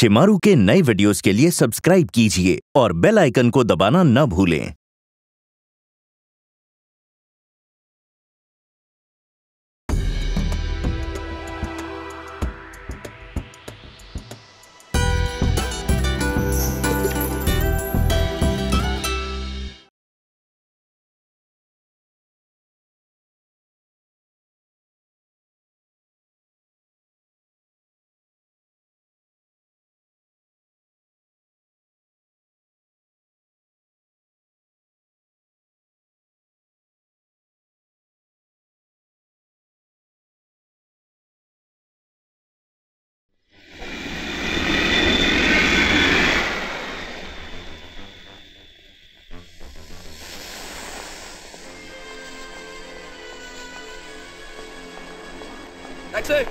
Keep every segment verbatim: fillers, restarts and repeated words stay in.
शिमारू के नए वीडियोस के लिए सब्सक्राइब कीजिए और बेल आइकन को दबाना न भूलें। Taxi!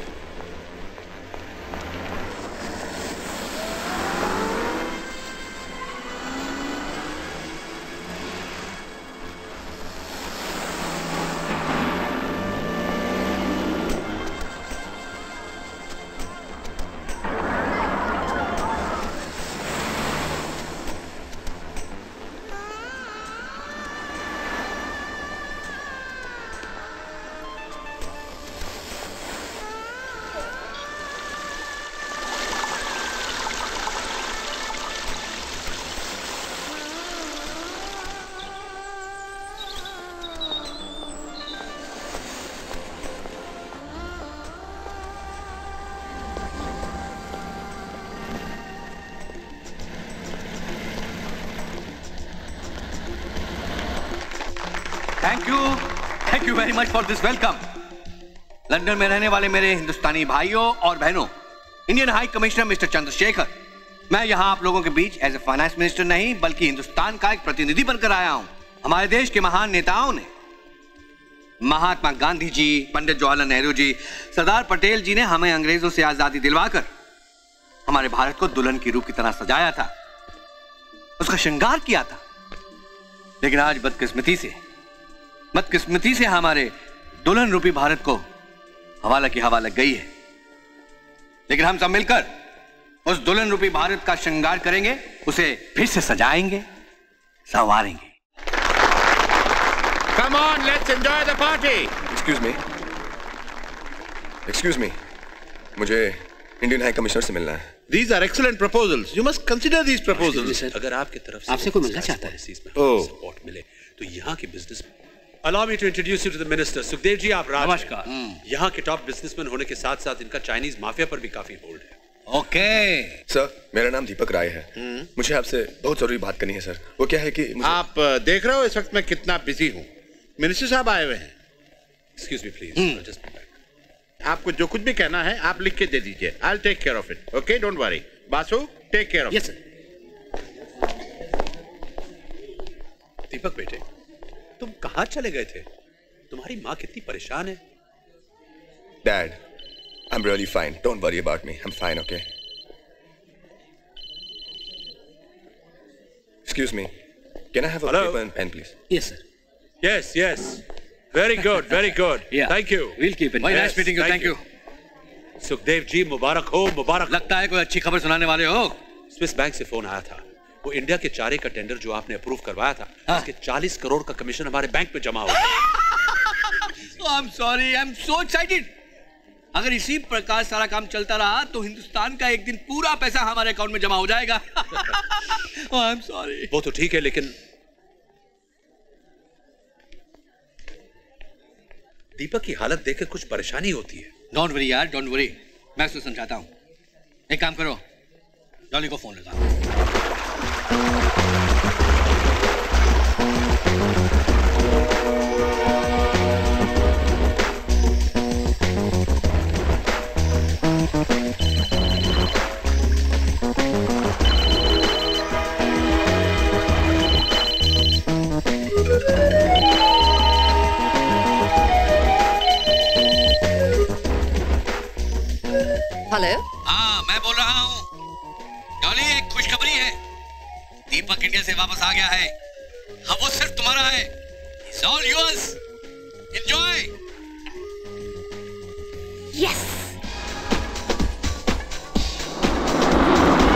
Thank you thank you very much for this welcome. London में रहने वाले मेरे हिंदुस्तानी भाइयों और बहनों, Indian high commissioner mister Chandrashekhar, मैं यहाँ आप लोगों के बीच एज ए फाइनेंस मिनिस्टर नहीं बल्कि हिंदुस्तान का एक प्रतिनिधि बनकर आया हूँ। हमारे देश के महान नेताओं ने, महात्मा गांधी जी, पंडित जवाहरलाल नेहरू जी, सरदार पटेल जी ने हमें अंग्रेजों से आजादी दिलवाकर हमारे भारत को दुल्हन की रूप की तरह सजाया था, उसका श्रृंगार किया था। लेकिन आज बदकिस्मती से बदकिस्मती से हमारे दुल्हन रूपी भारत को हवाला की हवा लग गई है। लेकिन हम सब मिलकर उस दुल्हन रूपी भारत का श्रृंगार करेंगे, उसे फिर से सजाएंगे, संवारेंगे। Come on, let's enjoy the party. Excuse me. Excuse me. मुझे इंडियन हाई कमिश्नर से मिलना है। These are excellent proposals. You must consider these proposals. अगर आपकी तरफ से आपसे कोई मिलना चाहता है, सपोर्ट मिले तो यहाँ के business. Allow me to introduce you to the minister. Sukhdev ji, आप राज। नमस्कार। यहाँ के टॉप बिजनेसमैन होने के साथ साथ इनका चाइनीज माफिया पर भी काफी होल्ड है। ओके सर, मेरा नाम दीपक राय है। मुझे आपसे बहुत जरूरी बात करनी है सर। वो क्या है कि मुझे... आप देख रहे हो इस वक्त मैं कितना बिजी हूँ। मिनिस्टर साहब आए हुए हैं। Excuse me please. Just be back. आपको जो कुछ भी कहना है आप लिख के दे दीजिए। I'll take care of it. Okay, don't worry. Basu, take care of it. Yes sir. दीपक बेटे, तुम कहाँ चले गए थे? तुम्हारी माँ कितनी परेशान है। Dad, I'm really fine. Don't worry about me. I'm fine, okay? Excuse me. Can I have a Hello? paper and pen, please? Yes sir. Yes, yes. Very good, very good. Yeah. Thank you. We'll keep it. Very Yes, nice meeting you. thank Thank you. Sukhdev ji, मुबारक हो, मुबारक। लगता है कोई अच्छी खबर सुनाने वाले हो। Swiss bank से फोन आया था। वो इंडिया के चारे का टेंडर जो आपने अप्रूव करवाया था, हाँ? उसके चालीस करोड़ का कमीशन हमारे बैंक में जमा हो गया। I am sorry, I am so excited. अगर इसी प्रकार सारा काम चलता रहा तो हिंदुस्तान का एक दिन पूरा पैसा हमारे अकाउंट में जमा हो जाएगा। I am sorry. वो तो ठीक है, लेकिन दीपक की हालत देखकर कुछ परेशानी होती है। डोंट वरी यार, डोंट वरी। मैं उसको समझाता हूँ। एक काम करो, डॉली को फोन लगा। हेलो। हाँ, मैं बोल रहा हूँ। डॉली, एक खुशखबरी है। दीपक इंडिया से वापस आ गया है। हाँ, वो सिर्फ तुम्हारा है। It's all yours. Enjoy. Yes.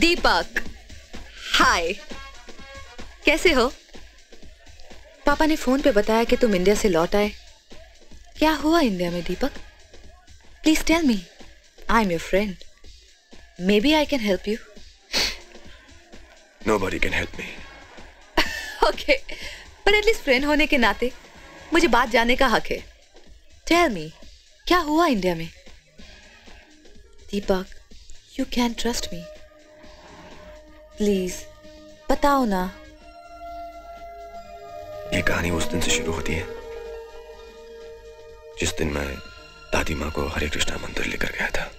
दीपक, हाय, कैसे हो? पापा ने फोन पे बताया कि तुम इंडिया से लौट आए। क्या हुआ इंडिया में Deepak? Please tell me, I am your friend, maybe I can help you. Nobody can help me. Okay, पर एटलीस्ट फ्रेंड होने के नाते मुझे बात जानने का हक है। टेल मी, क्या हुआ इंडिया में? Deepak, you can trust me, please बताओ ना। ये कहानी उस दिन से शुरू होती है जिस दिन मैं दादी माँ को हरे कृष्णा मंदिर लेकर गया था।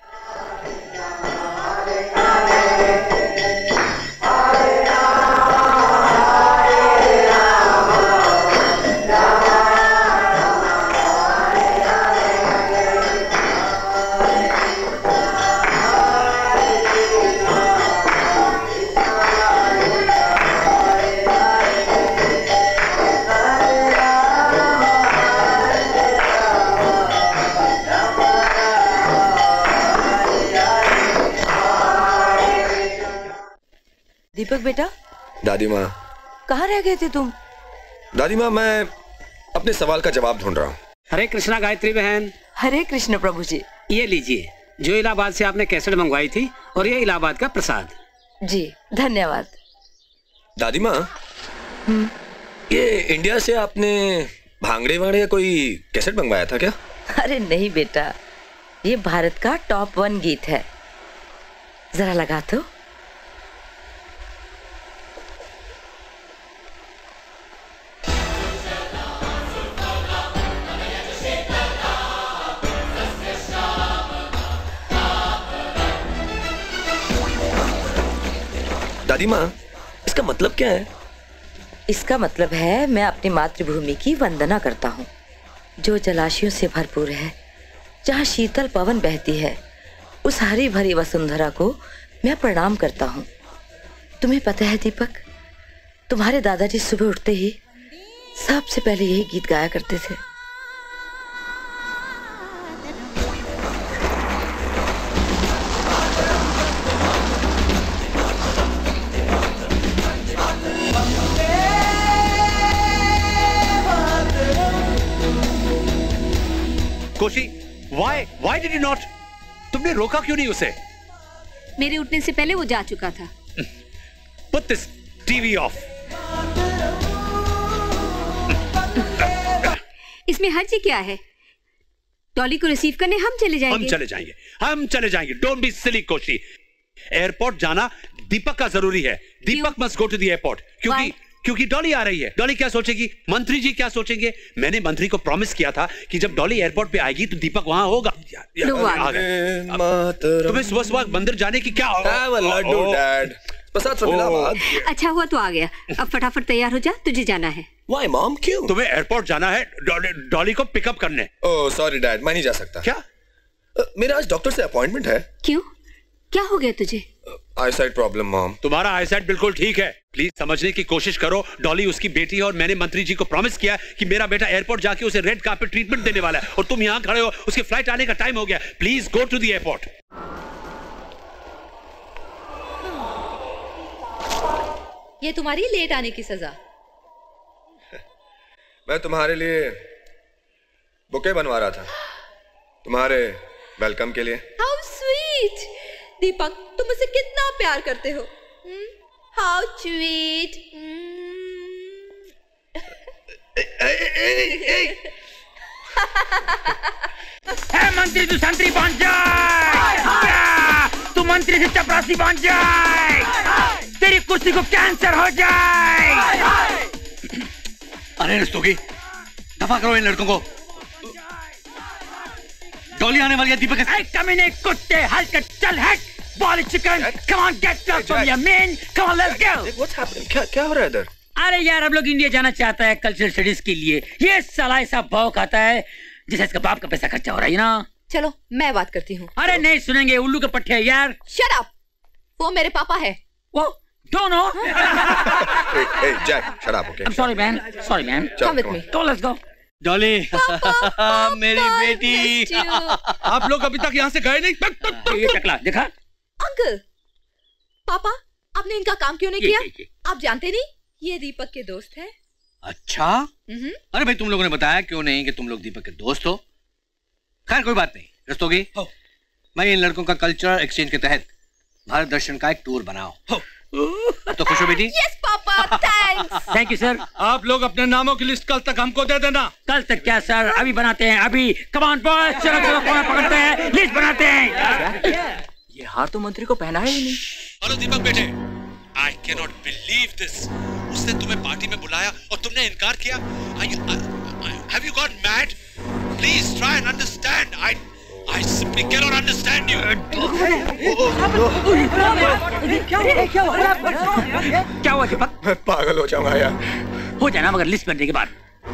दीपक बेटा, दादी माँ। कहाँ रह गए थे तुम? दादी माँ, मैं अपने सवाल का जवाब ढूंढ रहा हूँ। हरे कृष्णा गायत्री बहन। हरे कृष्ण प्रभु जी। ये लीजिए, जो इलाहाबाद से आपने कैसेट मंगवाई थी, और ये इलाहाबाद का प्रसाद। जी धन्यवाद। दादी माँ, ये इंडिया से आपने भांगड़े वांगड़े कोई कैसेट मंगवाया था क्या? अरे नहीं बेटा, ये भारत का टॉप वन गीत है, जरा लगा तो। दादी माँ, इसका मतलब क्या है? इसका मतलब है मैं अपनी मातृभूमि की वंदना करता हूँ, जो जलाशयों से भरपूर है, जहाँ शीतल पवन बहती है, उस हरी भरी वसुंधरा को मैं प्रणाम करता हूँ। तुम्हें पता है दीपक, तुम्हारे दादाजी सुबह उठते ही सबसे पहले यही गीत गाया करते थे। Koshi, why, why did you not? तुमने रोका क्यों नहीं उसे? मेरे उठने से पहले वो जा चुका था। Put this T V off. इसमें हर्जी क्या है? डॉली को रिसीव करने हम चले जाएंगे। हम चले जाएंगे, हम चले जाएंगे। Don't be silly, Koshi. Airport जाना दीपक का जरूरी है। दीपक must go to the airport. क्योंकि क्योंकि डॉली आ रही है। डॉली क्या सोचेगी? मंत्री जी क्या सोचेंगे? मैंने मंत्री को प्रॉमिस किया था कि जब डॉली एयरपोर्ट पे आएगी तो दीपक वहां होगा। तुम्हें सुबह सुबह मंदिर जाने की क्या? अच्छा हुआ तो आ गया। अब फटाफट तैयार हो जा, तुझे जाना है। Why, mom? क्यों? तुम्हें एयरपोर्ट जाना है डॉली को पिकअप करने। ओह सॉरी डैड, मैं नहीं जा सकता। क्या? uh, मेरा आज डॉक्टर से अपॉइंटमेंट है। क्यों? क्या हो गया तुझे? Eyesight problem mom. तुम्हारा आईसाइट बिल्कुल ठीक है। प्लीज समझने की कोशिश करो, डॉली उसकी बेटी है और मैंने मंत्री जी को प्रॉमिस किया कि मेरा बेटा एयरपोर्ट जाके उसे रेड कार्पेट ट्रीटमेंट देने वाला है, और तुम यहाँ खड़े हो, उसकी फ्लाइट आने का टाइम हो गया। Please go to the airport. ये तुम्हारी लेट आने की सजा। मैं तुम्हारे लिए बुके बनवा रहा था, तुम्हारे वेलकम के लिए। How sweet! दीपक, तुम मुझसे कितना प्यार करते हो। How sweet! है मंत्री तू संतरी बन जाए, तू मंत्री से चपरासी बन जाए, तेरी कुर्सी को कैंसर हो जाए। अरे रस्तोगी, दफा करो इन लड़कों को। डॉली आने वाली है दीपक के साथ। कमीने कुत्ते, हलकट, चल हट। Ball chicken, come on get up from your men, come on let's go. What's happening? क्या क्या हो रहा है इधर? अरे यार, हम लोग इंडिया जाना चाहता है कल्चरल स्टडीज के लिए। ये साला ऐसा भाव खाता है जिसे इसका बाप का पैसा खर्चा हो रहा है ना। चलो मैं बात करती हूँ। अरे नहीं सुनेंगे, उल्लू के पट्टे यार। शट अप, वो मेरे पापा है। वो दोनों। hey, hey, Jack, shut up, okay? I'm sorry man, sorry man. Come with me. तो let's go. डॉली, मेरी I बेटी। missed you. आप लोग अभी तक यहाँ से गए नहीं? ये टकला देखा? अंकल, पापा, आपने इनका काम क्यों नहीं ये, किया? ये, ये। आप जानते नहीं, ये दीपक के दोस्त हैं। अच्छा, अरे भाई तुम लोगों ने बताया क्यों नहीं कि तुम लोग दीपक के दोस्त हो। खैर कोई बात नहीं, रस्तोगी मैं इन लड़कों का कल्चरल एक्सचेंज के तहत भारत दर्शन का एक टूर बनाओ। तो खुश हो बेटी? Yes papa, thanks. Thank you sir. आप लोग अपने नामों की लिस्ट कल तक हमको दे देना। कल तक क्या सर, अभी बनाते हैं, अभी। कम ऑन बॉयज, चलो चलो पकड़ते हैं, लिस्ट बनाते हैं। ये हार तो मंत्री को पहना ही नहीं। हेलो दीपक बेटे, I can not believe this. उसने तुम्हें पार्टी में बुलाया और तुमने इनकार किया। Have you got mad? Please try and understand. I I simply cannot understand you. क्या हुआ दीपक? मैं पागल हो जाऊंगा यार। हो जाना, मगर लिस्ट बनने के बाद।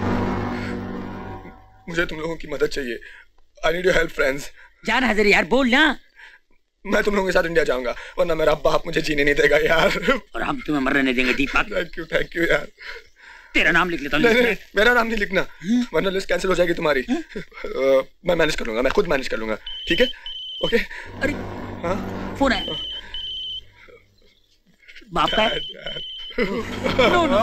मुझे तुम लोगों की मदद चाहिए। I need your help, friends. जान हाजिर यार, बोल ना। मैं तुम लोगों के साथ इंडिया जाऊंगा, वरना मेरा बाप मुझे जीने नहीं देगा यार। और हम तुम्हें मरने नहीं देंगे Deepak. Thank you, thank you यार। तेरा नाम लिख लेता हूँ। नहीं, नहीं, मेरा नाम नहीं लिखना, वरना लिस्ट कैंसिल हो जाएगी तुम्हारी। uh, मैं मैनेज कर लूंगा, मैं खुद मैनेज कर लूंगा, ठीक है? ओके? अरे हाँ? फोन है बाप का। नो नो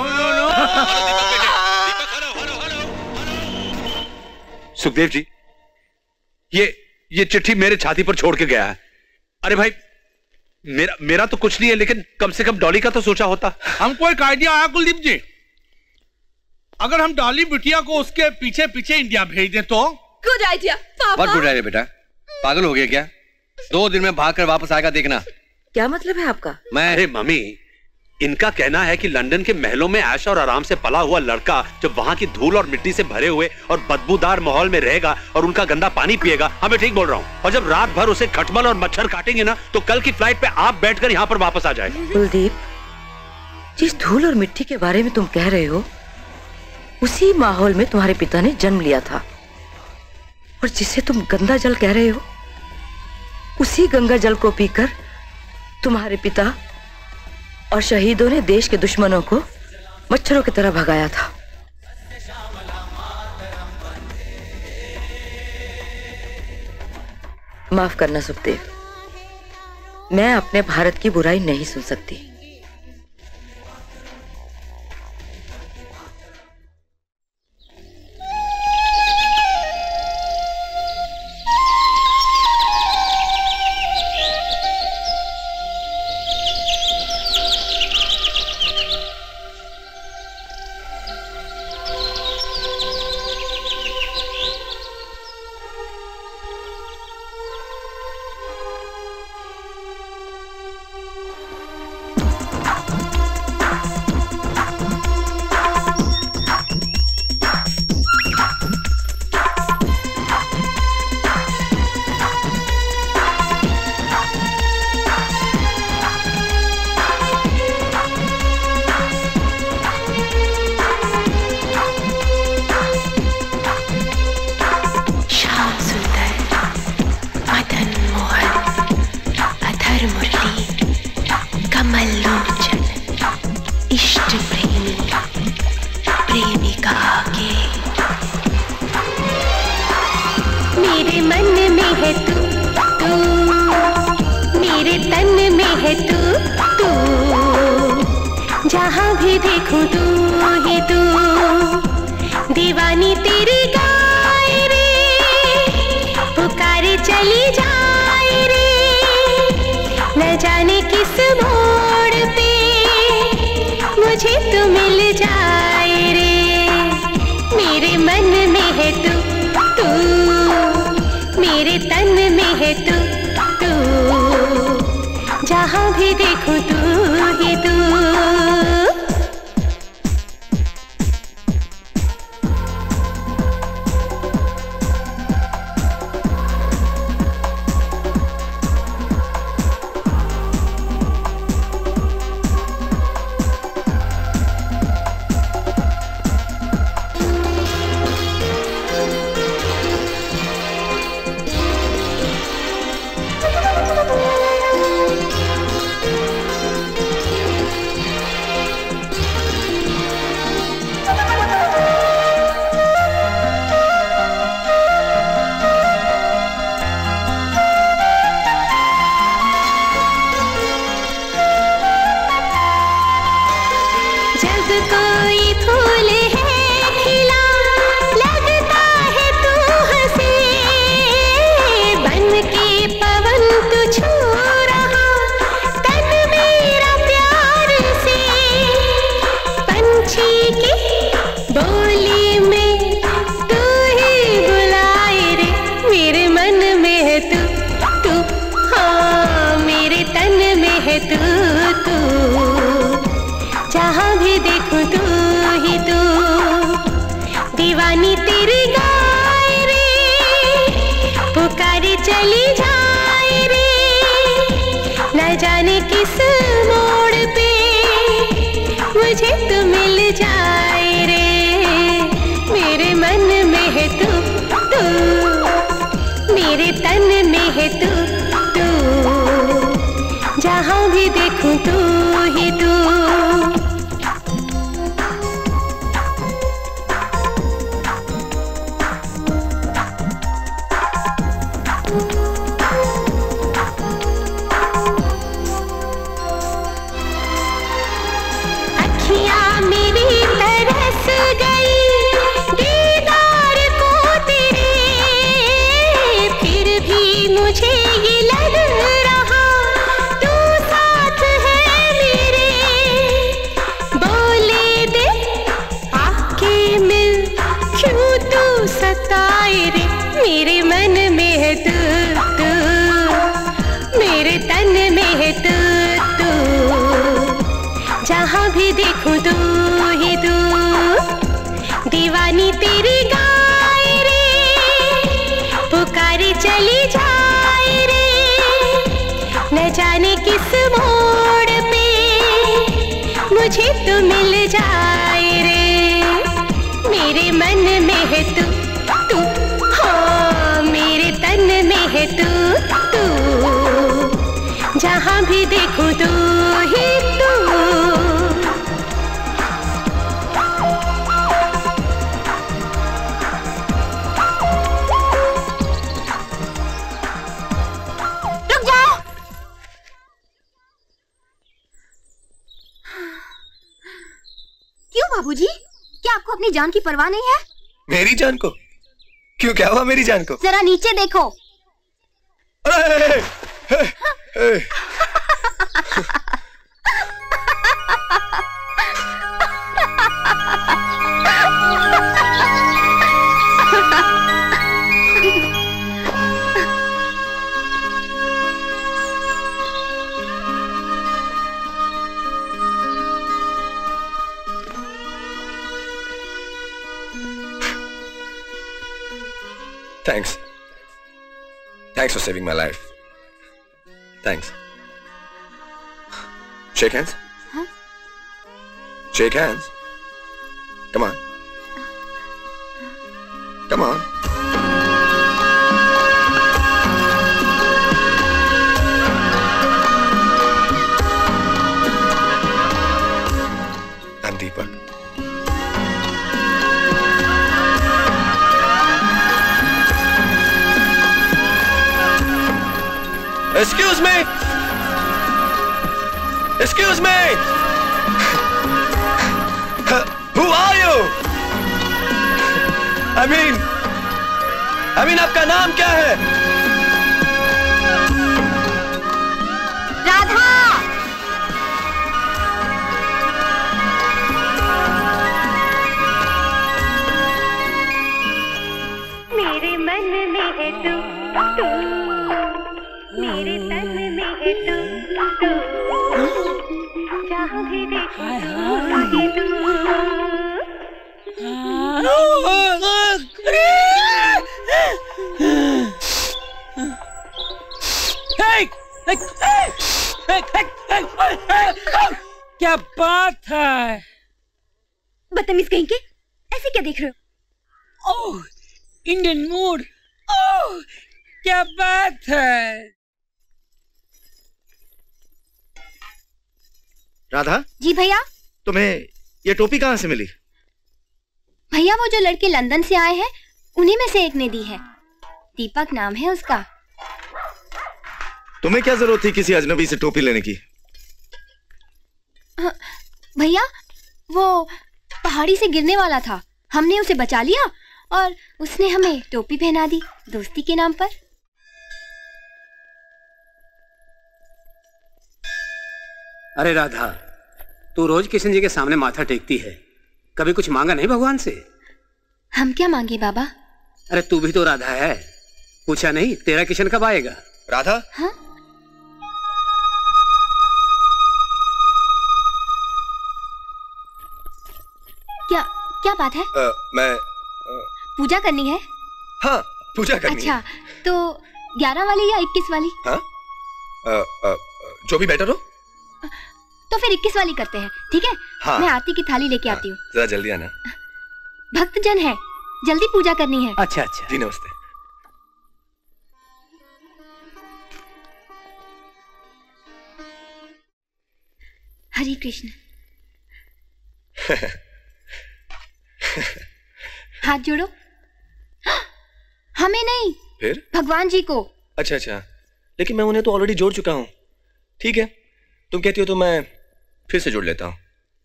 सुखदेव जी, ये ये चिट्ठी मेरे छाती पर छोड़ के गया है। अरे भाई, मेरा मेरा तो कुछ नहीं है, लेकिन कम से कम डॉली का तो सोचा होता। हमको एक आइडिया आया कुलदीप जी, अगर हम डॉली बिटिया को उसके पीछे पीछे इंडिया भेज दें तो। गुड आइडिया पापा। बहुत गुड आइडिया बेटा। पागल हो गया क्या? दो दिन में भागकर वापस आएगा, देखना। क्या मतलब है आपका? मैं अरे मम्मी, इनका कहना है कि लंदन के महलों में ऐश और आराम से पला हुआ लड़का जब वहाँ की धूल और मिट्टी से भरे हुए और बदबूदार माहौल में रहेगा और उनका गंदा पानी पिएगा। हाँ मैं ठीक बोल रहा हूँ। और जब रात भर उसे खटमल और मच्छर काटेंगे ना, तो कल की फ्लाइट पे आप बैठकर यहाँ पर वापस आ जाए। कुलदीप, जिस धूल और मिट्टी के बारे में तुम कह रहे हो, उसी माहौल में तुम्हारे पिता ने जन्म लिया था, और जिसे तुम गंदा जल कह रहे हो, उसी गंगा जल को पीकर तुम्हारे पिता और शहीदों ने देश के दुश्मनों को मच्छरों की तरह भगाया था। माफ करना सुखदेव, मैं अपने भारत की बुराई नहीं सुन सकती। दीवानी तेरी गाए रे, पुकारे चली जाए रे, न जाने किस मोड़ पे मुझे तो मिल जाए रे। मेरे मन में है तू तू, मेरे तन में है तू तू, जहाँ भी देखूं तू ही तू। अखियाँ मेरी तरस गई दीदार को तेरे, फिर भी मुझे ये लग रहा तू साथ है मेरे। बोले दे आके मिल, क्यों तू सताए रे। मेरे मन में है तू तू, मेरे तन में है तू तू, जहाँ भी देखूं तू ही तू। दीवानी तेरी गाए रे, पुकारे चली जाए रे, न जाने किस मोड़ पे मुझे तो मिल जाए रे। मेरे मन में है तू तू, हाँ मेरे तन में है तू तू, जहाँ भी देखूं तू ही तू। रुक जाओ। क्यों बाबूजी, क्या आपको अपनी जान की परवाह नहीं है? मेरी जान को? क्यों, क्या हुआ मेरी जान को? जरा नीचे देखो। अरे, हे, हे, हे। Thanks. Thanks for saving my life. Thanks. Shake hands. Huh? Shake hands. Come on. Come on. I'm Deepak. Excuse me! Excuse me! Who are you? I mean, I mean आपका नाम क्या है? राधा। मेरे मन में है तू तू, मेरे तन में है तू तू, जहाँ भी देखो तू ही तू। क्या बात है? बदतमीज कहीं के, ऐसे क्या देख रहे हो? ओह, इंडियन मूड। ओह, क्या बात है? राधा जी भैया। तुम्हें ये टोपी कहाँ से मिली? भैया वो जो लड़के लंदन से आए हैं उन्हीं में से एक ने दी है। दीपक नाम है उसका। तुम्हें क्या जरूरत थी किसी अजनबी से टोपी लेने की? भैया वो पहाड़ी से गिरने वाला था, हमने उसे बचा लिया और उसने हमें टोपी पहना दी दोस्ती के नाम पर। अरे राधा, तू रोज किशन जी के सामने माथा टेकती है, कभी कुछ मांगा नहीं भगवान से? हम क्या मांगे बाबा? अरे तू भी तो राधा है, पूछा नहीं तेरा किशन कब आएगा? राधा? हाँ? क्या क्या बात है? आ, मैं पूजा करनी है? हाँ, पूजा करनी अच्छा, है। तो ग्यारह वाली या इक्कीस वाली? हाँ? आ, आ, जो भी बेटर हो। तो फिर इक्कीस वाली करते हैं, ठीक है? हाँ। मैं आरती की थाली लेके आती हूँ। जरा जल्दी आना। भक्तजन है, जल्दी पूजा करनी है। अच्छा अच्छा। जी नमस्ते। हरे कृष्ण। हाथ जोड़ो। हमें नहीं, फिर भगवान जी को। अच्छा अच्छा, लेकिन मैं उन्हें तो ऑलरेडी जोड़ चुका हूं। ठीक है, तुम कहती हो तो मैं फिर से जोड़ लेता हूं।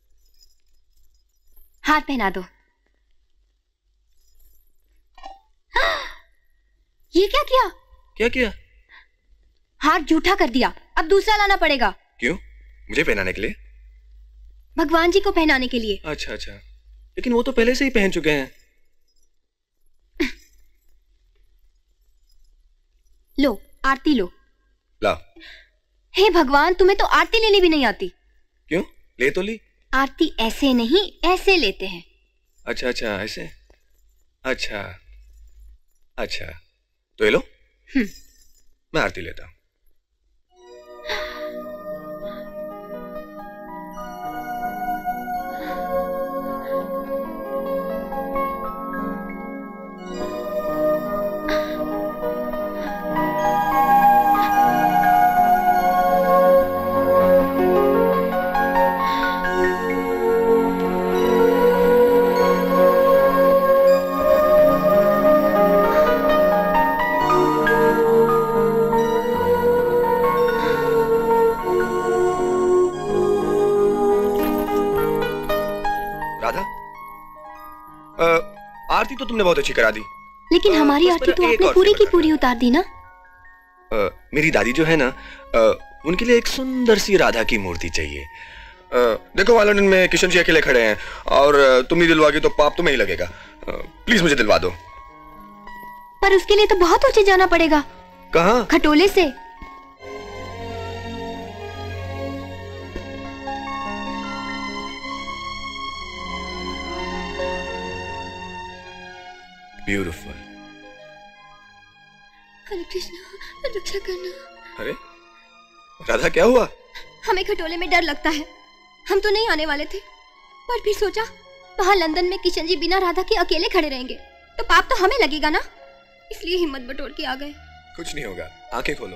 हाथ पहना दो। ये क्या किया? क्या किया? हाथ जूठा कर दिया, अब दूसरा लाना पड़ेगा। क्यों? मुझे पहनाने के लिए? भगवान जी को पहनाने के लिए। अच्छा अच्छा, लेकिन वो तो पहले से ही पहन चुके हैं। लो, आरती लो। ला। हे भगवान, तुम्हें तो आरती लेनी भी नहीं आती। क्यों? ले तो ली। आरती ऐसे नहीं, ऐसे लेते हैं। अच्छा अच्छा, ऐसे। अच्छा अच्छा, तो ये लो। मैं आरती लेता हूं। आरती तो तुमने बहुत अच्छी करा दी, लेकिन हमारी आरती तो आपने पूरी की पूरी उतार दी ना। आ, मेरी दादी जो है ना, आ, उनके लिए एक सुंदर सी राधा की मूर्ति चाहिए। आ, देखो वहां लंदन में किशन जी अकेले खड़े हैं और तुम ही दिलवाओगी तो पाप तुम्हें ही लगेगा। आ, प्लीज मुझे दिलवा दो। पर उसके लिए तो बहुत ऊंचे जाना पड़ेगा। कहाँ? खटोले से। ब्यूटीफुल। हरे कृष्ण, रक्षा करना। अरे राधा, क्या हुआ? हमें खटोले में डर लगता है। हम तो नहीं आने वाले थे, पर फिर सोचा वहां लंदन में किशन जी बिना राधा के अकेले खड़े रहेंगे तो पाप तो हमें लगेगा ना, इसलिए हिम्मत बटोर के आ गए। कुछ नहीं होगा, आंखें खोलो।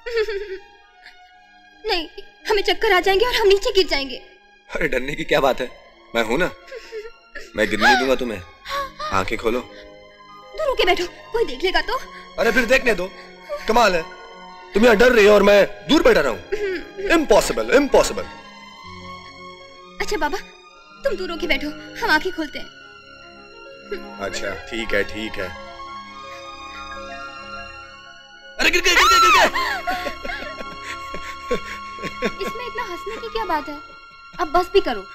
नहीं, हमें चक्कर आ जाएंगे और हम नीचे गिर जाएंगे। अरे डरने की क्या बात है, मैं हूं ना, मैं गिरने नहीं दूंगा तुम्हें। आंखें खोलो। दूर होके बैठो, कोई देख लेगा तो। अरे फिर देखने दो, कमाल है, तुम यहाँ डर रही हो और मैं दूर बैठा रहा हूँ। Impossible, impossible. अच्छा बाबा, तुम दूर होके बैठो, हम आंखें खोलते हैं। अच्छा ठीक है, ठीक है। अरे गिर गए, गिर गए, गिर गए। इसमें इतना हंसने की क्या बात है? अब बस भी करो।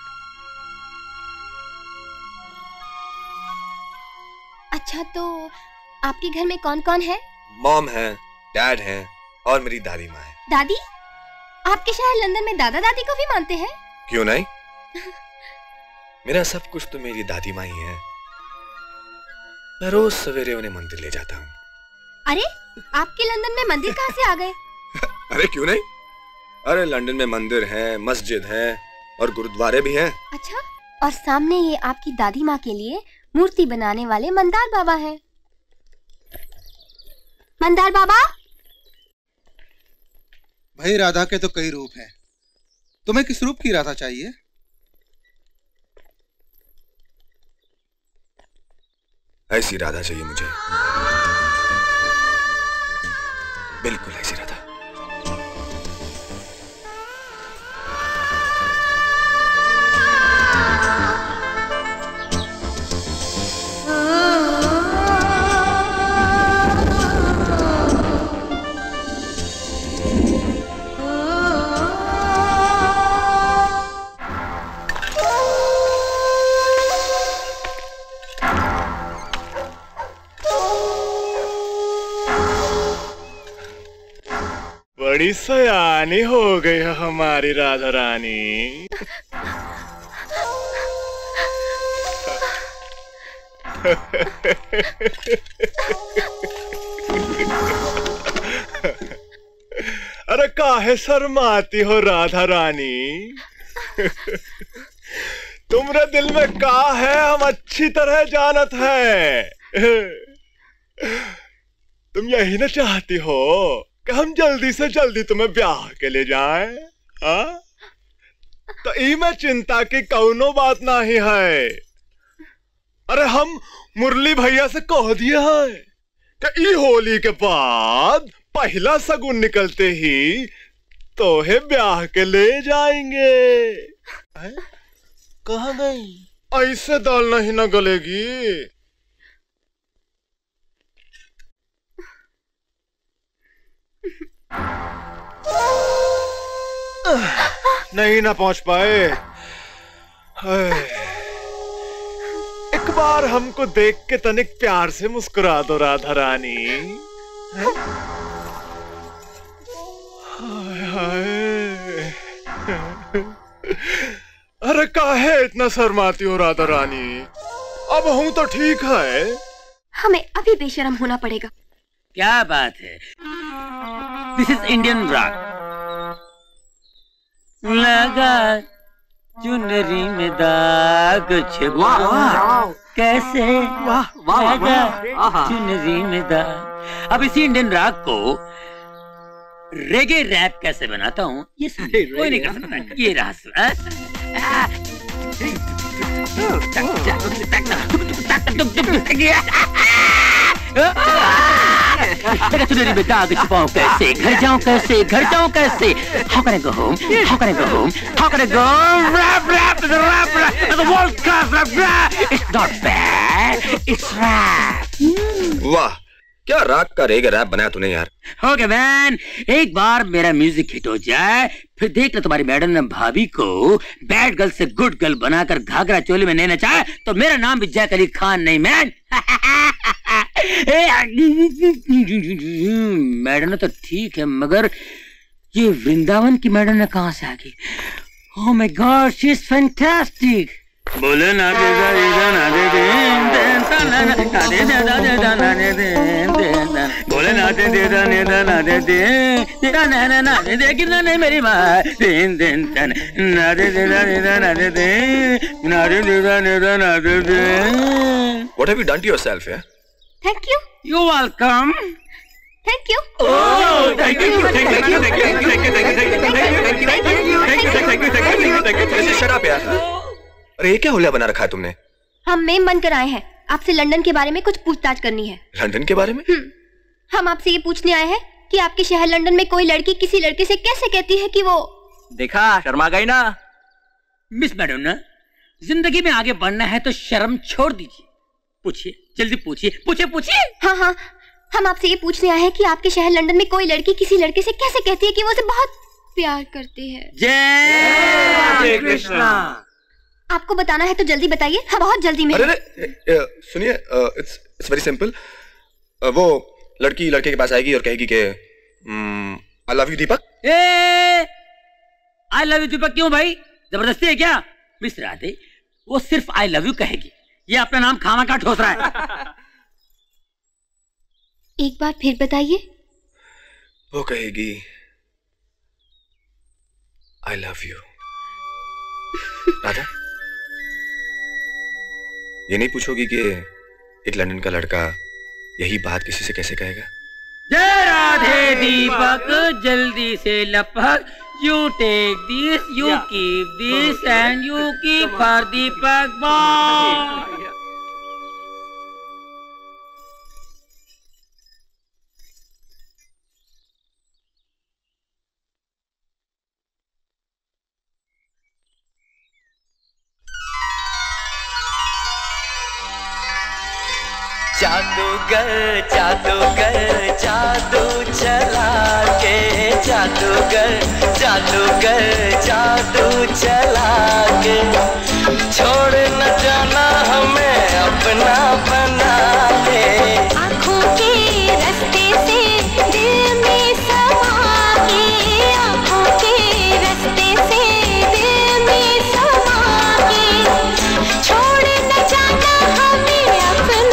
अच्छा, तो आपके घर में कौन कौन है? मॉम है, डैड है और मेरी दादी माँ है। दादी? आपके शहर लंदन में दादा दादी को भी मानते हैं? क्यों नहीं, मेरा सब कुछ तो मेरी दादी माँ ही है। मैं रोज सवेरे उन्हें मंदिर ले जाता हूँ। अरे आपके लंदन में मंदिर कहाँ से आ गए? अरे क्यों नहीं, अरे लंदन में मंदिर है, मस्जिद है और गुरुद्वारे भी हैं। अच्छा, और सामने ये आपकी दादी माँ के लिए मूर्ति बनाने वाले मंदार बाबा हैं। मंदार बाबा? भाई राधा के तो कई रूप हैं, तुम्हें किस रूप की राधा चाहिए? ऐसी राधा चाहिए मुझे, बिल्कुल ऐसी राधा। बड़ी सयानी हो गई है हमारी राधा रानी। अरे काहे शर्माती हो राधा रानी? तुम्हारे दिल में का है हम अच्छी तरह जानत है। तुम यही ना चाहती हो कि हम जल्दी से जल्दी तुम्हें ब्याह के ले जाएं? हाँ? तो ई में चिंता की कौनो बात नहीं है। अरे हम मुरली भैया से कह दिए हैं कि ई होली के बाद पहला सगुन निकलते ही तोहे ब्याह के ले जाएंगे। कहाँ गई? ऐसे दाल नहीं न गलेगी। नहीं ना पहुंच पाए। एक बार हमको देख के तनिक प्यार से मुस्कुरा दो राधा रानी। हाय हाय। अरे काहे इतना शर्माती हो राधा रानी? अब हूं तो ठीक है। हमें अभी बेशर्म होना पड़ेगा। क्या बात है? This is Indian rock. लगा चुनरी में दाग छुपा कैसे लगा चुनरी में दाग। अब इसी इंडियन रॉक को रेगे रैप कैसे बनाता हूँ ये कोई नहीं कर सकता। ये रहा चुनरी में दाग छुपाऊं कैसे, घर जाऊं कैसे, घर जाऊं कैसे। How can I go home? How can I go home? How can I go? Rap, rap, the rap, rap, the world class rap, rap. It's not bad. It's rap. वाह, क्या राग का रेगे रैप बनाया तूने यार। ओके मैन, एक बार मेरा music hit हो जाए फिर देख लो तुम्हारी मैडम ने भाभी को बैड गर्ल से गुड गर्ल बनाकर घाघरा चोली में नहीं नचाए तो मेरा नाम भी जैक अली खान नहीं मैन। मैडम ने तो ठीक है मगर ये वृंदावन की मैडम ने कहां से आ गई? Oh my god, she is fantastic. बोले ना दे दा ना दे दे ना दे दा दे दा ना दे दे बोले ना दे दे दा ने दा ना दे दे तेरा ना ना ना दे दे कितना नहीं मेरी माँ दिन दिन तन ना दे दे दा ने दा ना दे दे ना दे दे दा ने दा ना दे दे। What have you done to yourself, yeah? Thank you. You're welcome. Thank you. Oh, thank you, thank you, thank you, thank you, thank you, thank you, thank you, thank you, thank you, thank you, thank you, thank you, thank you, thank you. Shut up यार। अरे ये क्या होलिया बना रखा है तुमने? हम मेम बनकर आए हैं, आपसे लंदन के बारे में कुछ पूछताछ करनी है। लंदन के बारे में? हम आपसे ये पूछने आए हैं कि आपके शहर लंदन में कोई लड़की किसी लड़के से कैसे कहती है कि वो। देखा, शर्मा गई ना। मिस मैडम ना, जिंदगी में आगे बढ़ना है तो शर्म छोड़ दीजिए। पूछिए, जल्दी पूछिए, पूछिए पूछिए। हाँ हाँ, हम आपसे ये पूछने आए हैं कि आपके शहर लंदन में कोई लड़की किसी लड़के से कैसे कहती है कि वो उसे बहुत प्यार करती है। जय कृष्णा। आपको बताना है तो जल्दी बताइए, हाँ बहुत जल्दी में। अरे सुनिए, इट्स इट्स वेरी सिंपल। वो लड़की लड़के के पास आएगी और कहेगी कि आई लव यू दीपक। ए आई लव यू दीपक क्यों भाई, जबरदस्ती है क्या? मिस राधे, वो सिर्फ आई लव यू कहेगी, ये अपना नाम खामा का ठोस रहा है। एक बार फिर बताइए। वो कहेगी आई लव यू। राधा, ये नहीं पूछोगी कि एक लंदन का लड़का यही बात किसी से कैसे कहेगा? जय राधे दीपक, जल्दी से लपक। You take this, you keep this, and you keep for Deepak boy. जादूगर जादूगर जादू चला के, जादूगर जादूगर जादू चला के, छोड़ न जाना हमें अपना बना ले। आँखों के रास्ते से दिल में समा के, आँखों के रास्ते से दिल में समा के, छोड़ न जाना हमें अपना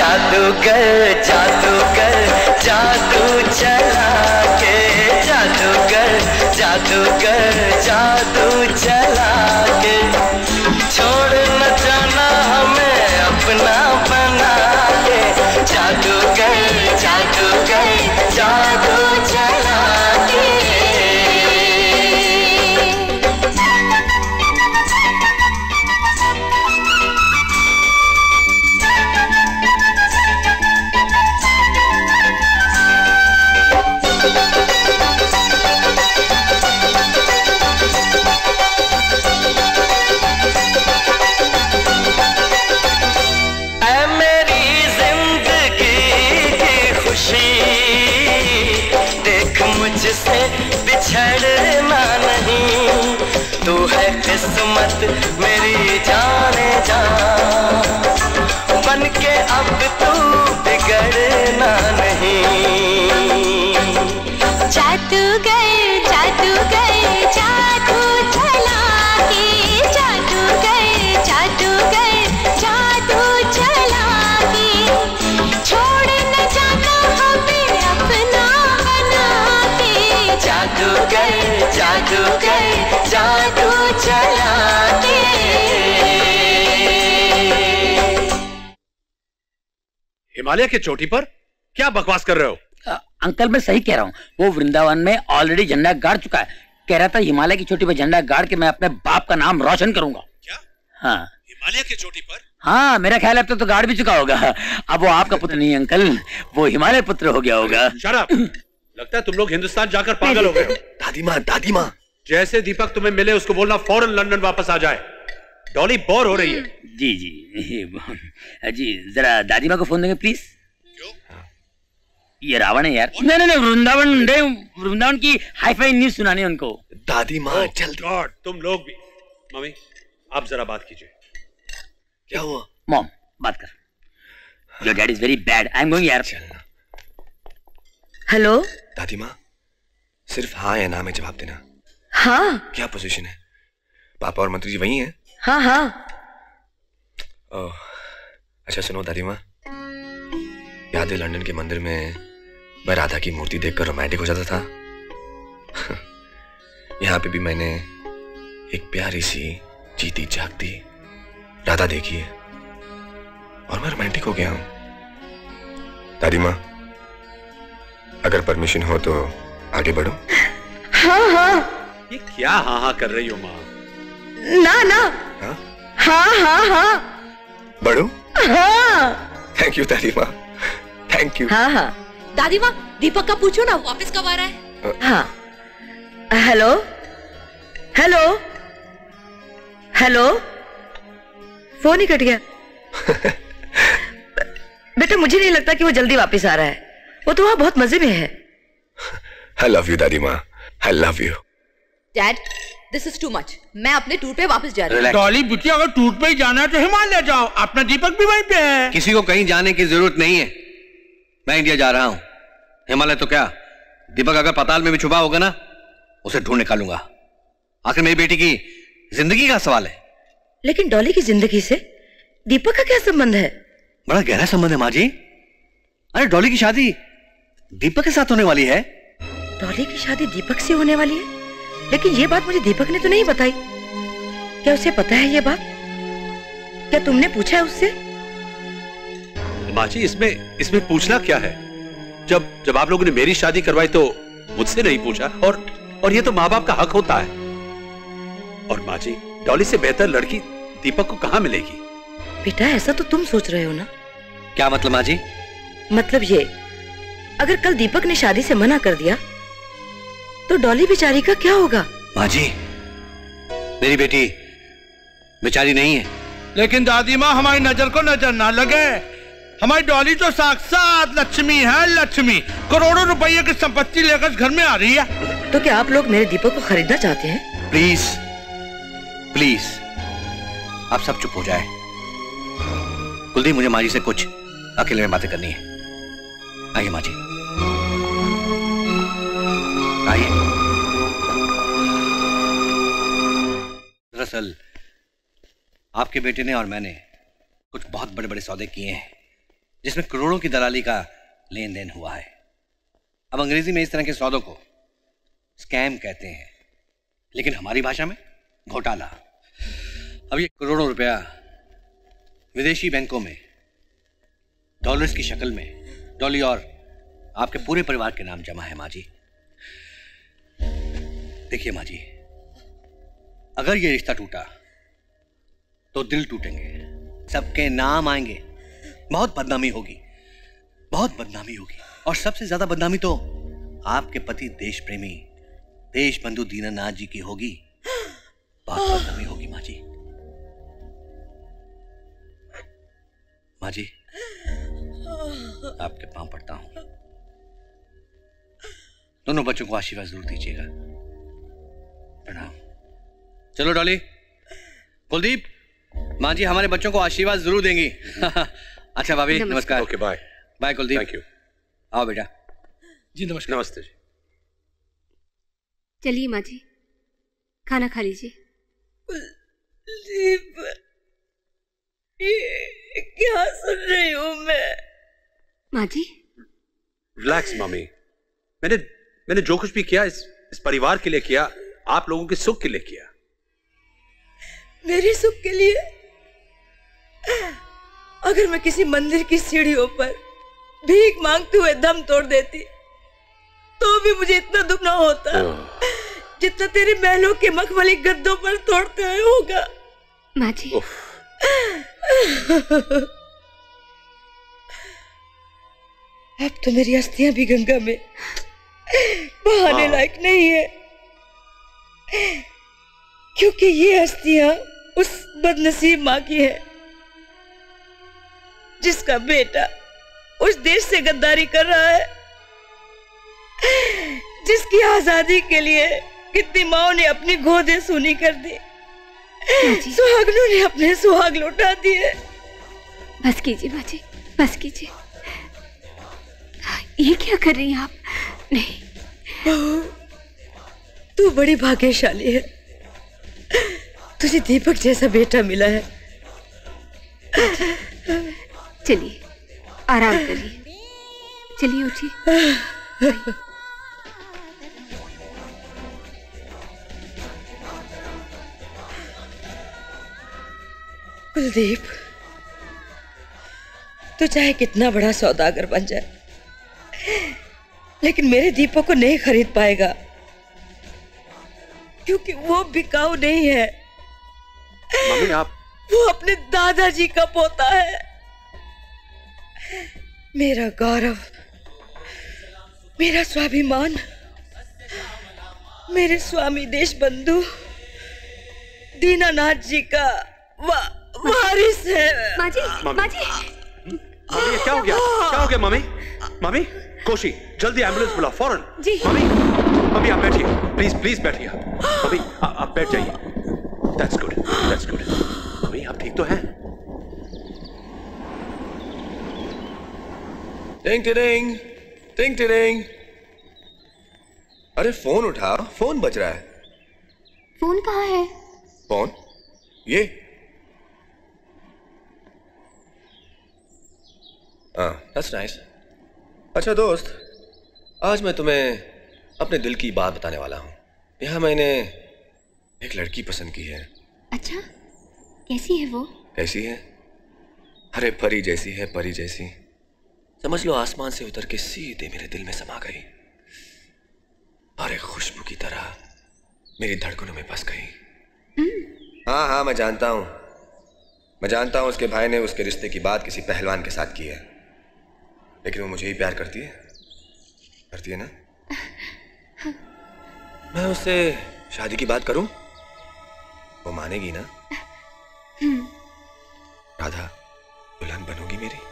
जादूगर जादूगर जादू चला के जादूगर जादूगर जादू चला के छोड़ न जाना हमें अपना बना के जादूगर जादूगर जादू चला के मुझसे बिछड़ना नहीं तू है किस्मत मेरी जाने जा बन के अब तू बिगड़ना नहीं जादूगर जादूगर जादू चला के जादूगर जादूगर जादू चला के छोड़ न जाना हमें अपना जादूगर जादूगर जादू चला के हिमालय की चोटी पर क्या बकवास कर रहे हो? आ, अंकल मैं सही कह रहा हूँ। वो वृंदावन में ऑलरेडी झंडा गाड़ चुका है। कह रहा था हिमालय की चोटी पर झंडा गाड़ के मैं अपने बाप का नाम रोशन करूंगा। क्या? हाँ हिमालय की चोटी पर? हाँ मेरा ख्याल है अब तक तो गाड़ भी चुका होगा। अब वो आपका पुत्र नहीं अंकल, वो हिमालय पुत्र हो गया होगा। शराब लगता है तुम लोग हिंदुस्तान जाकर पागल हो गए हो। दादी माँ दादी माँ जैसे दीपक तुम्हें मिले उसको बोलना फौरन लंदन वापस आ जाए। डॉली बोर हो रही है। जी जी जी जरा दादी माँ को फोन देंगे प्लीज। ये रावण है यार। नहीं नहीं वृंदावन वृंदावन की हाई फाई न्यूज सुनानी है उनको। दादी माँ जल्दी। गॉड तुम लोग भी। मम्मी आप जरा बात कीजिए। क्या हुआ? मॉम बात कर। Your dad is very bad. I am going यार। हेलो दादी माँ सिर्फ हाँ या ना में जवाब देना। हाँ क्या पोजीशन है? पापा और मंत्री जी वही हैं? हाँ हाँ। ओह अच्छा सुनो दादी माँ, याद है लंदन के मंदिर में मैं राधा की मूर्ति देखकर रोमांटिक हो जाता था। यहाँ पे भी मैंने एक प्यारी सी जीती जागती राधा देखी है और मैं रोमांटिक हो गया हूँ। दादी माँ अगर परमिशन हो तो आगे बढ़ो। हाँ हाँ। ये क्या हाँ हाँ कर रही हो माँ? ना ना। हाँ हाँ हाँ हाँ। बढ़ो। हाँ। थैंक यू दादी माँ, थैंक यू। हाँ हाँ। दादी माँ दीपक का पूछो ना वापस कब आ रहा है? हाँ हेलो हेलो हेलो फोन ही कट गया। बेटा मुझे नहीं लगता कि वो जल्दी वापस आ रहा है। वो तो वहाँ बहुत मजे में है। I love you दादी माँ, I love you। Dad this is too much. मैं अपने टूर पे वापस जा रही हूँ। डॉली बिटिया अगर टूर पे ही जाना है तो हिमालय जाओ, अपना दीपक भी वहीं पे है। किसी को कहीं जाने की जरूरत नहीं है। मैं इंडिया जा रहा हूँ। हिमालय तो क्या, दीपक अगर पाताल में भी छुपा होगा ना उसे ढूंढ निकालूंगा। आखिर मेरी बेटी की जिंदगी का सवाल है। लेकिन डॉली की जिंदगी से दीपक का क्या संबंध है? बड़ा गहरा संबंध है माँ जी। अरे डॉली की शादी दीपक के साथ होने वाली है। डॉली की शादी दीपक से होने वाली है? लेकिन ये बात मुझे दीपक ने तो नहीं बताई। क्या उसे पता है ये बात? क्या तुमने पूछा है उससे? माँ जी इसमें इसमें पूछना क्या है? जब जब आप लोगों ने मेरी शादी करवाई तो मुझसे नहीं पूछा। और और ये तो माँ बाप का हक होता है। और माँ जी डॉली से बेहतर लड़की दीपक को कहाँ मिलेगी? बेटा ऐसा तो तुम सोच रहे हो ना। क्या मतलब माँ जी? मतलब ये अगर कल दीपक ने शादी से मना कर दिया तो डॉली बेचारी का क्या होगा? माँ जी मेरी बेटी बेचारी नहीं है। लेकिन दादी माँ हमारी नजर को नजर ना लगे, हमारी डॉली तो साक्षात लक्ष्मी है। लक्ष्मी करोड़ों रुपए की संपत्ति लेकर घर में आ रही है। तो क्या आप लोग मेरे दीपक को खरीदना चाहते हैं? प्लीज प्लीज आप सब चुप हो जाए। कुलदीप मुझे माँ जी से कुछ अकेले में बातें करनी है। आइए माँ जी आइए। दरअसल आपके बेटे ने और मैंने कुछ बहुत बड़े बड़े सौदे किए हैं जिसमें करोड़ों की दलाली का लेन देन हुआ है। अब अंग्रेजी में इस तरह के सौदों को स्कैम कहते हैं, लेकिन हमारी भाषा में घोटाला। अब ये करोड़ों रुपया विदेशी बैंकों में डॉलर्स की शक्ल में डॉली और आपके पूरे परिवार के नाम जमा है माँ जी। देखिए माँ जी, अगर ये रिश्ता टूटा तो दिल टूटेंगे, सबके नाम आएंगे, बहुत बदनामी होगी, बहुत बदनामी होगी। और सबसे ज्यादा बदनामी तो आपके पति देश प्रेमी देश बंधु दीनानाथ जी की होगी। बहुत बदनामी होगी माँ जी। माँ जी, आपके पांव पड़ता हूं, दोनों बच्चों को आशीर्वाद जरूर दीजिएगा। प्रणाम। चलो डॉली, कुलदीप, माँ जी हमारे बच्चों को आशीर्वाद जरूर देंगी। अच्छा भाभी, नमस्कार। Okay, bye bye Kuldeep. Thank you. आओ बेटा। जी नमस्कार। नमस्ते जी। चलिए माँ जी, खाना खा लीजिए। कुलदीप, ये क्या सुन रही हूँ मैं? माँ जी रिलैक्स मम्मी, मैंने मैंने जो कुछ भी किया इस इस परिवार के लिए किया, आप लोगों के सुख के लिए किया। मेरे सुख के लिए? अगर मैं किसी मंदिर की सीढ़ियों पर भीख मांगते हुए दम तोड़ देती तो भी मुझे इतना दुख ना होता जितना तेरे महलों के मखमली गद्दों पर तोड़ते हुए होगा। माँ जी अब तो मेरी अस्थियां भी गंगा में बहाने लायक नहीं है, क्योंकि ये अस्थियां उस बदनसीब माँ की है जिसका बेटा उस देश से गद्दारी कर रहा है, जिसकी आजादी के लिए कितनी माओ ने अपनी गोदे सूनी कर दी, सुहागनों ने अपने सुहाग लौटा दिए। बस कीजिए माँ जी, बस कीजिए। ये क्या कर रही हैं आप? नहीं, तू बड़ी भाग्यशाली है, तुझे दीपक जैसा बेटा मिला है। चलिए आराम करिए, चलिए उठिए। कुलदीप, तू चाहे कितना बड़ा सौदागर बन जाए, लेकिन मेरे दीपक को नहीं खरीद पाएगा, क्योंकि वो बिकाऊ नहीं है। मम्मी आप, वो अपने दादाजी का पोता है। मेरा गौरव, मेरा स्वाभिमान, मेरे स्वामी देश बंधु दीनानाथ जी का वा, वारिस है। माँ जी, माँ जी, मम्मी क्या हो गया? क्या हो गया मम्मी? मम्मी, कोशी जल्दी एम्बुलेंस बुलाओ फौरन। जी। मम्मी, मम्मी आप बैठिए, प्लीज प्लीज बैठिए। मम्मी आप बैठ जाइए। That's good, that's good. Mummy आप ठीक तो हैं? टिंग टिडिंग, टिंग टिडिंग। अरे फोन उठा, फोन बज रहा है। फोन कहाँ है? फोन ये। हाँ, दैट्स नाइस। अच्छा दोस्त, आज मैं तुम्हें अपने दिल की बात बताने वाला हूँ। यहाँ मैंने एक लड़की पसंद की है। अच्छा, कैसी है वो? कैसी है? अरे परी जैसी है, परी जैसी। समझ लो आसमान से उतर के सीधे मेरे दिल में समा गई और एक खुशबू की तरह मेरी धड़कनों में बस गई। हाँ हाँ मैं जानता हूँ, मैं जानता हूँ उसके भाई ने उसके रिश्ते की बात किसी पहलवान के साथ की है, लेकिन वो मुझे ही प्यार करती है। करती है ना? मैं उससे शादी की बात करूं? वो मानेगी ना? राधा, दुल्हन बनोगी मेरी?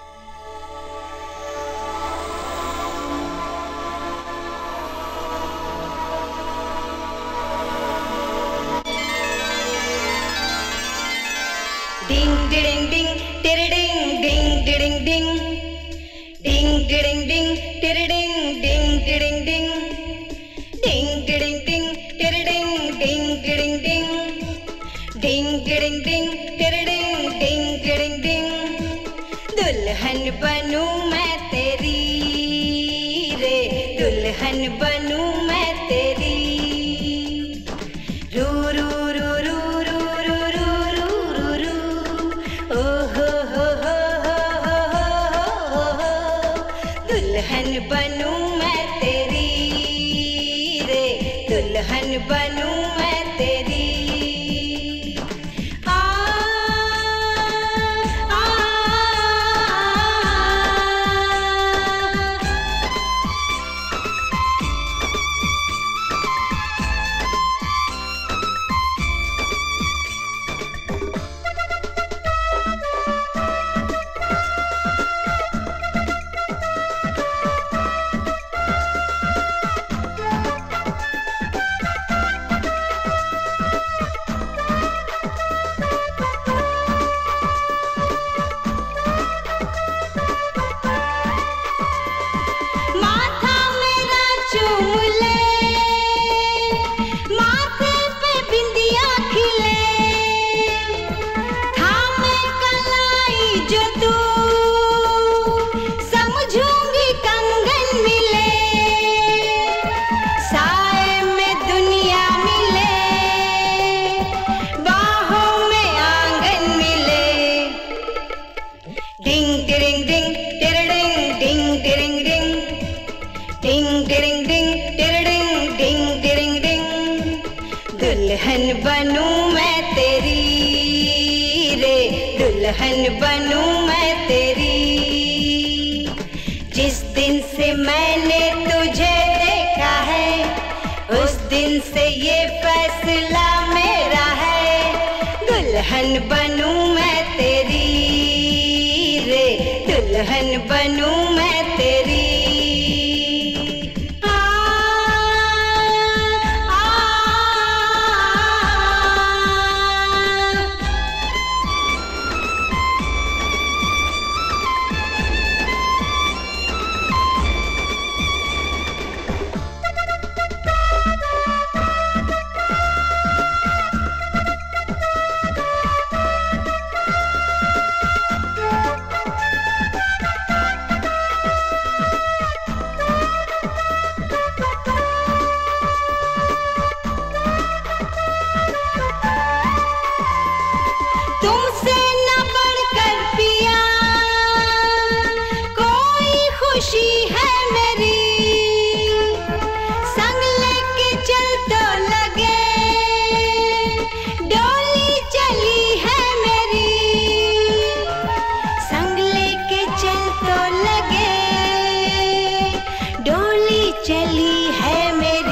डिंग डिडिंग डिंग टिरिडिंग डिंग डिडिंग डिंग डिंग डिडिंग डिंग टिरिडिंग डिंग डिडिंग डिंग डिंग डिडिंग डिंग टिरिडिंग डिंग डिडिंग डिंग डिंग डिडिंग डिंग टिरिडिंग डिंग डिडिंग डिंग दुल्हन बनूं दुल्हन बनूं मैं तेरी। जिस दिन से मैंने तुझे देखा है उस दिन से ये फैसला मेरा है, दुल्हन बनूं मैं तेरी रे, दुल्हन बनूं मैं तेरी। तुमसे न बढ़कर पिया कोई खुशी है मेरी, संग लेके चल तो लगे डोली चली है मेरी, संग लेके चल तो लगे डोली चली है मेरी।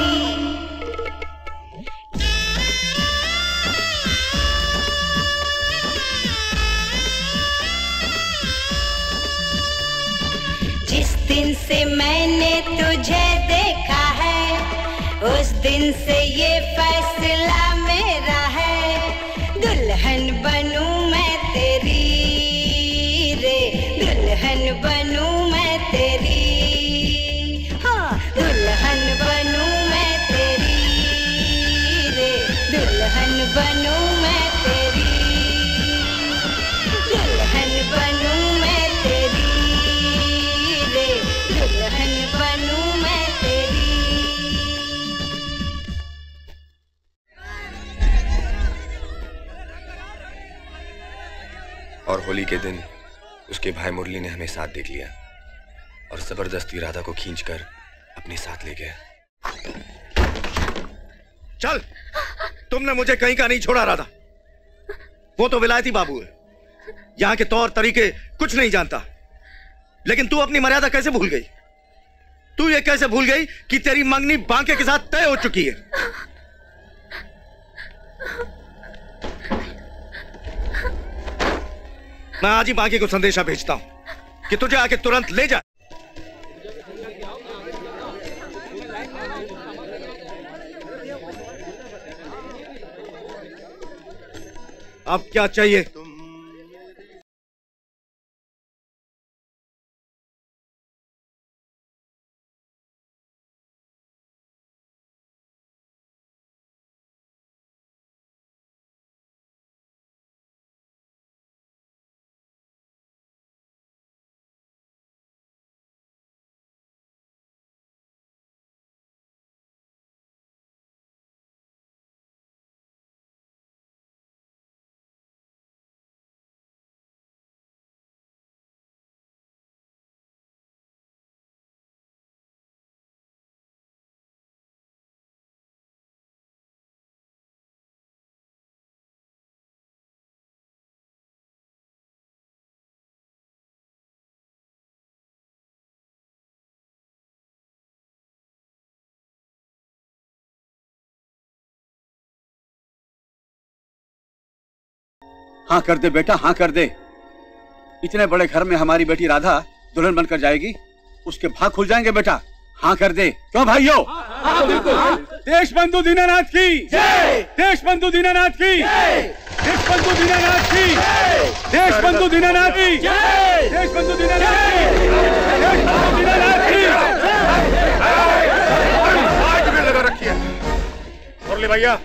जिस दिन से मैंने तुझे देखा है उस दिन से ये फैसला मेरा है, दुल्हन बनूं मैं तेरी रे, दुल्हन बनूं मैं तेरी। हाँ, दुल्हन बनूं मैं तेरी रे, दुल्हन बनूं मैं तेरी, दुल्हन बनूं मैं तेरी रे, दुल्हन बनूं मैं तेरी। और होली के दिन उसके भाई मुरली ने हमें साथ देख लिया और जबरदस्ती राधा को खींचकर अपने साथ ले गया। चल, तुमने मुझे कहीं का नहीं छोड़ा राधा। वो तो विलायती बाबू है, यहाँ के तौर तरीके कुछ नहीं जानता, लेकिन तू अपनी मर्यादा कैसे भूल गई? तू ये कैसे भूल गई कि तेरी मंगनी बांके के साथ तय हो चुकी है? मैं आज ही बांके को संदेशा भेजता हूं कि तुझे आके तुरंत ले जा। अब क्या चाहिए? हाँ कर दे बेटा, हाँ कर दे। इतने बड़े घर में हमारी बेटी राधा दुल्हन बनकर जाएगी, उसके भाग खुल जाएंगे बेटा। हाँ कर दे। क्यों भाइयों? देश बंधु दीनानाथ की जय, देश बंधु दीनानाथ की जय, देश बंधु दीनानाथ की जय, देश बंधु दीनानाथ की जय, देश बंधु दीनानाथ की देश बंधु दीनानाथ की लगा रखिए मुरली भैया।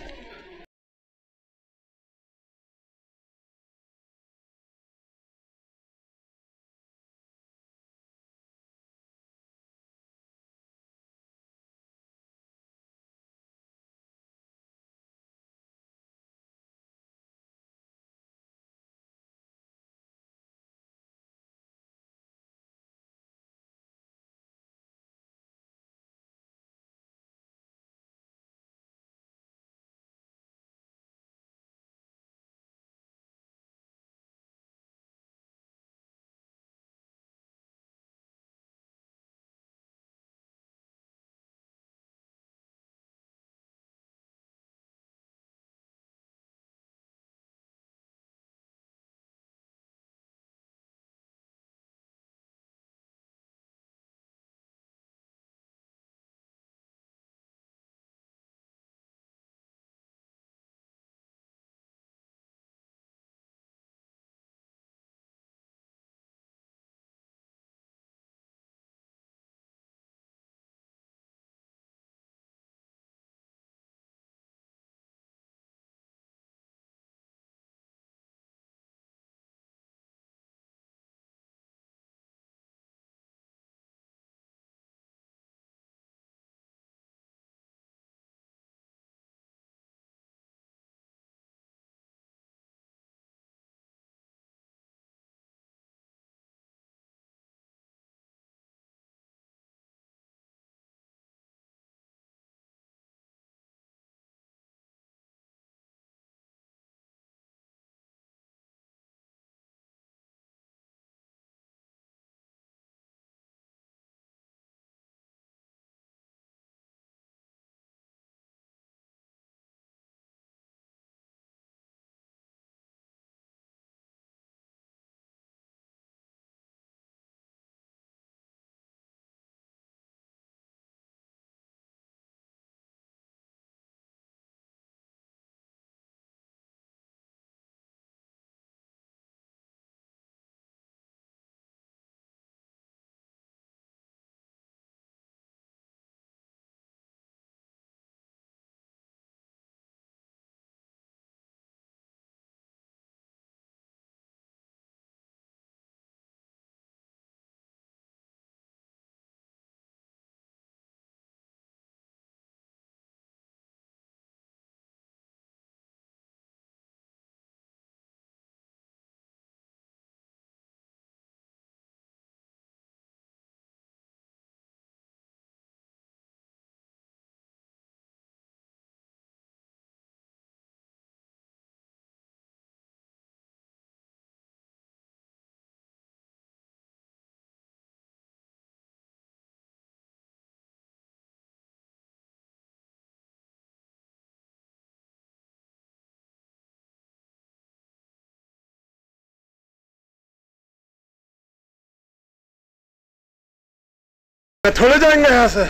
थोड़े जाएंगे यहाँ से।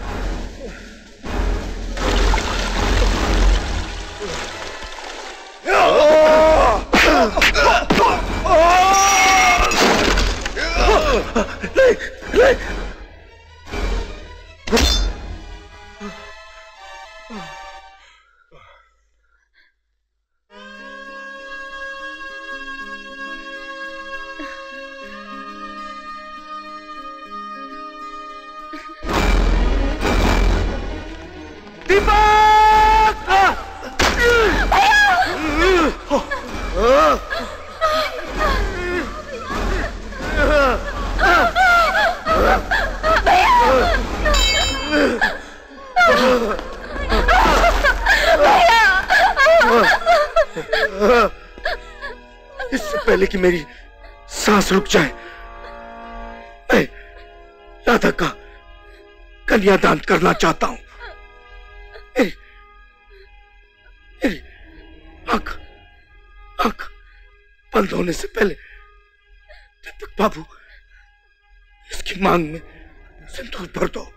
नहीं, नहीं। इससे पहले कि मेरी सांस रुक जाए, मैं राधा का कन्यादान करना चाहता हूं। मेरी, मेरी आंख आंख बंद होने से पहले दीपक बाबू इसकी मांग में सिंदूर भर दो।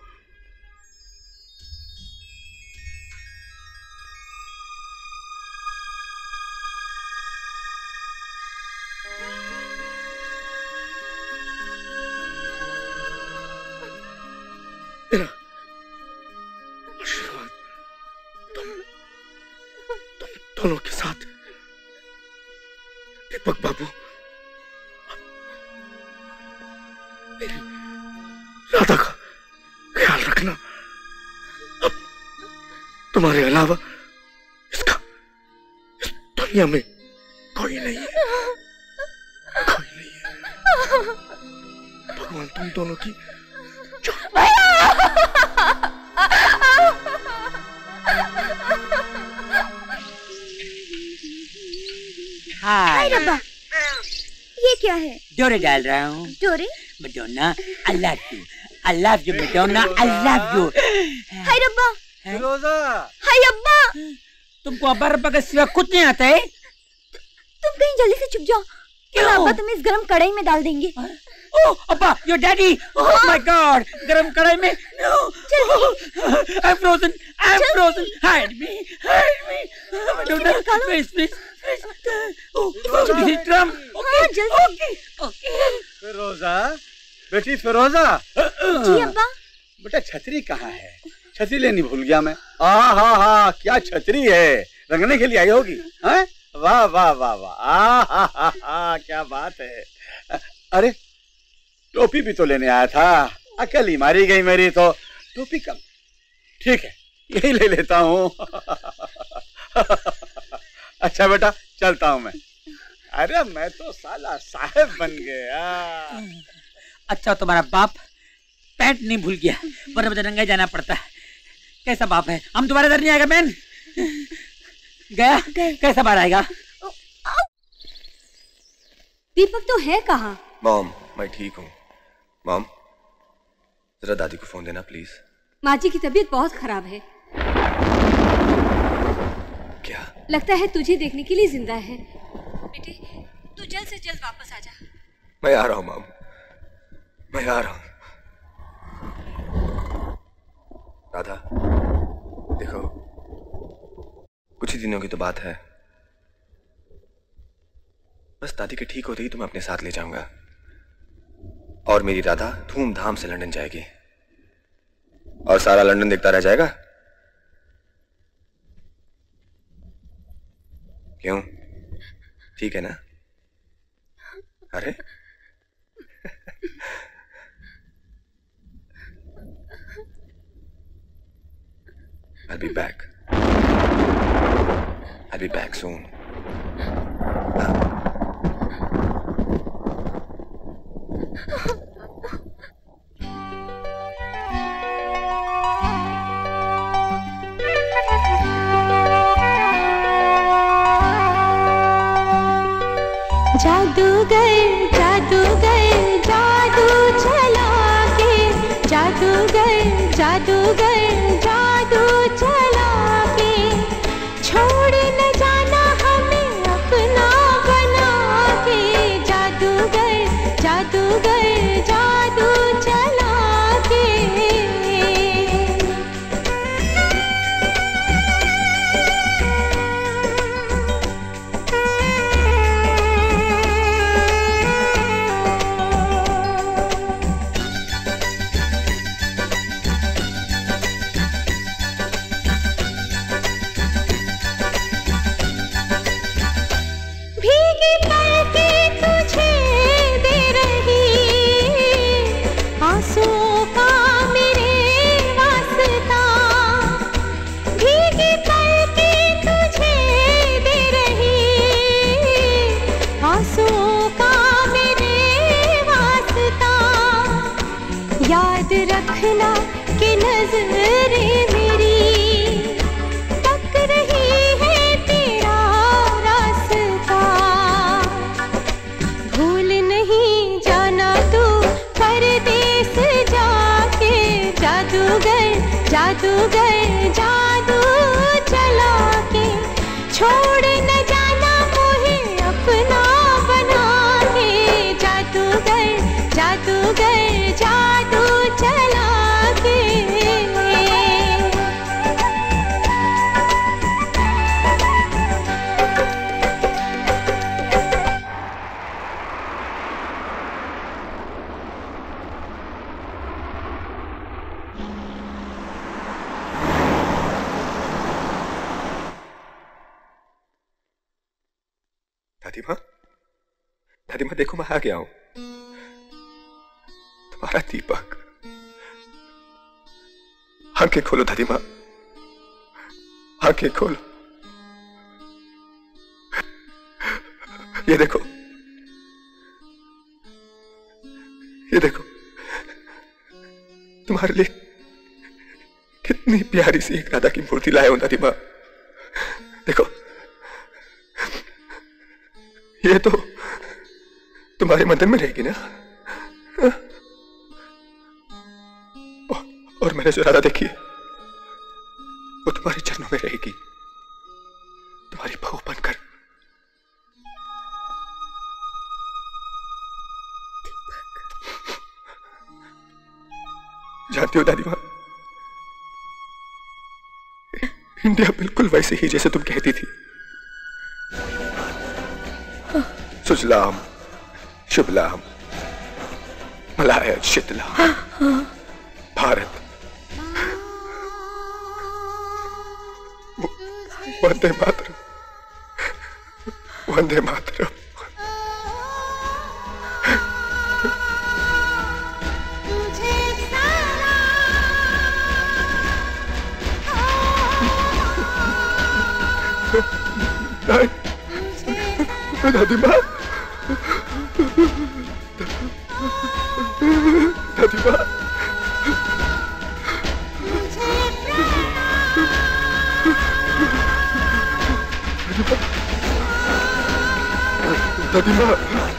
मेरा आशीर्वाद तुम तुम दोनों के साथ। दीपक बाबू, मेरी राधा का ख्याल रखना। अब तुम्हारे अलावा इसका इस दुनिया में कोई नहीं है, कोई नहीं है। भगवान तुम दोनों की हाय रब्बा, ये क्या है? डोरे डाल रहा हूँ। डोरे? Madonna, I love you, I love you Madonna, I love you. हाय रब्बा। फिरोजा। हाय अब्बा। तुमको अब्बा रब्बा का सिवा कुछ नहीं आता है? तुम कहीं जल्दी से छुप जाओ, क्यों? अब्बा तुम्हें इस गरम कढ़ाई में डाल देंगे। ओह अब्बा, your daddy. Oh my god, गरम कढ़ाई में। No. I am frozen, I am frozen. Hide me, hide me. Madonna, please please. Drum. हाँ, जल्दी। Okay, okay. फिरोजा, बेटी फिरोजा। जी अब्बा। बेटा छतरी कहाँ है? छतरी लेनी भूल गया मैं। आ हा हा, क्या छतरी है, रंगने के लिए आई होगी। हैं? वाह वाह वाह वाह, आ हा हा हा, क्या बात है। अरे टोपी भी तो लेने आया था, अकल ही मारी गई मेरी तो। टोपी कम, ठीक है यही ले लेता हूँ। अच्छा बेटा चलता हूँ मैं। अरे मैं तो साला साहब बन गया। अच्छा तुम्हारा बाप पैंट नहीं भूल गया, वरना मुझे नंगा जाना पड़ता है। कैसा बाप है? हम तुम्हारे इधर नहीं आएगा बहन। गया? कैसा बाहर आएगा? दीपक तो है कहाँ? मॉम, मैं ठीक हूँ। मॉम, जरा दादी को फोन देना प्लीज। माँ जी की तबीयत बहुत खराब है। क्या? लगता है तुझे देखने के लिए जिंदा है। बेटे, तू जल्द से जल्द वापस आ जा। मैं आ रहा हूँ मॉम, मैं आ रहा हूँ। राधा, देखो कुछ ही दिनों की तो बात है। बस दादी के ठीक होते ही तुम्हें अपने साथ ले जाऊंगा और मेरी राधा धूमधाम से लंदन जाएगी और सारा लंदन देखता रह जाएगा। क्यों, ठीक है ना? अरे I'll be back. I'll be back soon. जादूगर जादूगर जादू चला के, जादूगर जादूगर जादू चला के, छोड़ न जाना हमें अपना बना के, जादूगर जादूगर जादू चला के। रखना कि नजरे मेरी तक रही है तेरा रास्ता। भूल नहीं जाना तू परदेस जाके, जादूगर जादूगर जादू चला के, छोड़ न जाना मुझे अपना बना के, जादूगर जादूगर जादू चला के। दादी माँ, दादी माँ देखो मैं आ गया हूं। तुम्हारा दीपक। आंखें खोलो दादी माँ, आंखें खोलो। ये देखो, ये देखो, तुम्हारे लिए कितनी प्यारी सी एक राधा की मूर्ति लाया हूं दादी माँ। देखो, ये तो तुम्हारे मंदिर में रहेगी ना? और मैंने जो राधा देखी है वो तुम्हारे चरणों में रहेगी, तुम्हारी बहू बनकर। जानती हो दादी माँ, इंडिया बिल्कुल वैसे ही जैसे तुम कहती थी। सुजलाम शुभलाम मलायत शीतलाम भारत वंदे मातरम, वंदे मातरम। दादी माँ, दादी माँ, दादी माँ,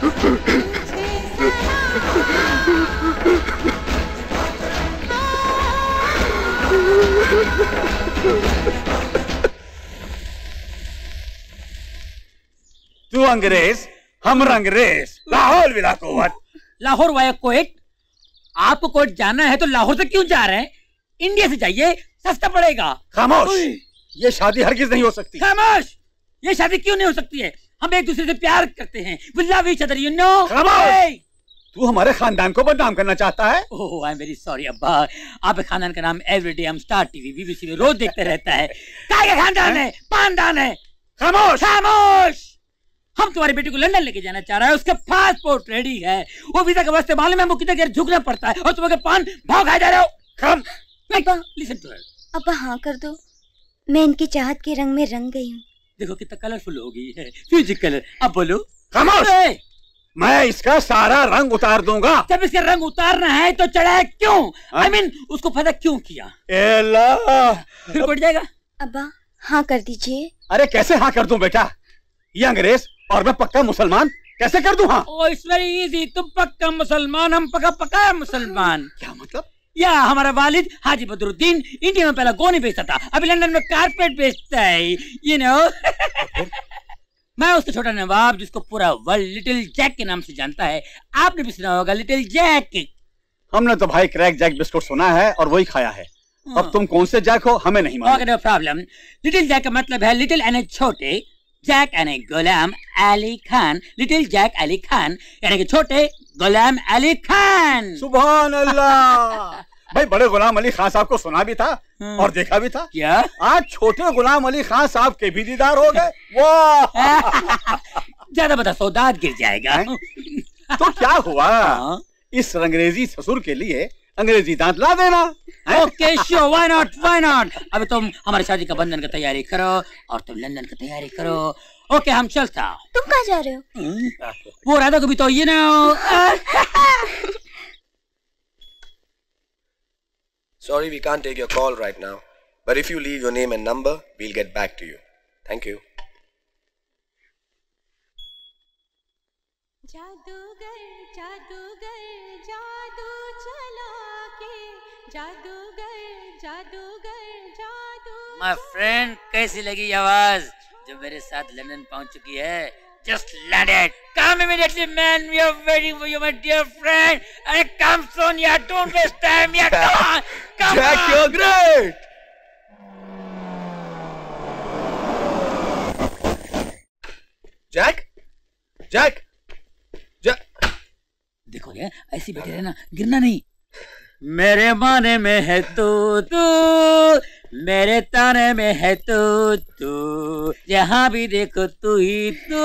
तू अंग्रेज, हम रंगरेज, लाहौर विला कोवत। लाहौर वाया कोएट? आपको कोएट जाना है तो लाहौर से क्यों जा रहे हैं? इंडिया से जाइए, सस्ता पड़ेगा। खामोश, ये शादी हरगिज नहीं हो सकती। खामोश, ये शादी क्यों नहीं हो सकती है? हम एक दूसरे से प्यार करते हैं। We love each other, you know? खामोश, तू हमारे खानदान को बदनाम करना चाहता है? Oh, I am very sorry अब्बा। आपके खानदान का नाम एवरीडे हम स्टार टीवी बीबीसी में रोज देखते रहता है। क्या खानदान है? पानदान है। खामोश, खामोश। हम तुम्हारी बेटी को लंदन लेके जाना चाह रहे हैं, उसका पासपोर्ट रेडी है। वो वीजा के वास्ते मालूम है वो कितने देर झुकना पड़ता है, और तुम अगर पान भाव खाए जा रहे हो। खम लिसन टू हर। अब्बा हाँ कर दो, मैं इनकी चाहत के रंग में रंग गई हूँ। देखो कितना कलरफुल हो गई है, म्यूजिक कलर। अब बोलो। खामोश, मैं इसका सारा रंग उतार दूंगा। जब इसका रंग उतारना है तो चढ़ाया क्यों? आई I मीन mean, उसको पैदा क्यों किया? एला, फिर बढ़ जाएगा। अब्बा हाँ कर दीजिए। अरे कैसे हाँ कर दूं बेटा? ये अंग्रेज और मैं पक्का मुसलमान, कैसे कर दूं हाँ? ओ इट्स वेरी इजी, तुम पक्का मुसलमान, हम पक्का पक्का मुसलमान। क्या मतलब? या हमारा वालिद हाजी बदरुद्दीन इंडिया में पहला गोनी बेचता था, अभी लंदन में कारपेट बेचता है, यू नो। मैं उसका छोटा नवाब जिसको पूरा वर्ल्ड लिटिल जैक के नाम से जानता है। आपने भी सुना होगा लिटिल जैक। हमने तो भाई क्रैक जैक बिस्कुट सुना है और वही खाया है। अब तुम कौन से जैक हो हमें नहीं मालूम। Okay no problem. Little Jack का मतलब है लिटिल यानी छोटे, जैक यानी गुलाम अली खान, लिटिल जैक अली खान यानी कि छोटे गुलाम अली खान। सुभान अल्लाह। भाई बड़े गुलाम अली खान साहब को सुना भी था और देखा भी था। क्या आज छोटे गुलाम अली खान साहब के भी दीदार हो गए? वाह। ज्यादा बता सौदात गिर जाएगा। तो क्या हुआ, इस अंग्रेजी ससुर के लिए अंग्रेजी दांत ला देना। Okay sure, why not why not. अब तुम हमारी शादी का बंधन की तैयारी करो और तुम लंदन की तैयारी करो। ओके हम चलता। तुम कहाँ जा रहे हो? वो राधा को भी तो ये ना। Sorry, we can't take your call right now. But if you leave your name and number, we'll get back to you. Thank you. जादूगर जादूगर जादू चला के जादूगर जादूगर जादू माय फ्रेंड, कैसी लगी आवाज जो मेरे साथ लंदन पहुंच चुकी है? Just land it. Come immediately, man. We are waiting for you, my dear friend. And come soon, yeah. Don't waste time, yeah. Come on. Come Jack, on. you're great. Jack? Jack? Jack? देखो ये ऐसी बैठे रहना, गिरना नहीं। मेरे माने में है तू तू, मेरे ताने में है तू तू, जहाँ भी देखो तू ही तू।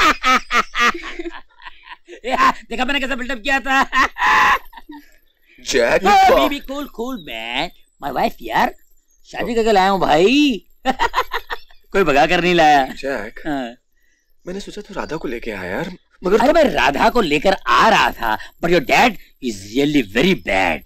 देखा मैंने कैसा बिल्डअप किया था? Jack, baby cool cool man, my wife यार, शादी करके लाया हूँ भाई। कोई भगा कर नहीं लाया। Jack, मैंने सोचा तू राधा को लेके आया यार, मगर अरे मैं राधा को लेकर आ रहा था, but your dad is really very bad.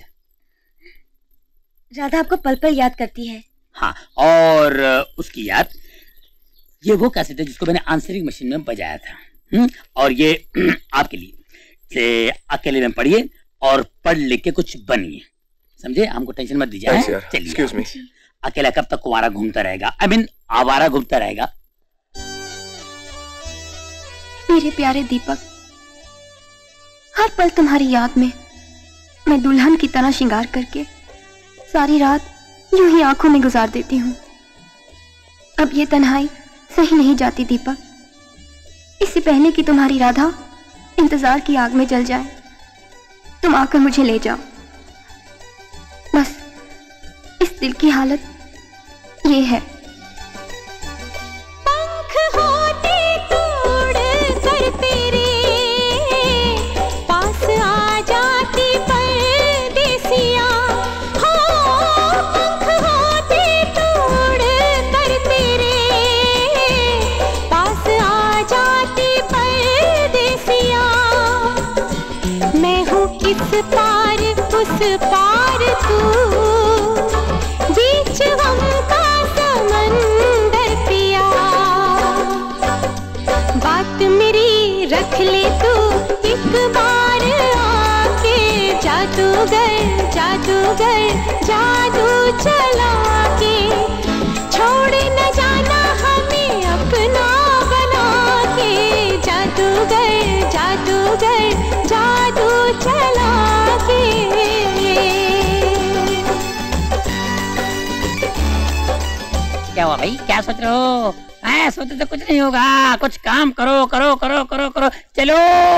Radha आपको पल पल याद करती है। हाँ, और उसकी याद, ये वो कैसेट है जिसको मैंने आंसरिंग मशीन में बजाया था। हुँ? और ये आपके लिए से अकेले में पढ़िए और पढ़ लिख के कुछ बनिए, समझे? हमको टेंशन मत दीजिए। चलिए, एक्सक्यूज मी। अकेला कब तक कुंवारा घूमता रहेगा? आई मीन आवारा घूमता रहेगा। मेरे प्यारे दीपक, हर पल तुम्हारी याद में मैं दुल्हन की तरह श्रृंगार करके सारी रात यूं ही आंखों में गुजार देती हूँ। अब ये तन्हाई सही नहीं जाती दीपक। इससे पहले कि तुम्हारी राधा इंतजार की आग में जल जाए, तुम आकर मुझे ले जाओ। बस इस दिल की हालत ये है। पंख होते तोड़ कर तेरे पास आ जाती परदेसिया। हो पंख होते तोड़ कर तेरे पास आ जाती परदेसिया। मैं हूँ किस पार उस पार तू, बीच हम का समंदर पिया। बात मेरी रख ले तू एक बार आके, जादूगर जादूगर जादू चला के, छोड़ न जाना हमें अपना बना के। जादूगर जादूगर जादू चला के। क्या हुआ भाई, क्या सोच रहे हो? आ, सोचे तो कुछ नहीं होगा, कुछ काम करो करो करो करो करो, चलो।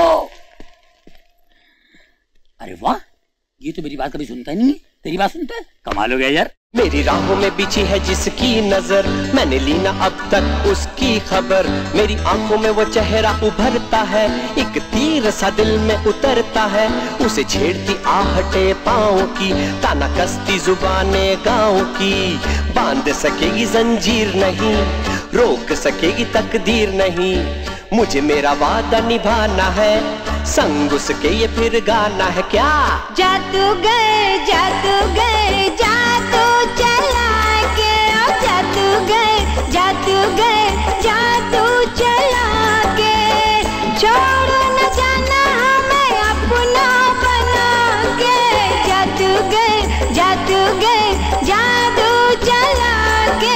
अरे वाह, ये तो मेरी बात कभी सुनता नहीं है, तेरी बात सुनता है, कमाल हो गया यार। मेरी राहों में बिछी है जिसकी नजर, मैंने ली ना अब तक उसकी खबर। मेरी आंखों में वो चेहरा उभरता है, एक तीर सा दिल में उतरता है। उसे छेड़ती आहटे पाँव की, ताना कसती जुबाने गाँव की। बांध सकेगी जंजीर नहीं, रोक सकेगी तकदीर नहीं। मुझे मेरा वादा निभाना है, संग उसके ये फिर गाना है क्या? जादूगर जादूगर जादू चला के, जादूगर जादूगर जादू चला के, छोड़ न जाना हमें अपना बना के। जादूगर जादूगर जादू चला के।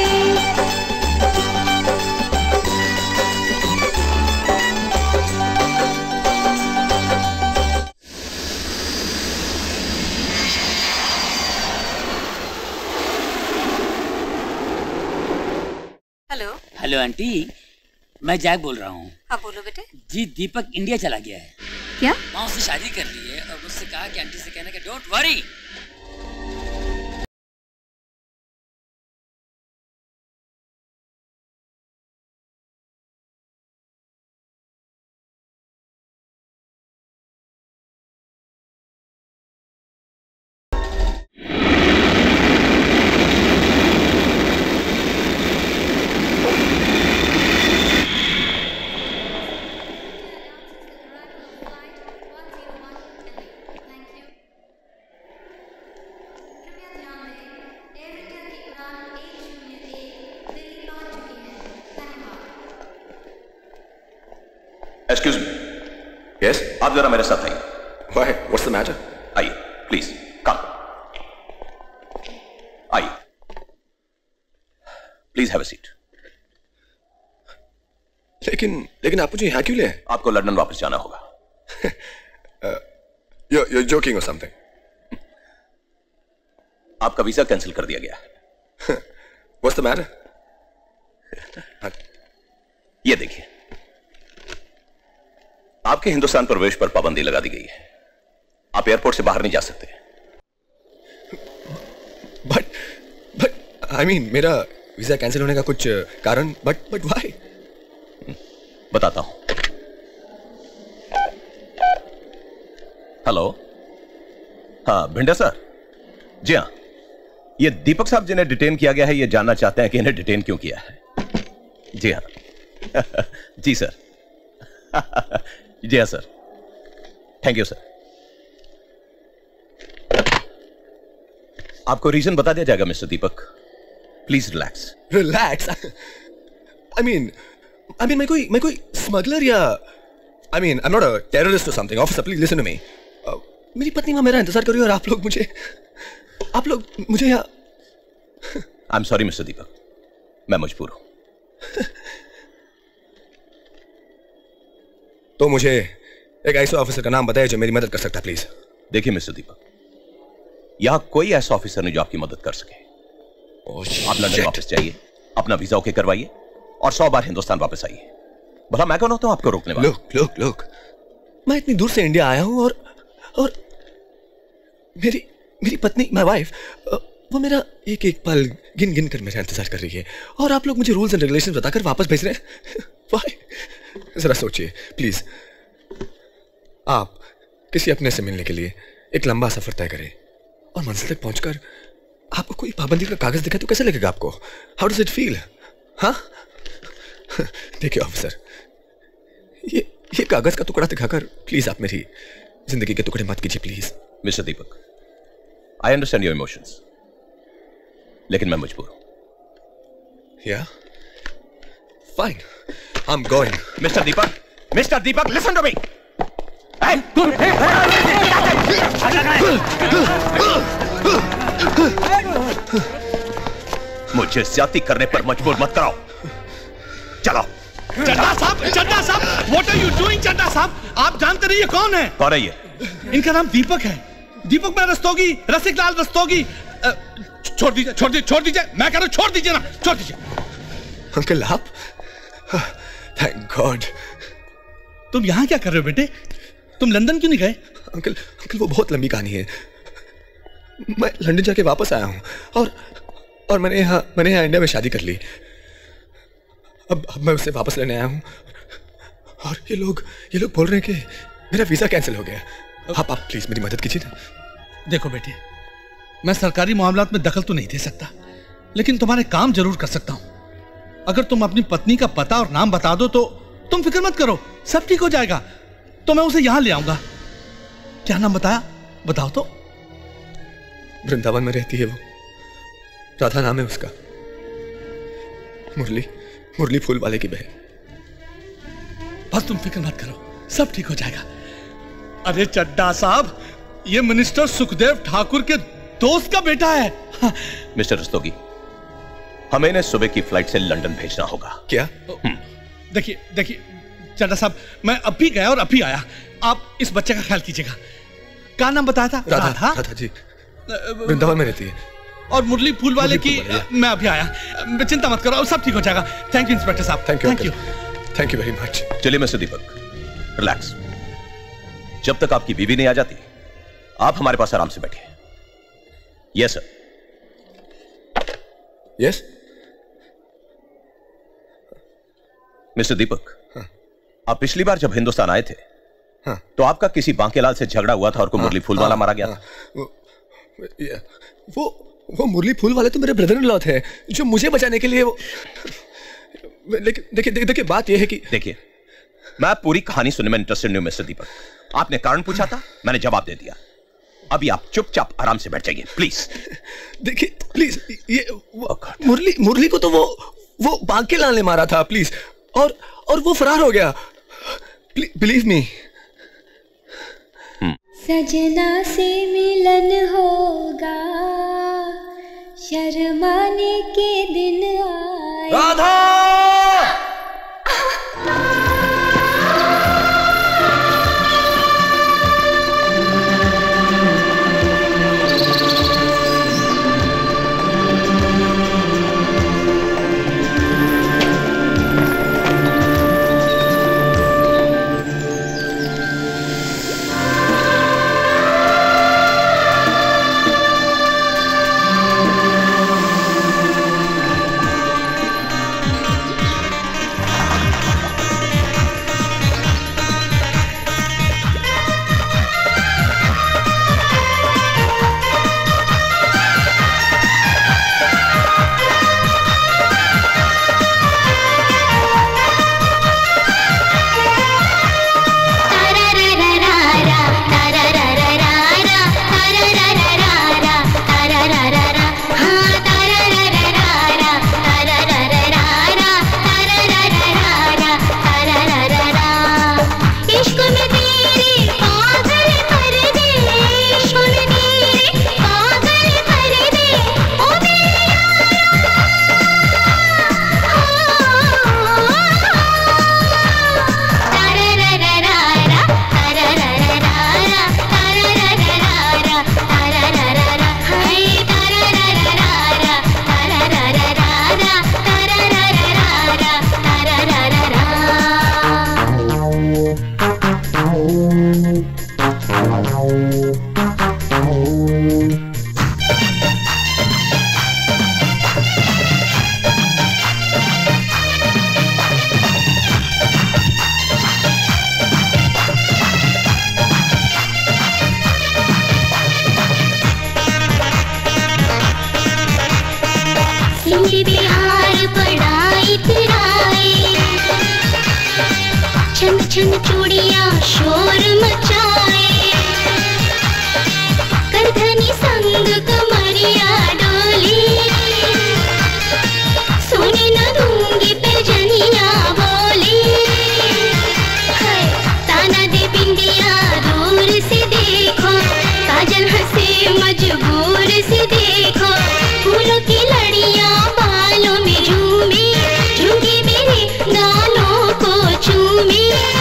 हेलो हेलो आंटी, मैं जैक बोल रहा हूँ। हाँ बोलो बेटे। जी, दीपक इंडिया चला गया है। क्या? माँ उससे शादी कर ली है और मुझसे कहा कि आंटी से कहना कि don't worry. Excuse me. Yes, आप जरा मेरे साथ आइए। Why, what's the matter? आइए प्लीज, कम आइए, प्लीज हैव अ सीट। लेकिन लेकिन आप मुझे यहाँ क्यों ले आए? आपको लंदन वापस जाना होगा। you're, you're joking or something? आपका वीजा कैंसिल कर दिया गया है। What's the matter? ये देखिए, आपके हिंदुस्तान प्रवेश पर पाबंदी लगा दी गई है। आप एयरपोर्ट से बाहर नहीं जा सकते। बट बट आई मीन मेरा वीजा कैंसिल होने का कुछ कारण? But but why? बताता हूं। हेलो, हाँ भिंडा सर। जी हाँ, ये दीपक साहब जिन्हें डिटेन किया गया है, ये जानना चाहते हैं कि इन्हें डिटेन क्यों किया है। जी हाँ जी सर। जी हाँ सर, थैंक यू सर। आपको रीजन बता दिया जाएगा mister Deepak, please relax. Relax? I mean I mean मैं कोई मैं कोई स्मगलर या I mean I am not a terrorist और something. Officer please listen to me. मेरी पत्नी वहां मेरा इंतजार कर रही है और आप लोग मुझे आप लोग मुझे यहाँ। I am sorry mister Deepak, मैं मजबूर हूं। तो मुझे एक ऐसे ऑफिसर का नाम बताइए जो मेरी मदद कर सकता है प्लीज। देखिए मिस्टर दीपक, यहां कोई ऐसा ऑफिसर नहीं जो आपकी मदद कर सके। oh, आप लंदन वापस जाइए, अपना वीजा ओके करवाइए और सौ बार हिंदुस्तान वापस आइए। भला मैं कौन होता हूं आपको रोकने वाला? लोग लोग लोग मैं इतनी दूर से इंडिया आया हूं और और मेरी मेरी पत्नी, माय वाइफ, वो मेरा एक एक पल गिन गिन कर मेरा इंतजार कर रही है और आप लोग मुझे रूल्स एंड रेगुलेशंस बताकर वापस भेज रहे हैं। व्हाई? जरा सोचिए प्लीज। आप किसी अपने से मिलने के लिए एक लंबा सफर तय करें और मंजिल तक पहुंचकर आपको कोई पाबंदी का कागज दिखा तो कैसे लगेगा आपको? How does it feel? हाँ देखिए ऑफिसर, ये ये कागज का टुकड़ा दिखाकर प्लीज आप मेरी जिंदगी के टुकड़े मत कीजिए please. Mister Deepak, I understand your emotions, लेकिन मैं मजबूर हूं। Yeah fine, I am going. Mister Deepak, mister Deepak listen to me. मुझे ज्यादती करने पर मजबूर मत कराओ। चलो। चड्ढा साहब, चड्ढा साहब, what are you doing? Chadha साहब, आप जानते नहीं ये कौन है? कौन है ये? इनका नाम दीपक है, दीपक मैं रस्तोगी, रसिकलाल रस्तोगी। छोड़ दीजिए, छोड़ दीजिए, छोड़ दीजिए, मैं कह रहा हूं छोड़ दीजिए ना, छोड़ दीजिए। अंकल आप? Thank God. तुम यहां क्या कर रहे हो बेटे? तुम लंदन क्यों नहीं गए? अंकल अंकल वो बहुत लंबी कहानी है। मैं लंदन जाके वापस आया हूं और और मैंने यहाँ मैंने यहाँ इंडिया में शादी कर ली। अब अब मैं उसे वापस लेने आया हूँ और ये लोग ये लोग बोल रहे हैं कि मेरा वीजा कैंसिल हो गया। आप आप प्लीज मेरी मदद कीजिए ना। देखो बेटे, मैं सरकारी मामलात में दखल तो नहीं दे सकता, लेकिन तुम्हारे काम जरूर कर सकता हूं। अगर तुम अपनी पत्नी का पता और नाम बता दो तो तुम फिक्र मत करो, सब ठीक हो जाएगा। तो मैं उसे यहां ले आऊंगा। क्या नाम बताया? बताओ तो। वृंदावन में रहती है वो, राधा नाम है उसका। मुरली मुरली फूल वाले की बहन। बस तुम फिक्र मत करो, सब ठीक हो जाएगा। अरे चड्ढा साहब, ये मिनिस्टर सुखदेव ठाकुर के दोस्त का बेटा है। हाँ। मिस्टर रस्तोगी, हमें इन्हें सुबह की फ्लाइट से लंदन भेजना होगा। क्या? देखिए देखिए चड्ढा साहब, मैं अभी गया और अभी आया। आप इस बच्चे का ख्याल कीजिएगा। क्या नाम बताया था? राधा। राधा, राधा जी, वृंदावन में रहती है। और मुरली फूल वाले की मैं अभी आया। चिंता मत करो, सब ठीक हो जाएगा। थैंक यू इंस्पेक्टर साहब। Thank you, thank you, thank you very much. चलिए मिस्टर दीपक, रिलैक्स। जब तक आपकी बीवी नहीं आ जाती, आप हमारे पास आराम से बैठिए। Yes sir. Yes mister Deepak, हाँ। आप पिछली बार जब हिंदुस्तान आए थे, हाँ। तो आपका किसी बांकेलाल से झगड़ा हुआ था और को हाँ, मुरली फूल वाला हाँ, मारा गया हाँ, था। वो, वो वो मुरली फूल वाले तो मेरे ब्रदर इन लॉ थे जो मुझे बचाने के लिए वो। लेकिन देखिए देखिए देखिए बात यह है कि देखिए, मैं पूरी कहानी सुनने में इंटरेस्टेड नहीं हूं मिस्टर दीपक। आपने कारण पूछा था, मैंने जवाब दे दिया। अभी आप चुपचाप आराम से बैठ जाइए प्लीज। देखिए प्लीज, ये मुरली मुरली को तो वो वो बांकेलाल ने मारा था प्लीज, और और वो फरार हो गया। Believe me. सजना से मिलन होगा, शर्माने के दिन आए। राधा! छन चूड़िया शोर मचाए, करधनी संग कमरिया डोली, सोने न दूंगी पैजनिया बोली। ताना दे बिंदिया दूर से देखो, काजल हंसे मजबूर से देखो, फूलों की लड़ियां बालों में झूमे, झूठी मेरे गालों को चूमे।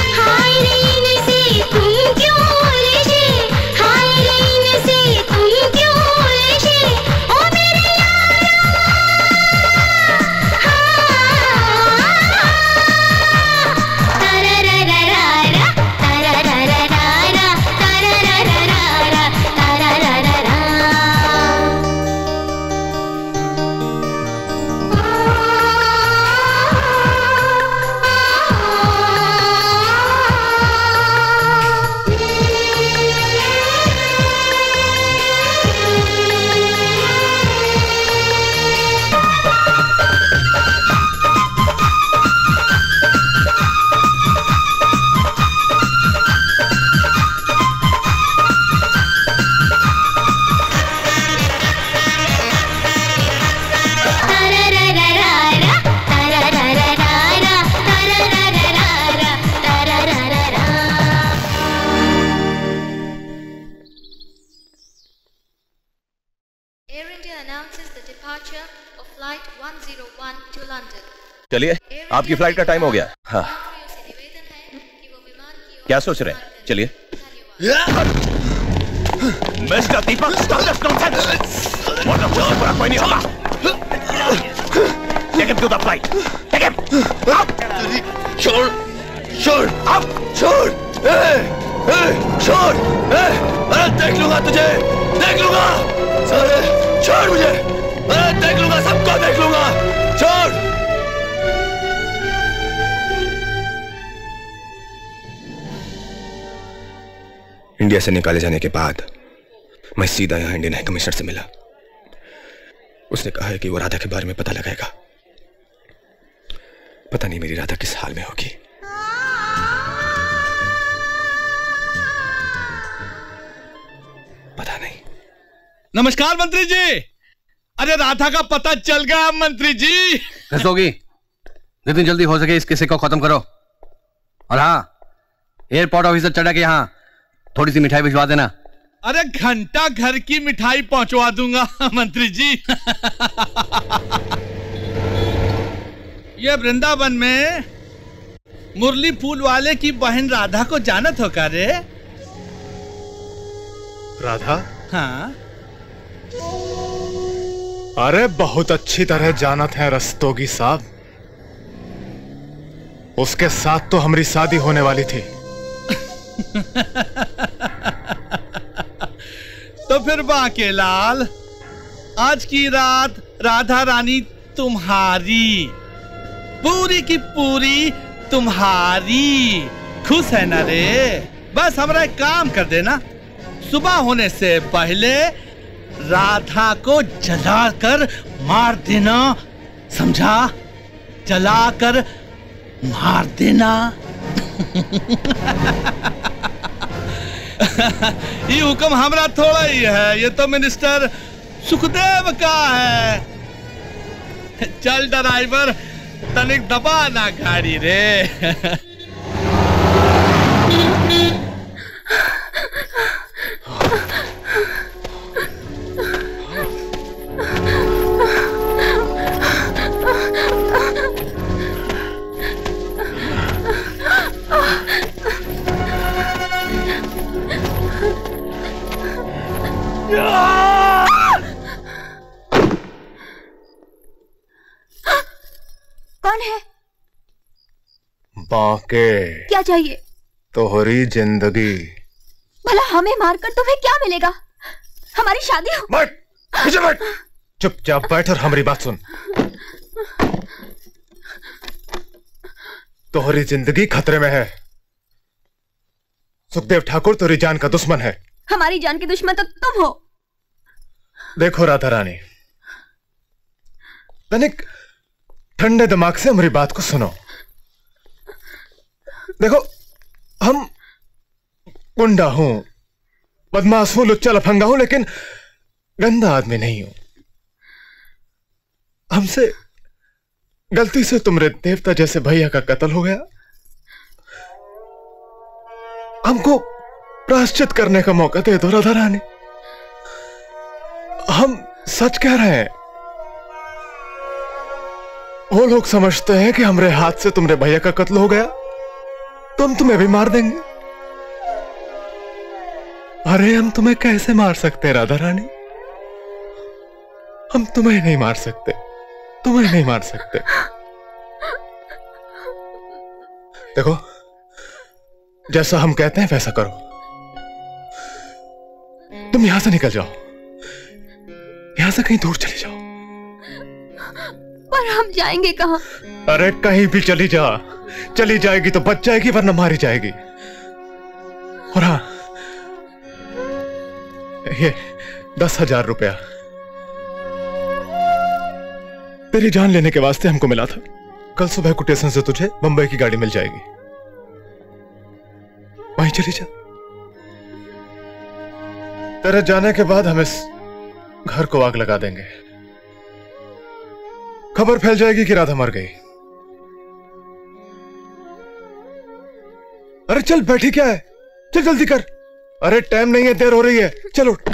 चलिए, आपकी फ्लाइट का टाइम हो गया। हाँ, क्या सोच रहे हैं? चलिए। Mister Deepak, stop this nonsense! What the fuck? बुरा कोई नहीं होगा। Take him to the flight. Take him. Up. छोड़, छोड़, up, छोड़, ए, ए, छोड़, ए, अरे देख लूंगा तुझे, देख लूंगा, सारे, छोड़ मुझे, अरे देख लूंगा, सबको देख लूंगा, छोड़। इंडिया से निकाले जाने के बाद मैं सीधा यहां इंडियन हाई कमिश्नर से मिला। उसने कहा है कि वो राधा के बारे में पता लगाएगा। पता नहीं मेरी राधा किस हाल में होगी। पता नहीं। नमस्कार मंत्री जी। अरे राधा का पता चल गया मंत्री जी। होगी जितनी जल्दी हो सके इस किस्से को खत्म करो। और हाँ, एयरपोर्ट ऑफिसर चढ़ा के यहाँ थोड़ी सी मिठाई भिजवा देना। अरे घंटा घर की मिठाई पहुंचवा दूंगा मंत्री जी। ये वृंदावन में मुरली फूल वाले की बहन राधा को जानत हो का रे? राधा? हाँ। अरे बहुत अच्छी तरह जानत है रस्तोगी साहब। उसके साथ तो हमारी शादी होने वाली थी। तो फिर बाके लाल, आज की रात राधा रानी तुम्हारी, पूरी की पूरी तुम्हारी। खुश है ना रे? बस हमारा एक काम कर देना, सुबह होने से पहले राधा को जलाकर मार देना, समझा? जलाकर मार देना। ये हुक्म हमरा थोड़ा ही है, ये तो मिनिस्टर सुखदेव का है। चल ड्राइवर, तनिक दबा ना गाड़ी रे। कौन है? बाके क्या चाहिए? तोहरी जिंदगी। भला हमें मारकर तुम्हें क्या मिलेगा? हमारी शादी हो। बैठ, पीछे बैठ। चुपचाप बैठ और हमारी बात सुन। तोहरी जिंदगी खतरे में है। सुखदेव ठाकुर तोरी जान का दुश्मन है। हमारी जान के दुश्मन तो तुम हो। देखो राधा रानी, तनिक ठंडे दिमाग से हमारी बात को सुनो। देखो, हम गुंडा हूं, बदमाश हूं, लुच्चा लफंगा हूं, लेकिन गंदा आदमी नहीं हूं। हमसे गलती से तुम्हारे देवता जैसे भैया का कत्ल हो गया। हमको प्रायश्चित करने का मौका दे दो राधा रानी। हम सच कह रहे हैं। वो लोग समझते हैं कि हमारे हाथ से तुम्हारे भैया का कत्ल हो गया तो हम तुम्हें भी मार देंगे। अरे हम तुम्हें कैसे मार सकते हैं राधा रानी? हम तुम्हें नहीं मार सकते, तुम्हें नहीं मार सकते। देखो, जैसा हम कहते हैं वैसा करो। तुम यहां से निकल जाओ, यहां से कहीं दूर चले जाओ। पर हम जाएंगे कहां? अरे कहीं भी चली जा। चली जाएगी तो बच जाएगी, वरना मारी जाएगी। और हाँ, ये दस हजार रुपया तेरी जान लेने के वास्ते हमको मिला था। कल सुबह को स्टेशन से तुझे बंबई की गाड़ी मिल जाएगी, वहीं चली जा। तेरे जाने के बाद हम इस घर को आग लगा देंगे। खबर फैल जाएगी कि राधा मर गई। अरे चल, बैठी क्या है? चल जल्दी कर। अरे टाइम नहीं है, देर हो रही है। चलो।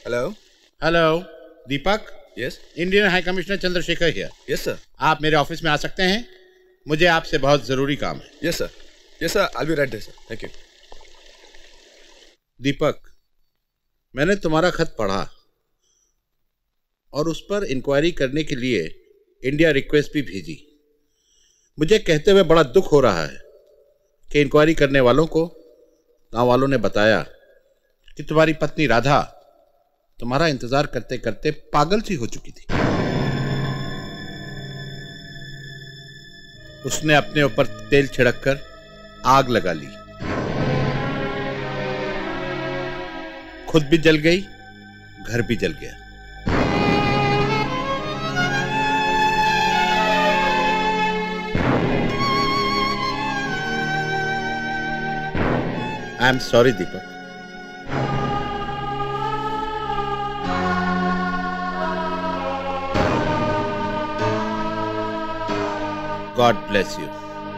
Hello hello Deepak. Yes. Indian high commissioner Chandrashekhar here. Yes sir. आप मेरे ऑफिस में आ सकते हैं, मुझे आपसे बहुत जरूरी काम है। Yes sir. Yes sir, I will be right there sir. Thank you. Deepak, मैंने तुम्हारा खत पढ़ा और उस पर इंक्वायरी करने के लिए इंडिया रिक्वेस्ट भी भेजी। मुझे कहते हुए बड़ा दुख हो रहा है कि इंक्वायरी करने वालों को गांव वालों ने बताया कि तुम्हारी पत्नी राधा तुम्हारा इंतजार करते करते पागल सी हो चुकी थी। उसने अपने ऊपर तेल छिड़ककर आग लगा ली, खुद भी जल गई, घर भी जल गया। I am sorry Deepak. God bless you.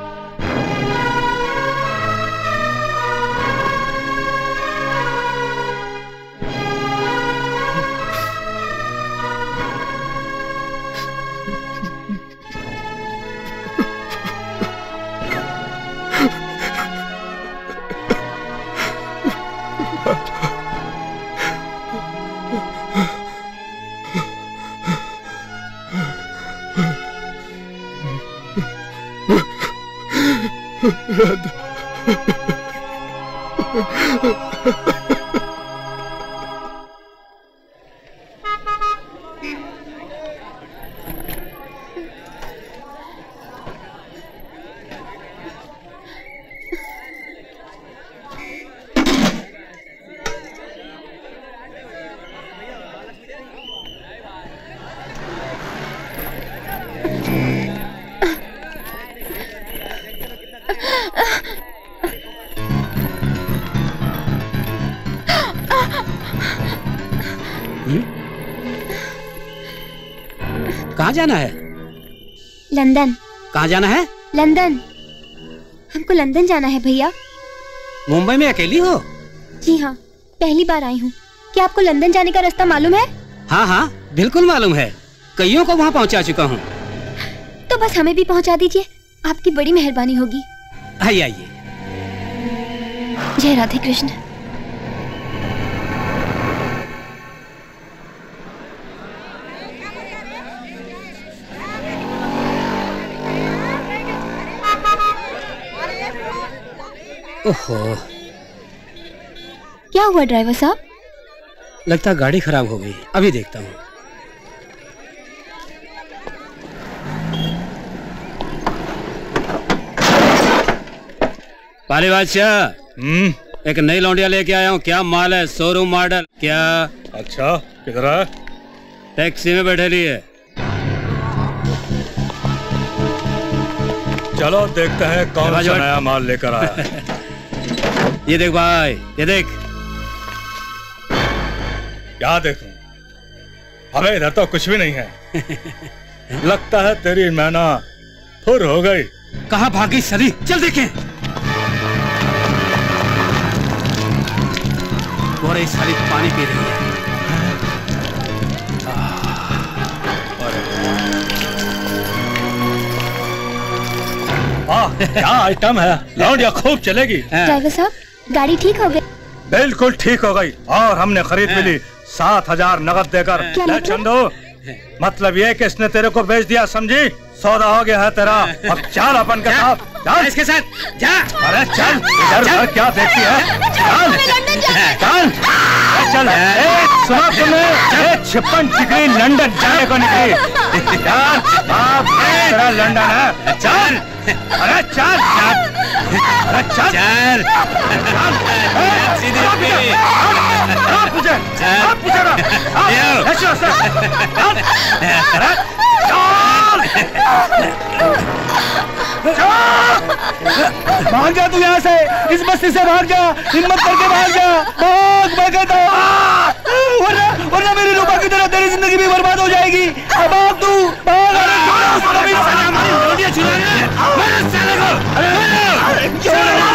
कहाँ जाना है? लंदन। कहाँ जाना है? लंदन। हमको लंदन जाना है भैया। मुंबई में अकेली हो? जी हाँ, पहली बार आई हूँ। क्या आपको लंदन जाने का रास्ता मालूम है? हाँ हाँ बिल्कुल मालूम है, कईयों को वहाँ पहुँचा चुका हूँ। तो बस हमें भी पहुँचा दीजिए, आपकी बड़ी मेहरबानी होगी। आइए आइए। जय राधे कृष्ण। ओहो, क्या हुआ ड्राइवर साहब? लगता गाड़ी खराब हो गई, अभी देखता हूँ। पाली बादशाह, हम्म, एक नई लौंडिया लेके आया हूँ। क्या माल है? Showroom model. क्या? अच्छा, किधर है? टैक्सी में बैठे ली है। चलो देखते हैं कौन सा नया माल लेकर आया है। ये देख भाई, ये देख। क्या देखूं? अबे इधर तो कुछ भी नहीं है। लगता है तेरी मैना फुर हो गई। कहाँ भागी सरी? चल देखें। गोरे सारी पानी पी रही है। वाह, क्या आइटम है। लौंडिया खूब चलेगी। ड्राइवर साहब, गाड़ी ठीक हो गई? बिल्कुल ठीक हो गई और हमने खरीद भी ली सात हजार नगद देकर। ले चंदू, मतलब ये कि इसने तेरे को बेच दिया, समझी? सौदा हो गया है तेरा। अब चल अपन के साथ। चल इसके साथ जा। अरे चल, इधर उधर क्या देखती है? चल चल चल। सुना तुमने? छिपन चिकनी लंदन जाने को निकली। यार बाप तेरा लंदन है। चल, अरे चल चल, अरे चल चल सीधी मुझे आप पूछे ना, ऐसे ऐसे। अरे भाग जा तू यहाँ से, इस बस्ती से भाग जा, हिम्मत करके भाग जा, भाग मैं कहता हूँ, वरना वरना मेरी रूपा की तरह तेरी जिंदगी भी बर्बाद हो जाएगी। भाग तू, भाग।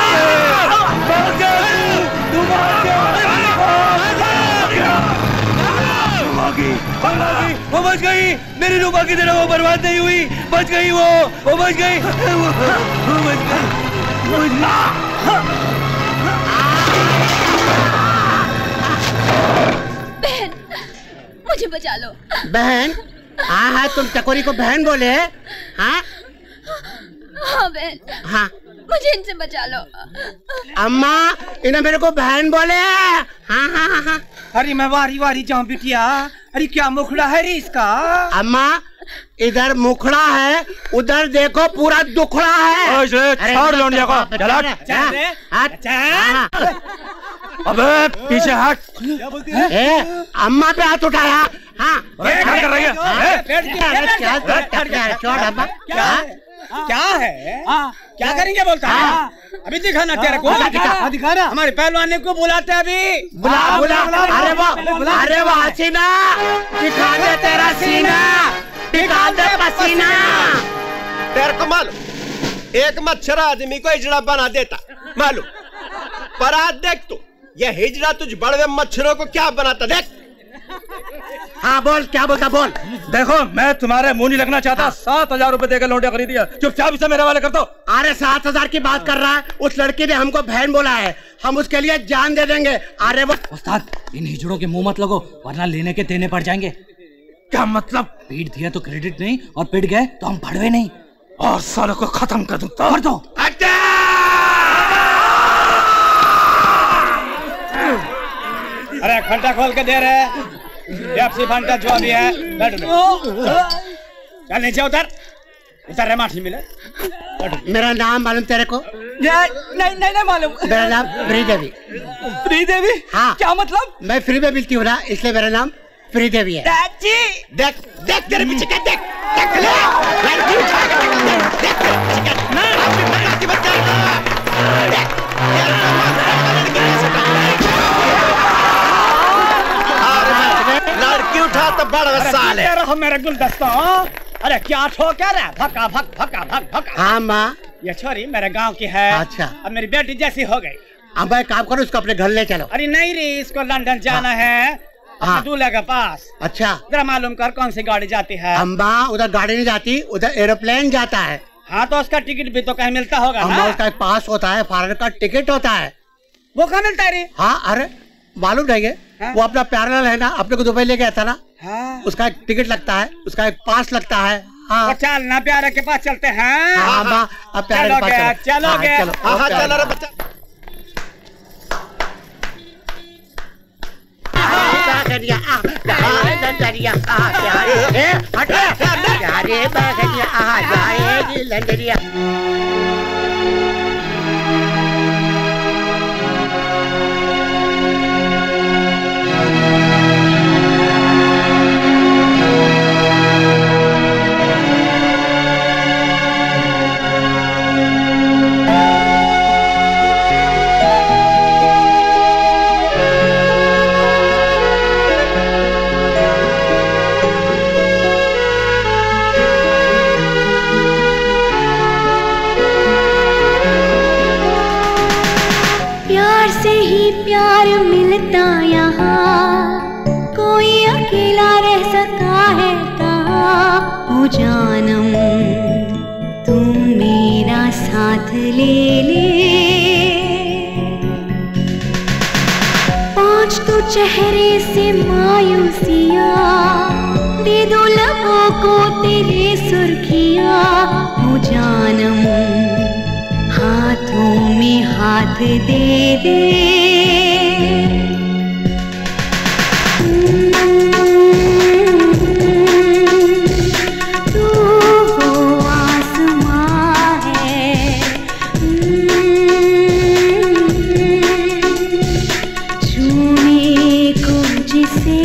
भाग जा तू, तू भाग जा। भागी भाग भागी। वो बच गई, मेरी रूपा की तरह वो बर्बाद नहीं हुई, बच गई वो वो बच गई वो, वो बच गई वो बच गई। बहन मुझे बचा लो। बहन? हाँ हाँ तुम टकोरी को बहन बोले? हाँ हाँ बहन। हाँ मुझे इनसे बचा लो। अम्मा इन्हें मेरे को बहन बोले। हाँ हाँ हाँ। अरे मैं वारी वारी जाऊं बिटिया। अरे क्या मुखड़ा है रे इसका? अम्मा इधर मुखड़ा है, उधर देखो पूरा दुखड़ा है। छोड़ लोनिया को। चल हट। अबे पीछे हट। ए, अम्मा पे हाथ उठाया। हाँ क्या कर रही है? क्या है? क्या करेंगे बोलता है? अभी दिखाना तेरे को। दिखा, दिखाना। हमारे पहलवान को बुलाते अभी। बुला बुला। अरे वाह अरे वाह हसीना, दिखा दे तेरा सीना, दिखा दे पसीना। तेरे को मालूम एक मच्छर आदमी को हिजड़ा बना देता मालूम, पर आज देख तू ये हिजड़ा तुझ बड़े मच्छरों को क्या बनाता देख। हाँ बोल क्या बोलता बोल। देखो मैं तुम्हारे मुंह नहीं लगना चाहता। सात हजार रूपए देकर लौंडिया खरीदी है, चुपचाप इसे मेरे वाले कर दो। अरे सात हजार की बात कर रहा है, उस लड़की ने हमको बहन बोला है, हम उसके लिए जान दे देंगे। अरे वो उस्ताद इन हिजड़ों के मुंह मत लगो वरना लेने के देने पड़ जाएंगे। क्या मतलब? पीट दिया तो क्रेडिट नहीं और पिट गए तो हम भड़वे नहीं, और सालों को खत्म कर दूं तो कर दो। अरे खंडा खोल के दे रहे फंटा जो भी है बैठ में। चल नीचे उतर उतर रे माठी मिले। मेरा नाम मालूम तेरे को? नहीं नहीं नहीं मालूम। मेरा नाम श्रीदेवी। श्रीदेवी? हाँ। क्या मतलब? मैं फ्री में मिलती हूँ ना इसलिए मेरा नाम श्रीदेवी है। देख देख तेरे पीछे क्या देख देख ले लड़की उठा के देख देख देख ना अपनी बहन की बात कर देख लड़की उठा तो बड़ा साल है। तेरा मेरा गुलदस्ता। अरे क्या ठोका रे भक्का भक भक्का भक भक्का। हाँ माँ ये छोरी मेरे गांव की है। अच्छा अब मेरी बेटी जैसी हो गई। अब मैं काम करो इसको अपने घर ले चलो। अरे नहीं रे इसको लंदन जाना हाँ। है हाँ। दूल्हे के पास। अच्छा जरा मालूम कर कौन सी गाड़ी जाती है? अम्बा उधर गाड़ी नहीं जाती, उधर एरोप्लेन जाता है। हाँ तो उसका टिकट भी तो कहीं मिलता होगा ना? अम्बा उसका एक पास होता है, फॉरेन का टिकट होता है। वो कहाँ मिलता है रे? हाँ अरे मालूम नहीं है हाँ? वो अपना प्यारा है ना, अपने को दुबई ले गया था ना हाँ? उसका एक टिकट लगता है, उसका एक पास लगता है। हाँ तो चल ना प्यारे के पास चलते हैं। हाँ अम्बा अब प्यारे के पास चलो चलोगे? हाँ हाँ चल रहा बच्चा। बागरिया आ लंदरिया आ प्यारे हट प्यारे बागरिया आ जाएगी लंदरिया। प्यार मिलता यहाँ, कोई अकेला रह सका है कहाँ? ओ जानम तुम मेरा साथ ले ले, पाँच तो चेहरे से मायूसिया, दे दो लबों को तेरे सुर्खियाँ। ओ जानम हाथों में हाथ दे दे, तू वो आसमां है, छूने को जिसे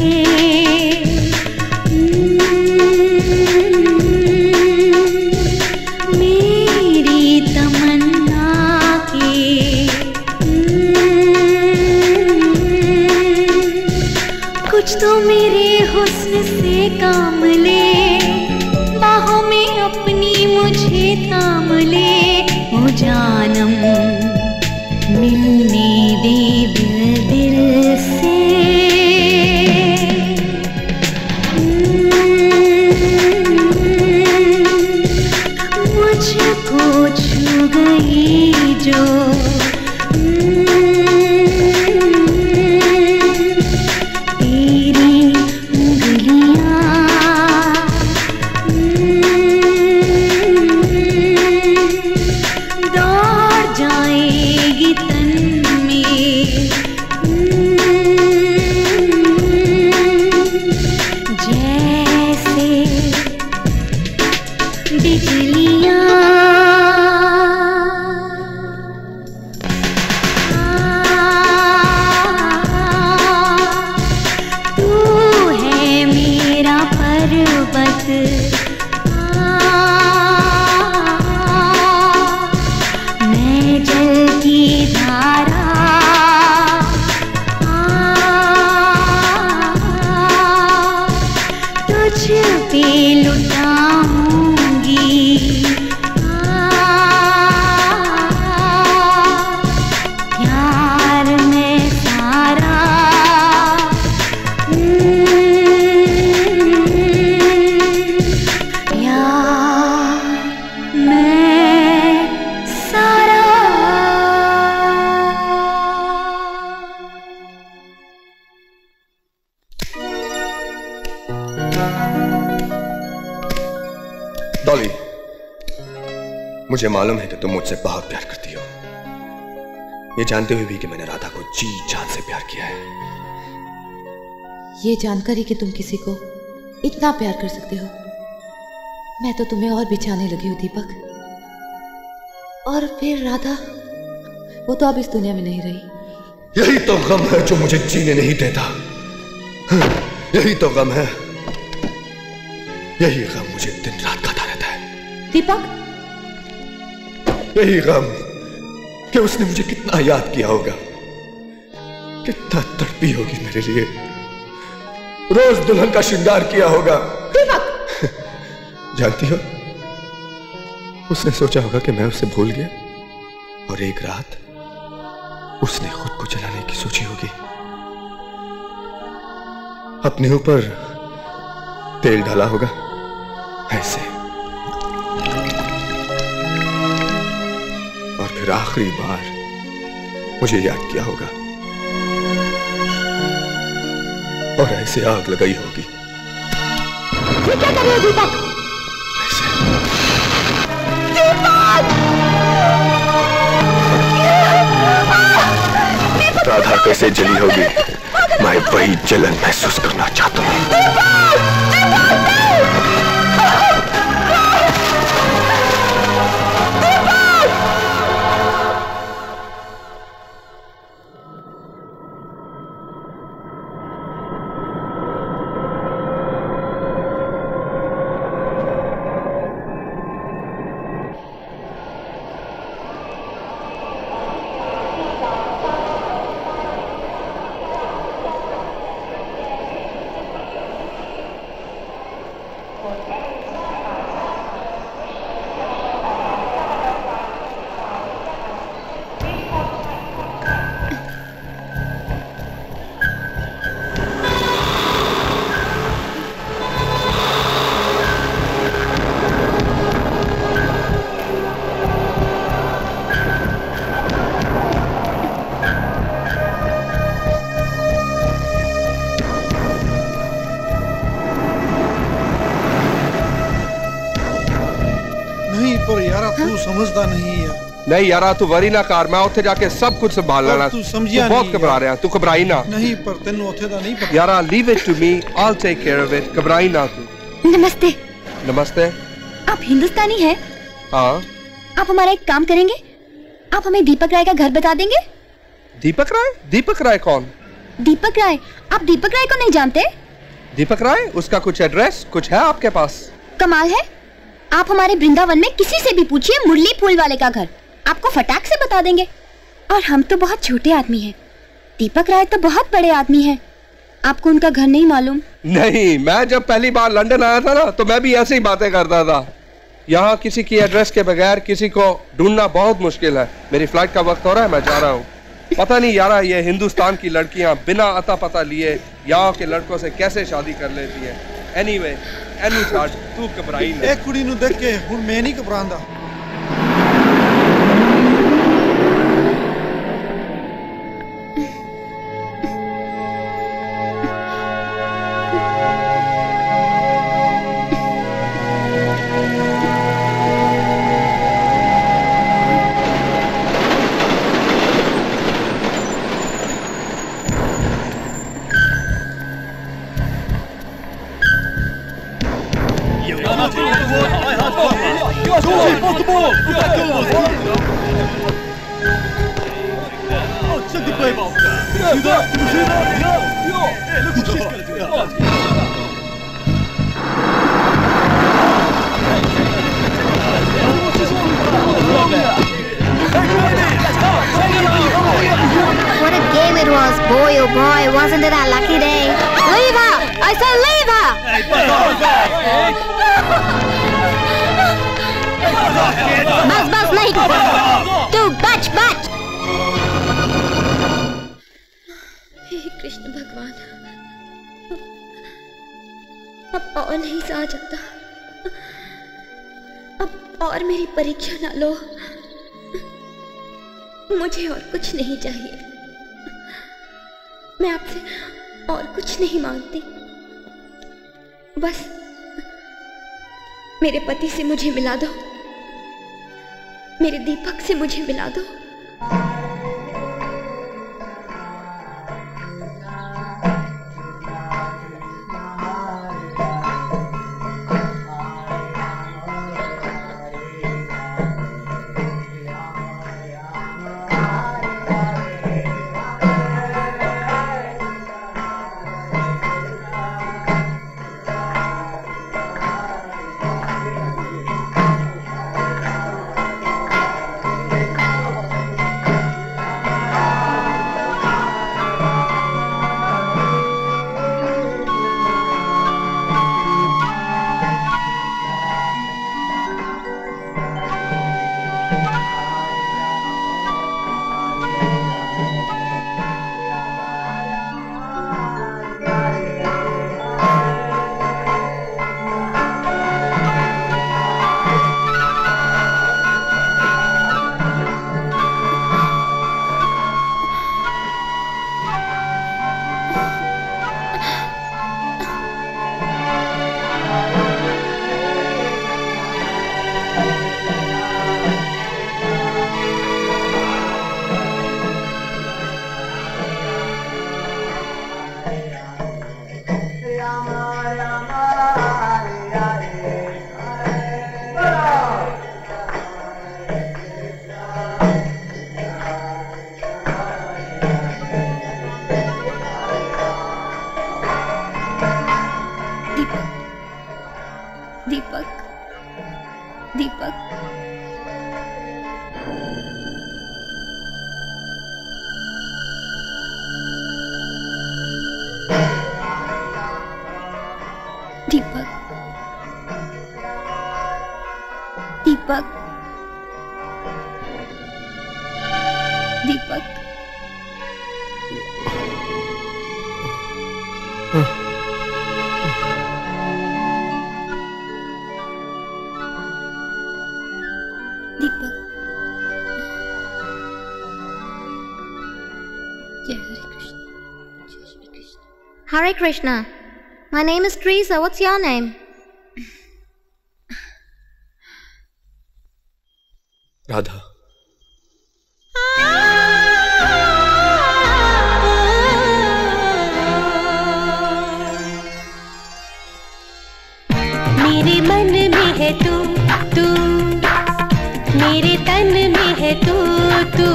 मेरी तमन्ना की कुछ तो मेरे हुस्न से काम ले, बाहों में अपनी मुझे थाम ले। ओ जानम मिलने दे दिल दिल से, पे लुटाऊंगी। प्यार में सारा प्यार में सारा। डॉली, मुझे मालूम है कि तुम मुझसे बहुत प्यार करती हो, ये जानते हुए भी कि मैंने राधा को जी जान से प्यार किया है। ये जानकर ही कि तुम किसी को इतना प्यार कर सकते हो, मैं तो तुम्हें और भी चाहने लगी हूं दीपक। और फिर राधा, वो तो अब इस दुनिया में नहीं रही। यही तो गम है जो मुझे जीने नहीं देता। यही तो गम है, यही गम मुझे दिन रात खाता रहता है। दीपक, यही गम कि उसने मुझे कितना याद किया होगा, कितना तड़पी होगी मेरे लिए, रोज दुल्हन का श्रृंगार किया होगा। दीपक! जानती हो, उसने सोचा होगा कि मैं उसे भूल गया, और एक रात उसने खुद को जलाने की सोची होगी। अपने ऊपर तेल डाला होगा ऐसे, और फिर आखिरी बार मुझे याद किया होगा और ऐसे आग लगाई होगी। ये क्या कर रहे हो दीपक? दीपक! राधा कैसे जली होगी, मैं वही जलन महसूस करना चाहता हूँ। समझदा नहीं है। नहीं यारा, तू वरी ना कर, मैं उत्थे जाके सब कुछ संभाल लेना। तू समझिया बहुत नहीं घबरा रहा, तू घबराई ना। नहीं, पर तेनू उत्थे दा नहीं पता। यारा, leave it to me, I will take care of it. घबराई ना तू। नमस्ते। नमस्ते। आप हिंदुस्तानी हैं? हाँ। आप हमारा एक काम करेंगे? आप हमें दीपक राय का घर बता देंगे? दीपक राय? दीपक राय कौन? दीपक राय? आप दीपक राय को नहीं जानते? दीपक राय? उसका कुछ एड्रेस कुछ है आपके पास? कमाल है, आप हमारे वृंदावन में किसी से भी पूछिए मुरली फूल वाले का घर, आपको फटाक से बता देंगे। और हम तो बहुत छोटे आदमी हैं, दीपक राय तो बहुत बड़े आदमी हैं। आपको उनका घर नहीं मालूम? नहीं, मैं जब पहली बार लंदन आया था ना, तो मैं भी ऐसे ही बातें करता था। यहाँ किसी की एड्रेस के बगैर किसी को ढूंढना बहुत मुश्किल है। मेरी फ्लाइट का वक्त हो रहा है, मैं जा रहा हूँ। पता नहीं यारा, ये हिंदुस्तान की लड़कियां बिना अता पता लिए यहाँ के लड़कों से कैसे शादी कर लेती हैं। एनीवे, एनी चार्ज, तू घबराई ना। एक कुड़ी नू देख के हुण मैं नहीं घबरांदा। What a game it was, boy oh boy, wasn't it a lucky day? Leave her! I said leave her! बस बस नहीं तू बच बच। हे कृष्ण भगवान, अब और नहीं सहा जाता, अब और मेरी परीक्षा ना लो, मुझे और कुछ नहीं चाहिए, मैं आपसे और कुछ नहीं मांगती, बस मेरे पति से मुझे मिला दो, मेरे दीपक से मुझे मिला दो। Hare Krishna. My name is Teresa. What's your name? Radha. मेरे मन में है तू तू, मेरे तन में है तू तू,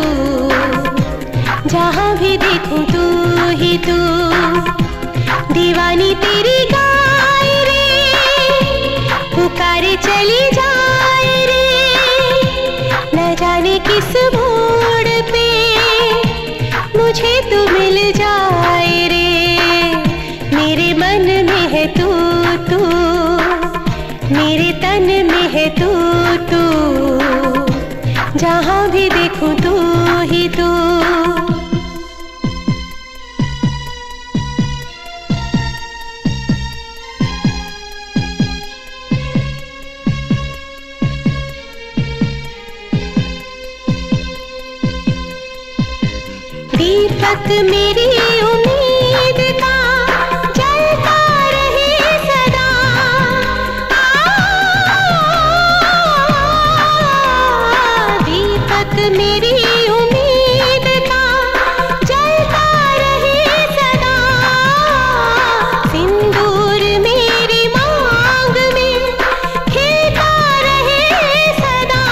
जहाँ भी देखूं तू ही तू, दीवानी तेरी गाय रे, पुकारे चली जाए रे, न जाने किस मोड़ पे मुझे तू मिल जाए रे। मेरे मन में है तू तू, मेरे तन में है तू तू, जहाँ भी देखूं तू ही तू। दीपक मेरी उम्मीद का जलता रहे सदा, दीपक मेरी उम्मीद का जलता रहे सदा, सिंदूर मेरी मांग में खिलता रहे सदा,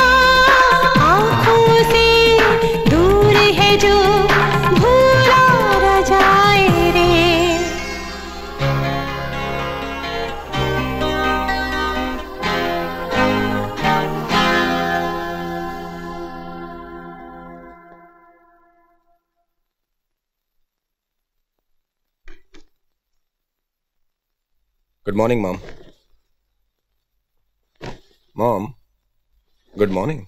आँखों से दूर है जो भूला न जाए रे। Good morning mom. Mom, good morning.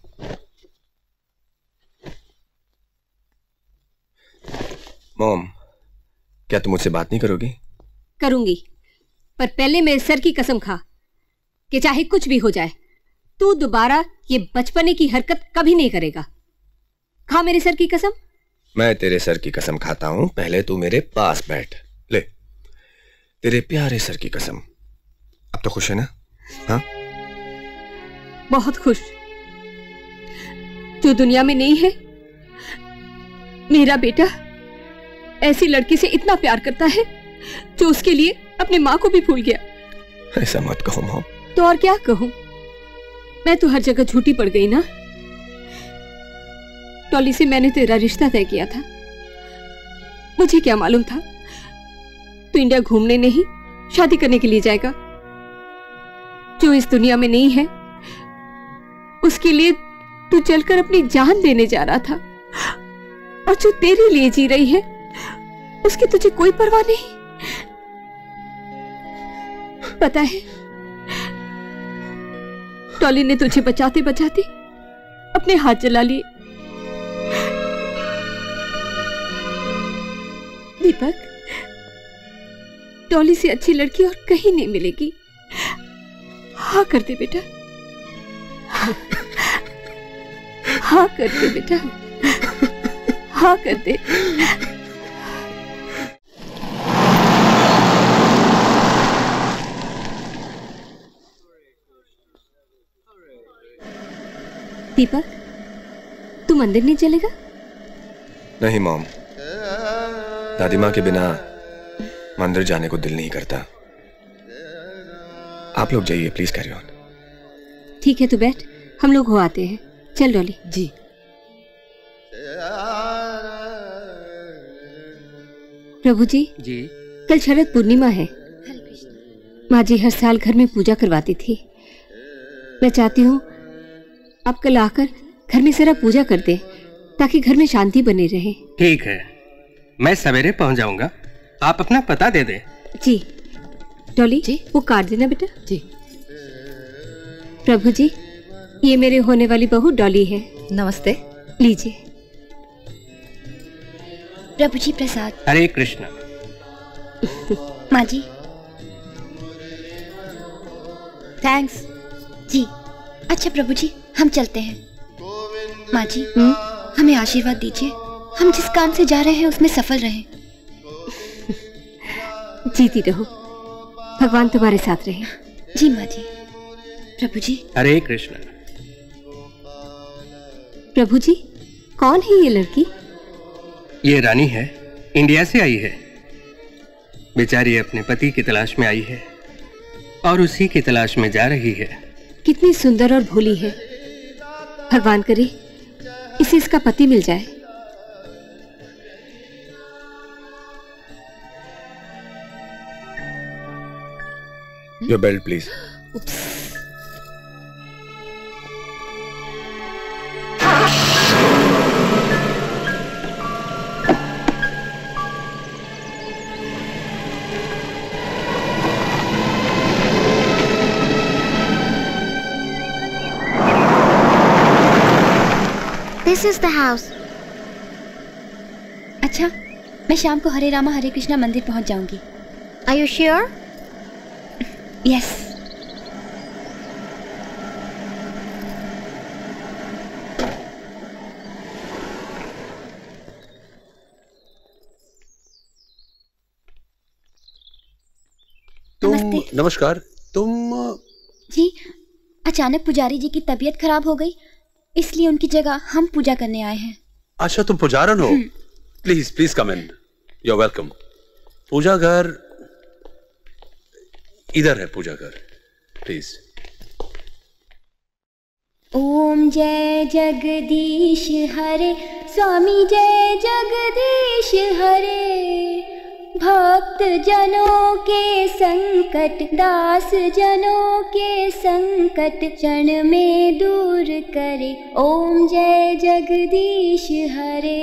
Mom, क्या तुम मुझसे बात नहीं करोगी? करूंगी, पर पहले मेरे सर की कसम खा कि चाहे कुछ भी हो जाए तू दोबारा ये बचपने की हरकत कभी नहीं करेगा। खा मेरे सर की कसम। मैं तेरे सर की कसम खाता हूं, पहले तू मेरे पास बैठ। ले, तेरे प्यारे सर की कसम। अब तो खुश है ना? हाँ, बहुत खुश। जो दुनिया में नहीं है, मेरा बेटा ऐसी लड़की से इतना प्यार करता है जो उसके लिए अपने माँ को भी भूल गया। ऐसा मत कहो मॉम। तो और क्या कहूं? मैं तो हर जगह झूठी पड़ गई ना। टॉली से मैंने तेरा रिश्ता तय किया था। मुझे क्या मालूम था तू इंडिया घूमने नहीं, शादी करने के लिए जाएगा। जो इस दुनिया में नहीं है उसके लिए तू चलकर अपनी जान देने जा रहा था, और जो तेरे लिए जी रही है उसकी तुझे कोई परवाह नहीं। पता है, टॉली ने तुझे बचाते बचाते अपने हाथ जला लिए। दीपक, टॉली से अच्छी लड़की और कहीं नहीं मिलेगी। हाँ कर दे बेटा, हाँ कर दे बेटा, हाँ कर दे। दीपक, तू मंदिर नहीं चलेगा? नहीं मॉम, दादी माँ के बिना मंदिर जाने को दिल नहीं करता। आप लोग जाइए प्लीज, कैरी ऑन। ठीक है, तू बैठ, हम लोग हो आते हैं। चल डॉली। जी। प्रभु जी, जी कल शरद पूर्णिमा है। माँ जी हर साल घर में पूजा करवाती थी। मैं चाहती हूँ आप कल आकर घर में जरा पूजा कर दे, ताकि घर में शांति बनी रहे। ठीक है, मैं सवेरे पहुंच जाऊंगा। आप अपना पता दे दें। जी। डॉली जी, वो कार्ड देना बेटा। जी। प्रभु जी, ये मेरे होने वाली बहू डॉली है। नमस्ते। लीजिए। प्रभु जी प्रसाद। हरे कृष्ण। माँ जी। थैंक्स। जी। अच्छा प्रभु जी, हम चलते हैं। माँ जी, हमें आशीर्वाद दीजिए। हम जिस काम से जा रहे हैं उसमें सफल रहें। जीती रहो, भगवान तुम्हारे साथ रहे। जी माँ जी। प्रभु जी। हरे कृष्ण। प्रभु जी, कौन है ये लड़की? ये रानी है, इंडिया से आई है। बेचारी अपने पति की तलाश में आई है और उसी की तलाश में जा रही है। कितनी सुंदर और भोली है। भगवान करे इसे इसका पति मिल जाए। Your belt please. This is the house. अच्छा, मैं शाम को हरे रामा हरे कृष्णा मंदिर पहुंच जाऊंगी। Are you sure? Yes. तुम नमस्कार। तुम जी, अचानक पुजारी जी की तबीयत खराब हो गई, इसलिए उनकी जगह हम पूजा करने आए हैं। अच्छा, तुम पुजारन हो? Please please come in. You are welcome. पूजा घर इधर है, पूजा घर प्लीज। ओम जय जगदीश हरे, स्वामी जय जगदीश हरे। भक्त जनों के संकट, दास जनों के संकट क्षण में दूर करे। ओम जय जगदीश हरे।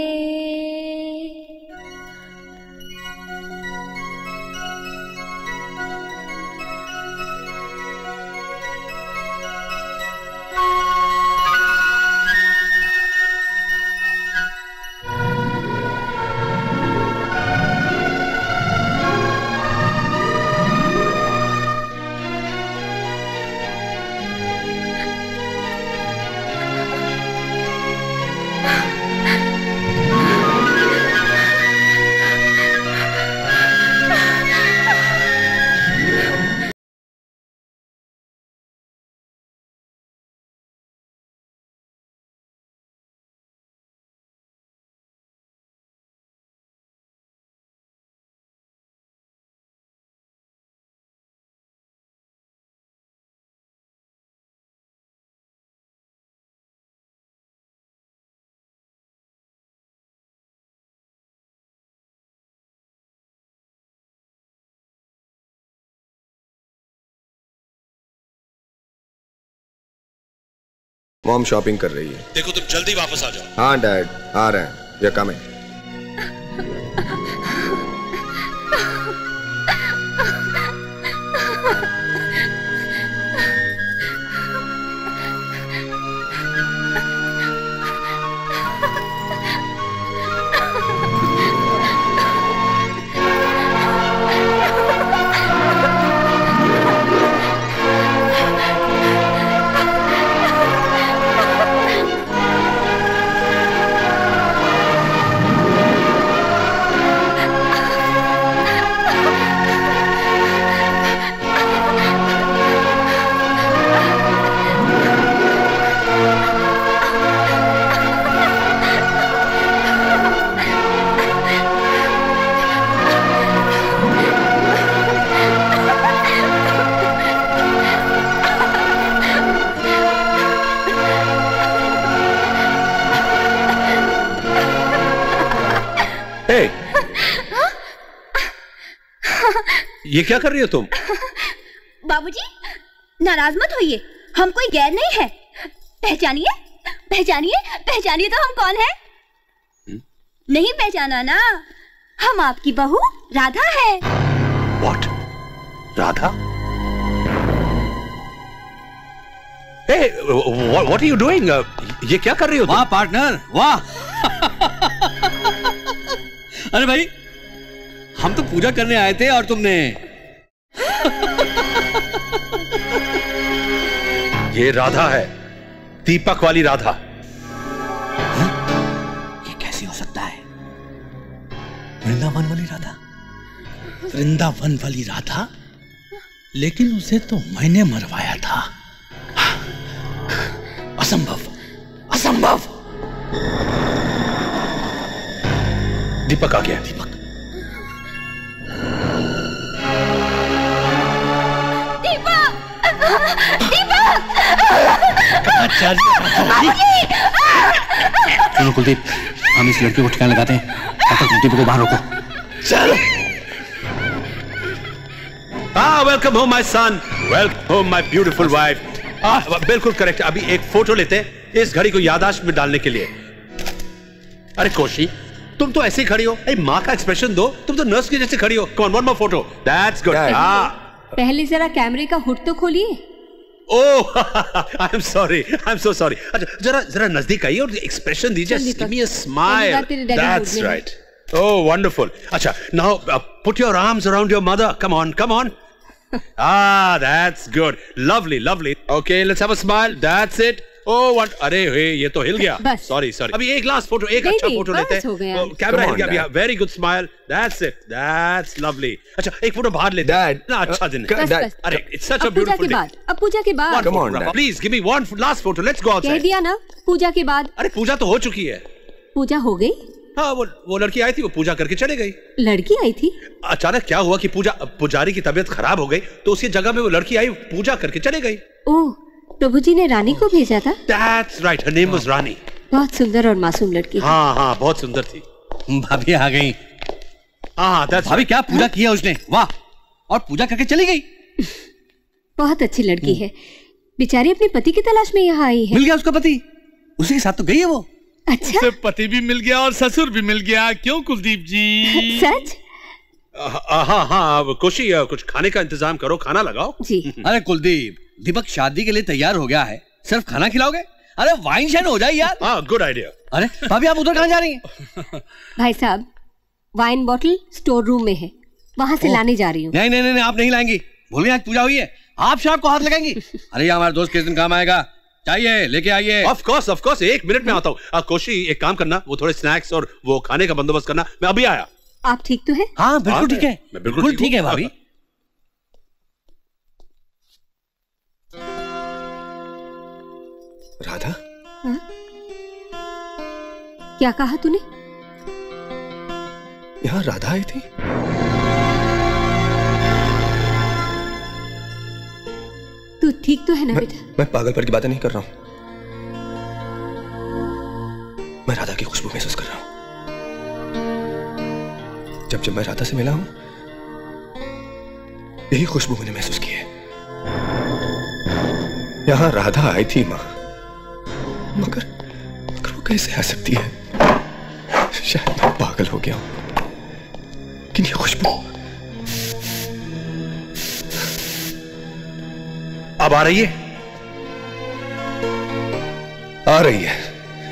मॉम शॉपिंग कर रही है। देखो तुम जल्दी वापस आ जाओ। हाँ डैड, आ रहे हैं। We are coming. ये क्या कर रही हो तुम? बाबूजी, नाराज मत होइए, हम कोई गैर नहीं है। पहचानिए, पहचानिए, पहचानिए तो हम कौन है? हुँ? नहीं पहचाना ना? हम आपकी बहू राधा है। What? Radha? Hey, what are you doing? ये क्या कर रही हो? वाह पार्टनर, वाह। अरे भाई, हम तो पूजा करने आए थे और तुमने ये राधा है, दीपक वाली राधा। हा? ये कैसे हो सकता है? वृंदावन वाली राधा? वृंदावन वाली राधा? लेकिन उसे तो मैंने मरवाया था। असंभव, असंभव। दीपक आ गया। दीपक चलो कुलदीप, हम इस लड़की को ठिकाने लगाते हैं, तब तक दीपक को बाहर रोको। चलो। Ah, welcome home my son. Welcome home my beautiful wife. Ah, बिल्कुल करेक्ट। अभी एक फोटो लेते हैं इस घड़ी को याददाश्त में डालने के लिए। अरे कोशी, तुम तो ऐसे ही खड़ी हो। ए, माँ का एक्सप्रेशन दो। तुम तो नर्स की जैसे खड़ी हो। Come on, one more photo. That's good. Ah. पहले जरा कैमरे का हुड तो खोलिए। Oh, I'm sorry. I'm so sorry. अच्छा, जरा जरा नजदीक आइए और एक्सप्रेशन दीजिए। Give me a smile. That's right. Oh, wonderful. अच्छा, now uh, put your arms around your mother. Come on, come on. Ah, that's good. Lovely, lovely. Okay, let's have a smile. That's it. Oh, what? अरे हे, ये तो हिल गया. Sorry, sorry. अभी एक last photo, एक अच्छा photo लेते हैं. कैमरा हिल गया. Very good smile. That's it. That's lovely. अच्छा, एक फोटो बाहर लेते हैं. ना अच्छा दिन है. अरे, it's such a beautiful day. अब पूजा के बाद. Come on, please give me one last photo. Let's go outside. कह दिया ना, पूजा के बाद. अरे पूजा तो हो चुकी है. पूजा हो गई? हाँ, वो वो लड़की आई थी, वो पूजा करके चले गई। लड़की आई थी? अचानक क्या हुआ कि पूजा पुजारी की तबीयत खराब हो गई, तो उसकी जगह में वो लड़की आई, पूजा करके चले गई। ओह, प्रभु जी ने रानी को भेजा था? That's right, her name was रानी। बहुत सुंदर और मासूम लड़की। हाँ हाँ, बहुत सुंदर थी। भाभी आ गई। हाँ, भाभी क्या पूजा किया उसने? वाह! और पूजा करके चली गई। बहुत अच्छी लड़की है, बेचारी अपने पति की तलाश में यहाँ आई है। मिल गया उसका पति? उसी के साथ तो गई है वो। अच्छा? उसे पति भी मिल गया और ससुर भी मिल गया। क्यों कुलदीप जी? सच? हाँ हाँ, कोशी कुछ खाने का इंतजाम करो, खाना लगाओ। जी। अरे कुलदीप, दीपक शादी के लिए तैयार हो गया है, सिर्फ खाना खिलाओगे? अरे वाइन शाइन हो जाए यार। हाँ, गुड आइडिया। अरे भाभी, आप उधर कहाँ जा रही हैं? भाई साहब, वाइन बॉटल स्टोर रूम में है, वहाँ से लाने जा रही हूँ। नहीं नहीं नहीं, आप नहीं लाएंगी। भूल गए आज पूजा हुई है, आप शाम को हाथ लगाएंगी। अरे ये हमारे दोस्त किस दिन काम आएगा, चाहिए लेके आइए। ऑफ कोर्स ऑफ कोर्स, एक मिनट में आता हूँ। कोशी एक काम करना, वो थोड़े स्नैक्स और वो खाने का बंदोबस्त करना, मैं अभी आया। आप ठीक तो है? हाँ बिल्कुल ठीक है, बिल्कुल ठीक है भाभी। राधा? हाँ? क्या कहा तूने? यहाँ राधा आई थी? तू ठीक तो है ना बेटा? मैं पागलपन की बातें नहीं कर रहा हूं, मैं राधा की खुशबू महसूस कर रहा हूं। जब जब मैं राधा से मिला हूं, यही खुशबू मैंने महसूस की है। यहां राधा आई थी मां, मगर मगर वो कैसे आ सकती है? शायद मैं पागल हो गया हूं। लेकिन ये खुशबू अब आ रही है? आ रही है,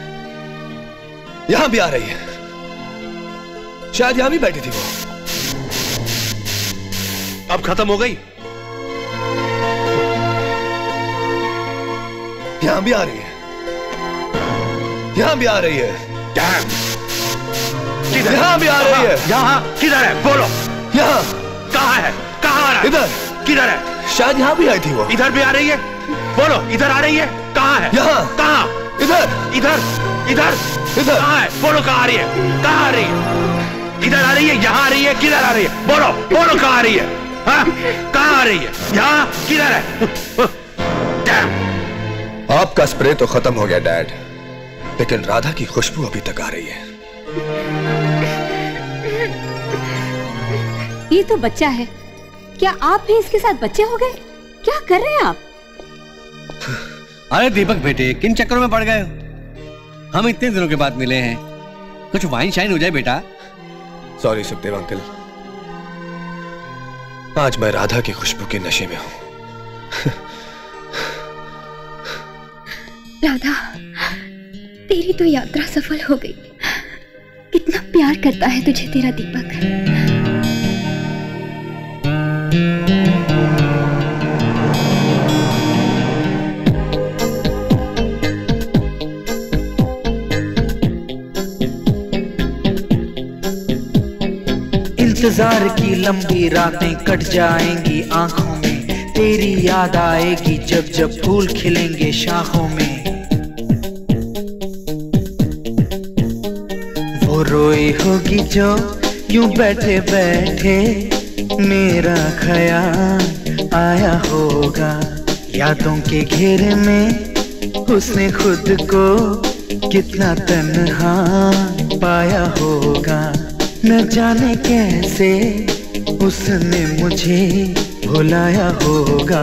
यहां भी आ रही है। शायद यहां भी बैठी थी वो। अब खत्म हो गई? यहां भी आ रही है, यहां भी आ रही है। डैम! किधर? यहां भी आ रही है। यहां किधर है? बोलो। यहां। कहां है? कहां आ रहा है? इधर। किधर है? शायद यहां भी आई थी वो। इधर भी आ रही है? बोलो, इधर आ रही है? कहां है? यहां। कहां? इधर। इधर। इधर। इधर। कहां है? बोलो, कहां आ रही है? कहां आ रही है? इधर आ रही है? यहां आ रही है? किधर आ रही है? बोलो, बोलो, कहां आ रही है? हाँ? कहां आ रही है? यहां? किधर है? डैम! आपका स्प्रे तो खत्म हो गया डैड, लेकिन राधा की खुशबू अभी तक आ रही है। ये तो बच्चा है, क्या आप भी इसके साथ बच्चे हो गए? क्या कर रहे हैं आप? अरे दीपक बेटे, किन चक्करों में पड़ गए हो? हम इतने दिनों के बाद मिले हैं, कुछ वाइन शाइन हो जाए बेटा। सॉरी सुखदेव अंकल, आज मैं राधा की खुशबू के नशे में हूं। राधा, तेरी तो यात्रा सफल हो गई। कितना प्यार करता है तुझे तेरा दीपक। इंतजार की लंबी रातें कट जाएंगी आंखों में, तेरी याद आएगी जब जब फूल खिलेंगे शाखों में। वो रोई होगी जो यूं बैठे बैठे मेरा ख्याल आया होगा। यादों के घेरे में उसने खुद को कितना तन्हा पाया होगा। न जाने कैसे उसने मुझे भुलाया होगा।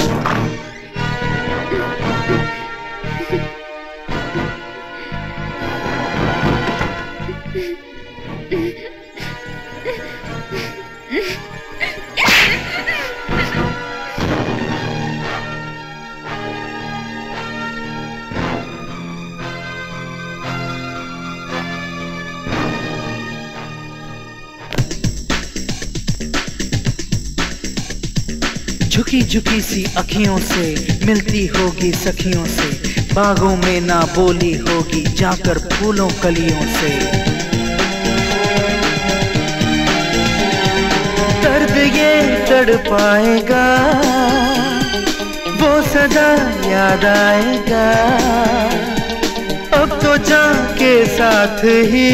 झुकी झुकी सी अखियों से मिलती होगी सखियों से, बागों में ना बोली होगी जाकर फूलों कलियों से। दर्द ये तड़ पाएगा, वो सदा याद आएगा। अब तो जान के साथ ही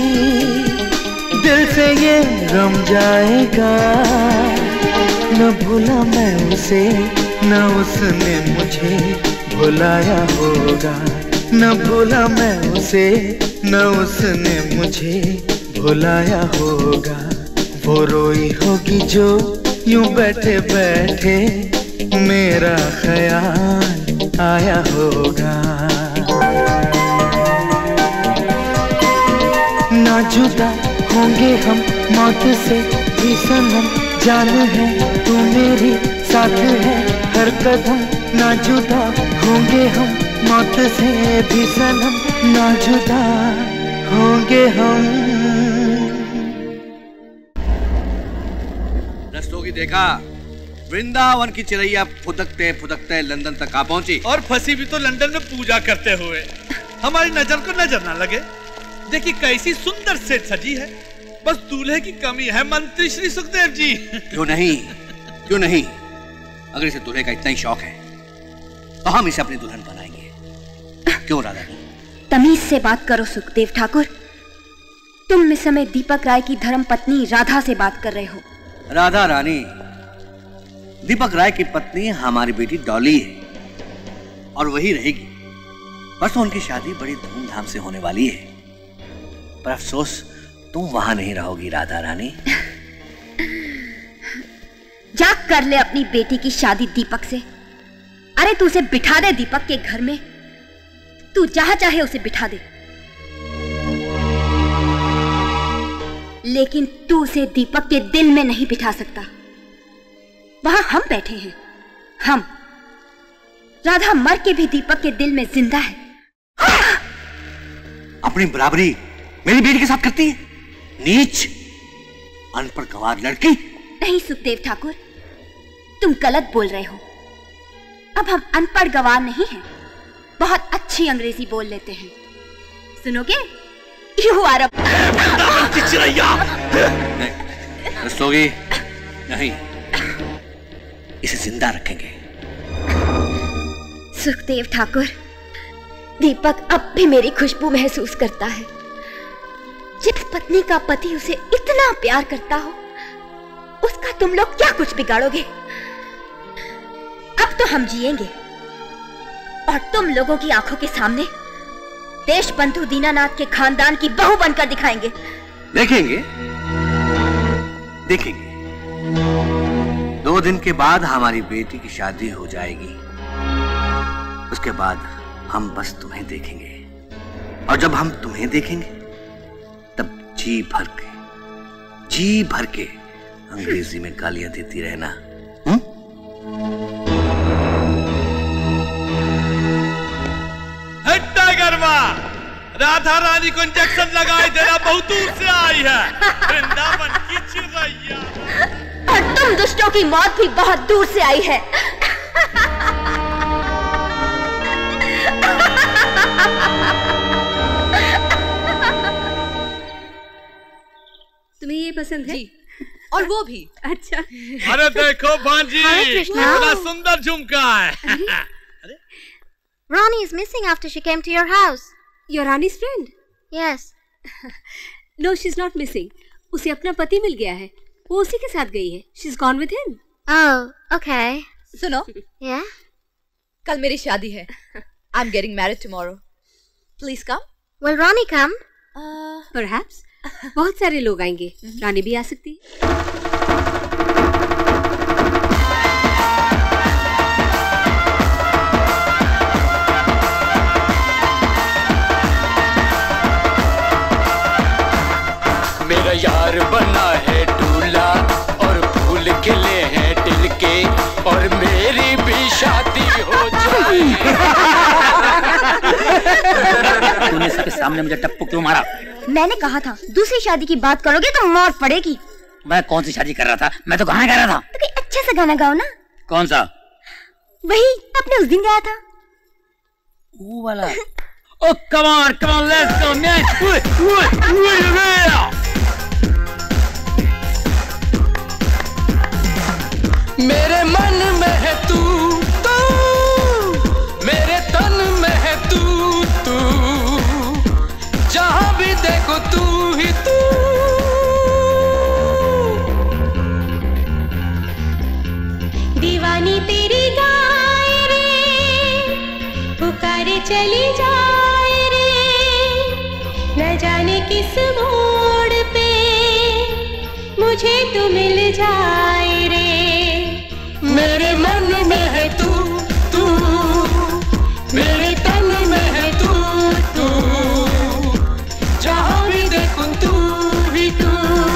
दिल से ये गम जाएगा। न भूला मैं उसे, न उसने मुझे भुलाया होगा। न भूला मैं उसे, न उसने मुझे भुलाया होगा। वो रोई होगी जो यूं बैठे बैठे मेरा ख्याल आया होगा। ना जुदा होंगे हम मौत से भी सनम, जान है तू मेरी साथ है हर कदम। ना जुदा होंगे हम मौत से भी सनम, ना जुदा होंगे हम। रस्तों की देखा, वृंदावन की चिड़ैया फुदकते फुदकते लंदन तक आ पहुंची, और फंसी भी तो लंदन में पूजा करते हुए। हमारी नजर को नजर ना लगे। देखिए कैसी सुंदर सेट सजी है, बस दूल्हे की कमी है मंत्री श्री सुखदेव जी। क्यों नहीं, क्यों नहीं? अगर इसे दूल्हे का इतना ही शौक है तो हम इसे अपनी दुल्हन बनाएंगे। क्यों राधा? तमीज से बात करो सुखदेव ठाकुर। तुम इस समय दीपक राय की धर्म पत्नी राधा से बात कर रहे हो। राधा रानी, दीपक राय की पत्नी हमारी बेटी डॉली है और वही रहेगी। परसों उनकी शादी बड़ी धूमधाम से होने वाली है, पर अफसोस तुम वहां नहीं रहोगी राधा रानी। जा कर ले अपनी बेटी की शादी दीपक से। अरे तू उसे बिठा दे दीपक के घर में। तू जहां चाहे उसे बिठा दे, लेकिन तू उसे दीपक के दिल में नहीं बिठा सकता। वहां हम बैठे हैं, हम। राधा मर के भी दीपक के दिल में जिंदा है। अपनी बराबरी मेरी बेटी के साथ करती है, नीच अनपढ़ गंवार लड़की। नहीं सुखदेव ठाकुर, तुम गलत बोल रहे हो। अब हम अनपढ़ गंवार नहीं हैं, बहुत अच्छी अंग्रेजी बोल लेते हैं। सुनोगे? यू आर अ सोगी नहीं, इसे जिंदा रखेंगे। सुखदेव ठाकुर, दीपक अब भी मेरी खुशबू महसूस करता है। जिस पत्नी का पति उसे इतना प्यार करता हो, उसका तुम लोग क्या कुछ बिगाड़ोगे? अब तो हम जिएंगे और तुम लोगों की आंखों के सामने देश बंधु दीनानाथ के खानदान की बहू बनकर दिखाएंगे। देखेंगे देखेंगे दो दिन के बाद हमारी बेटी की शादी हो जाएगी। उसके बाद हम बस तुम्हें देखेंगे, और जब हम तुम्हें देखेंगे तब जी भर के जी भर के अंग्रेजी में गालियां देती रहना। हुँ? हट्टा गरमा, राधा रानी को इंजेक्शन लगाए देना बहुत दूर से आई है, वृंदावन की चिरैया। और तुम दुष्टों की मौत भी बहुत दूर से आई है। तुम्हें ये पसंद है? और वो भी। अच्छा। अरे देखो भांजी, कृष्णा। कितना सुंदर झुमका है। Rani is missing after she came to your house. Your Rani's friend? Yes. No, she's not missing. उसे अपना पति मिल गया है, वो उसी के साथ गई है। She's gone with him. Oh, okay. सुनो। Yeah. कल मेरी शादी है। I'm getting married tomorrow. Please come. Will Rani come? Uh, Perhaps. बहुत सारे लोग आएंगे, रानी भी आ सकती है। मेरा यार बना है दूल्हा और फूल खिले हैं दिल के, और मेरी भी शादी हो जाए। तूने सबके सामने मुझे टप्पू क्यों मारा? मैंने कहा था दूसरी शादी की बात करोगे तो मौत पड़ेगी। मैं कौन सी शादी कर रहा था? मैं तो गाना गा रहा था। तो कोई अच्छा सा गाना गाओ ना। कौन सा? वही आपने उस दिन गाया था, वो वाला। Oh come on come on let's go man. मेरे मन में है तू तू, मेरे तन में है तू तू, जहां भी देखो तू ही तू। दीवानी तेरी गाए रे, पुकारे चली जाए रे, न जाने किस मोड़ पे मुझे तू मिल जाए रे। मेरे मन में है तू तू, मेरे तन में है तू तू, जहां भी देखो तू ही तू।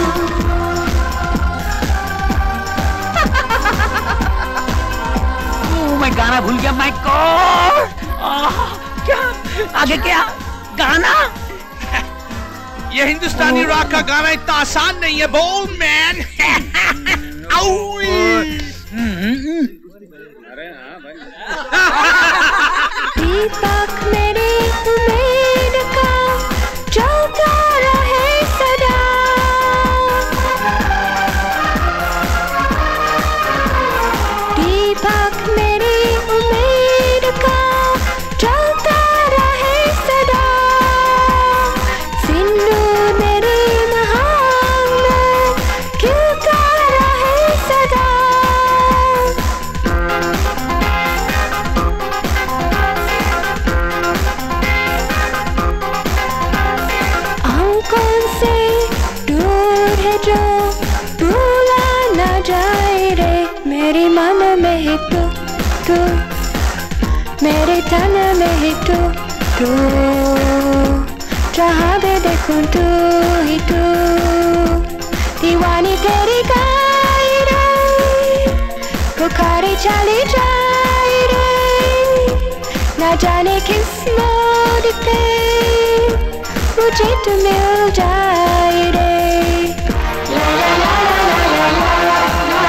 मैं गाना भूल गया। माय गॉड, क्या आगे क्या गाना? ये हिंदुस्तानी रॉक का गाना इतना आसान नहीं है बोल मैन। दीपक मेरे उम्मीद का जलता रहे सदा, दीपक मेरी उम्मीद का जलता रहे सदा, सिंधु मेरी महान में खिलता रहे सदा। आंखों से दूर है जो भूला न जाए रे, मेरे मन में है तू तू, मेरे तन में है तू तू, जहाँ भी देखूं तू ही तू, दीवानी तेरी गाई रे, पुकारे चली जाए रे, ना जाने किस मोड़ पे मुझे तू मिल जाए रे। ला ला ला ला ला ला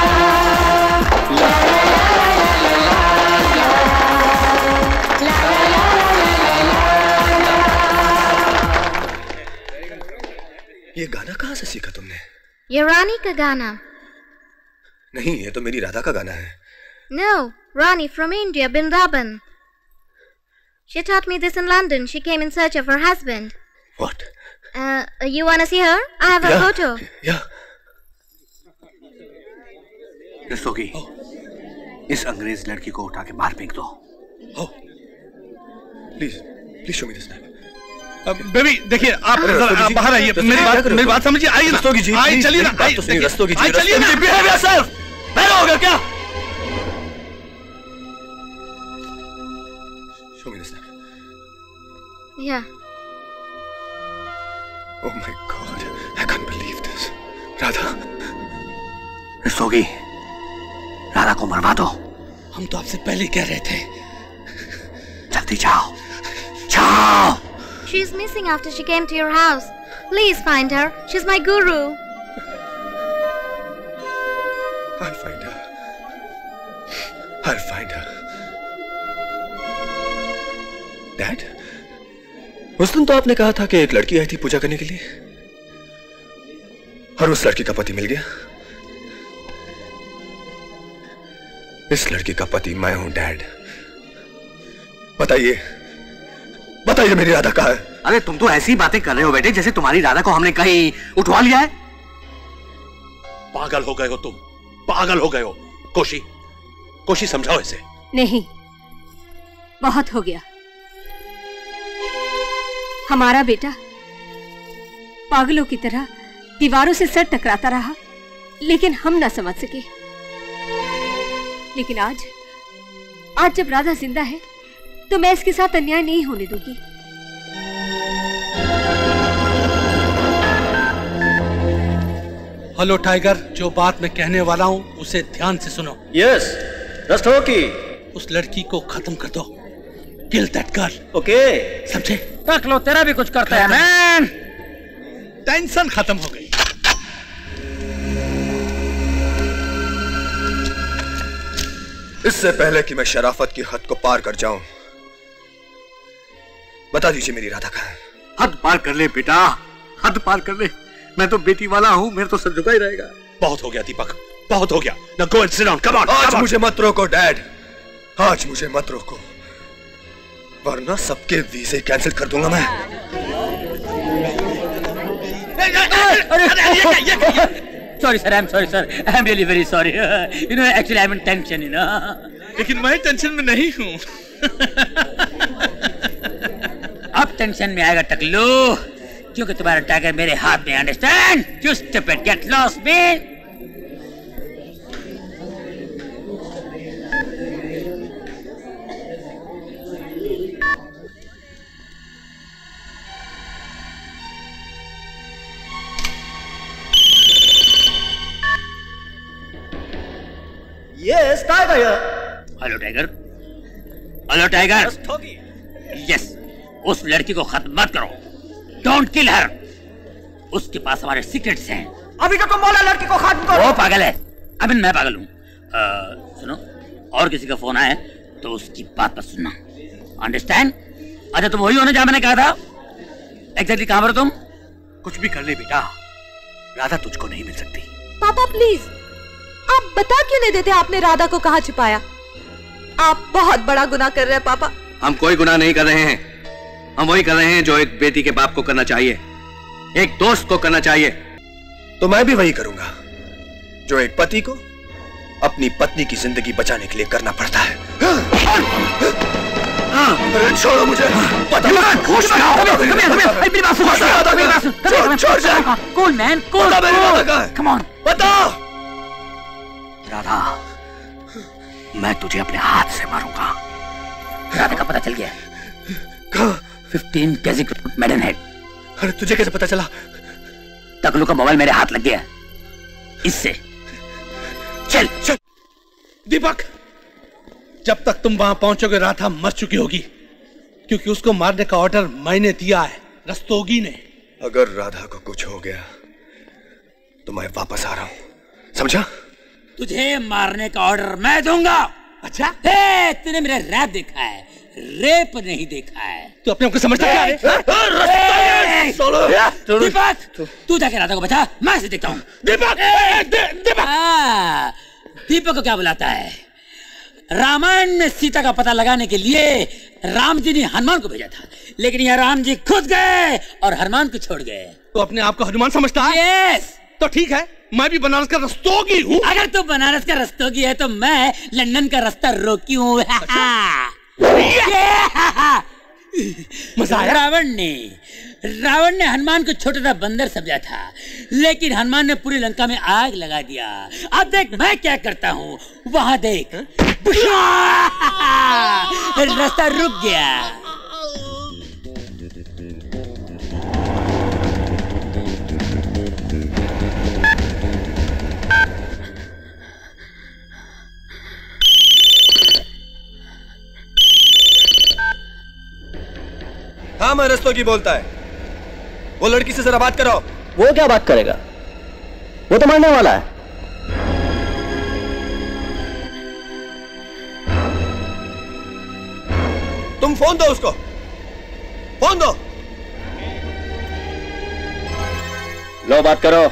ये गाना कहाँ से सीखा तुमने? ये रानी का गाना। नहीं, ये तो मेरी राधा का गाना है। No, Rani from India, Vrindavan. She taught me this in London. She came in search of her husband. What? Uh, you wanna see her? I have a Yeah. photo. Yeah. Rastogi, इस अंग्रेज लड़की को उठा के बाहर फेंक दो। Please please show me this snap. Baby देखिए, आप आप बाहर आइए, मेरी बात मेरी बात समझिए, आइए ना, आइए चलिए ना, आइए चलिए ना, बिहेव योरसेल्फ। बैठो हो गया क्या? Show me this snap. Yeah. Oh my God, I can't believe this. Radha. Rastogi, Radha को मरवा दो। हम तो आपसे पहले कह रहे थे। जल्दी जाओ, जाओ। She's missing after she came to your house. Please find her. She's my guru. I'll find her. I'll find her. Dad, उस दिन तो आपने कहा था कि एक लड़की आई थी पूजा करने के लिए, और उस लड़की का पति मिल गया। इस लड़की का पति मैं हूं डैड। बताइए बताइए मेरी राधा कहाँ है? अरे तुम तो ऐसी बातें कर रहे हो बेटे जैसे तुम्हारी राधा को हमने कहीं उठवा लिया है। पागल हो गए हो तुम, पागल हो गए हो। कोशी कोशी समझाओ इसे। नहीं, बहुत हो गया। हमारा बेटा पागलों की तरह दीवारों से सर टकराता रहा, लेकिन हम ना समझ सके। लेकिन आज आज जब राधा जिंदा है तो मैं इसके साथ अन्याय नहीं होने दूंगी। हेलो टाइगर, जो बात मैं कहने वाला हूँ उसे ध्यान से सुनो। यस, रस्तोगी। उस लड़की को खत्म कर दो। Kill that girl. ओके, समझे? तक लो, तेरा भी कुछ करता है मैन। टेंशन खत्म हो गई। इससे पहले कि मैं शराफत की हद को पार कर जाऊं, बता दीजिए मेरी राधा कहाँ है? हद पार कर ले बेटा, हद पार कर ले। मैं तो बेटी वाला हूँ, मेरा तो सर झुका ही रहेगा। बहुत हो गया दीपक, बहुत हो गया। Now go and sit down. Come on, आज come on. मुझे मत रोको डैड, आज मुझे मत रोको, वरना सबके वीजे कैंसिल कर दूंगा मैं। Sorry sir, I'm sorry sir, I'm really very sorry. You know, actually I'm in tension, you know. लेकिन मैं टेंशन में नहीं हूँ। अब टेंशन में आएगा टकलू, क्योंकि तुम्हारा टाइगर मेरे हाथ में। Understand? You stupid, get lost, man. Yes Tiger. Hello Tiger, hello Tiger. Yes, उस लड़की को खत्म मत करो। Don't kill her. उसके पास हमारे सीक्रेट्स हैं। अभी तो तुम बोला लड़की को खत्म करो। वो पागल है, अभी मैं पागल हूँ। सुनो, और किसी का फोन आया तो उसकी बात मत सुनना। अंडरस्टैंड? अच्छा तुम वही होने जहाँ मैंने कहा था। एग्जैक्टली कहाँ पर तुम? कुछ भी कर ले बेटा, राधा तुझको नहीं मिल सकती। पापा प्लीज, आप बता क्यों नहीं देते आपने राधा को कहाँ छुपाया? आप बहुत बड़ा गुनाह कर रहे हैं पापा। हम कोई गुनाह नहीं कर रहे हैं, हम वही कर रहे हैं जो एक बेटी के बाप को करना चाहिए, एक दोस्त को करना चाहिए। तो मैं भी वही करूंगा जो एक पति को अपनी पत्नी की जिंदगी बचाने के लिए करना पड़ता है। अरे छोड़ो मुझे। Cool man, cool. Come on, बता। राधा, मैं तुझे अपने हाथ से मारूंगा। राधा का पता चल गया। कहाँ फिफ्टीन केजी मेडन हेड। अरे तुझे कैसे पता चला? टकलू का मोबाइल मेरे हाथ लग गया इससे। चल चल। दीपक, जब तक तुम वहां पहुंचोगे राधा मर चुकी होगी, क्योंकि उसको मारने का ऑर्डर मैंने दिया है, रस्तोगी ने। अगर राधा को कुछ हो गया तो मैं वापस आ रहा हूं, समझा? तुझे मारने का ऑर्डर मैं दूंगा। अच्छा? हे, तूने मेरा रैप देखा है, रेप नहीं देखा है। तू अपने आप को समझता क्या है? दीपक, तू जाके राधा को बचा, मैं इसे देखता हूँ। दीपक, दीपक, दीपक को क्या बुलाता है? रामायण में सीता का पता लगाने के लिए राम जी ने हनुमान को भेजा था, लेकिन यहाँ राम जी खुद गए और हनुमान को छोड़ गए। तो अपने आप को हनुमान समझता है? यस। तो ठीक है, मैं भी बनारस का रस्तोगी हूँ। अगर तू बनारस का रस्तोगी है तो मैं लंदन का रास्ता रोकी हूँ। मजा आया? रावण ने रावण ने हनुमान को छोटा सा बंदर समझा था, लेकिन हनुमान ने पूरी लंका में आग लगा दिया। अब देख मैं क्या करता हूँ, वहां देख। रास्ता रुक गया। हाँ, मैं रस्तोगी बोलता है। वो लड़की से जरा बात करो। वो क्या बात करेगा? वो तो मरने वाला है। तुम फोन दो उसको, फोन दो। लो बात करो।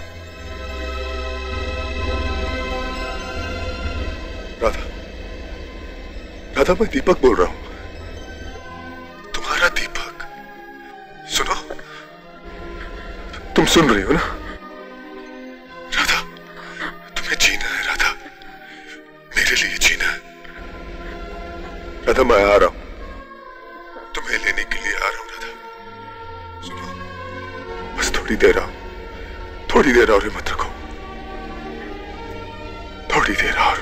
राधा, राधा, मैं दीपक बोल रहा हूं, तुम्हारा दीपक। सुनो, तुम सुन रही हो ना? राधा, तुम्हें जीना है राधा, मेरे लिए जीना है। राधा, मैं आ रहा हूं, तुम्हें लेने के लिए आ रहा हूं राधा। सुनो, बस थोड़ी देर आओ, थोड़ी देर और हिम्मत रखो, थोड़ी देर और।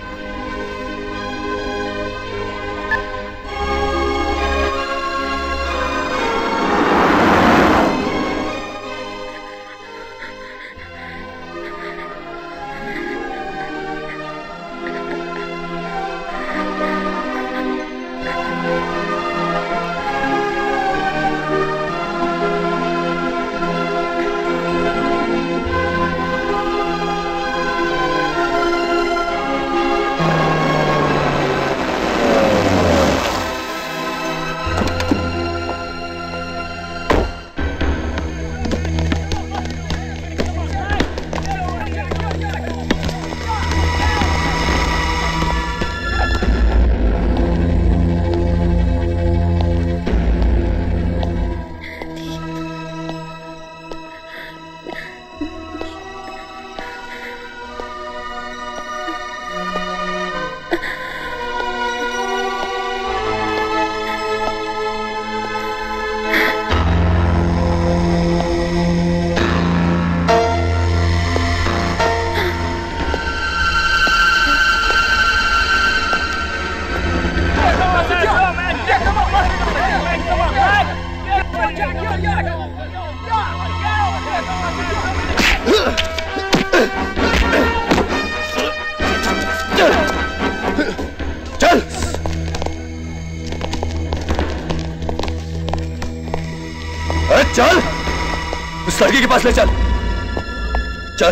चल, उस लड़की के पास ले चल, चल।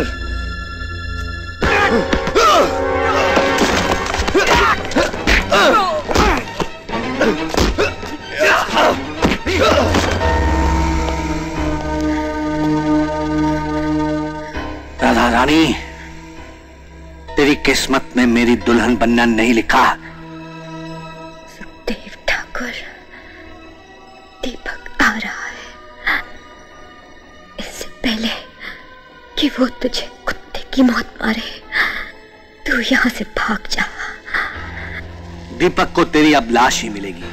राधा रानी, तेरी किस्मत में मेरी दुल्हन बनना नहीं लिखा। सुखदेव ठाकुर, दीपक आ रहा है। इससे पहले कि वो तुझे कुत्ते की मौत मारे, तू यहां से भाग जा। दीपक को तेरी अब लाश ही मिलेगी।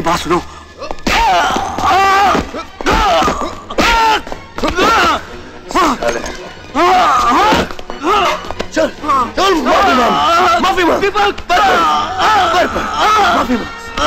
बात सुनो। चल चल माफी मांग माफी मांग दीपक माफी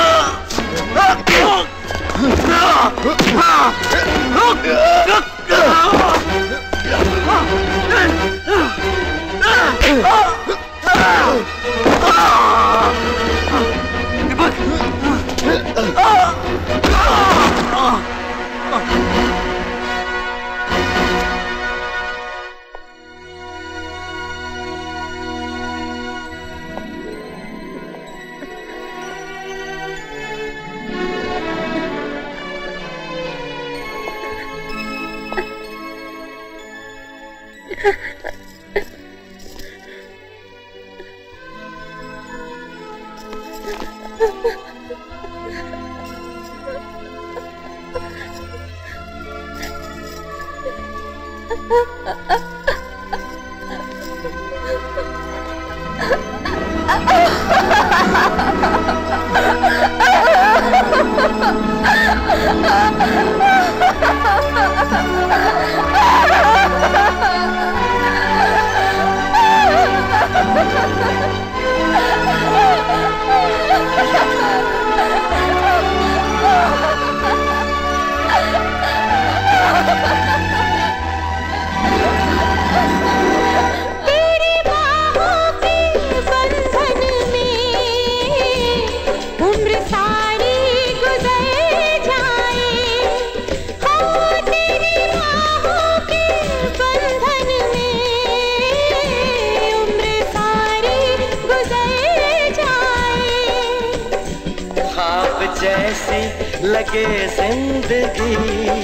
लगे जिंदगी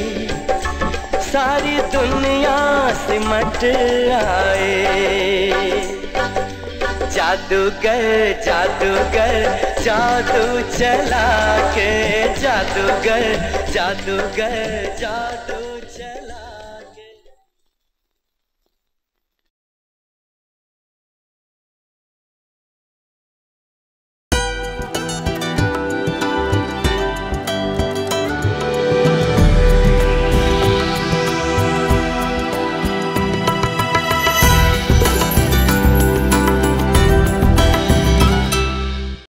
सारी दुनिया सिमट आए। जादूगर जादूगर जादू चला के जादूगर जादूगर जादू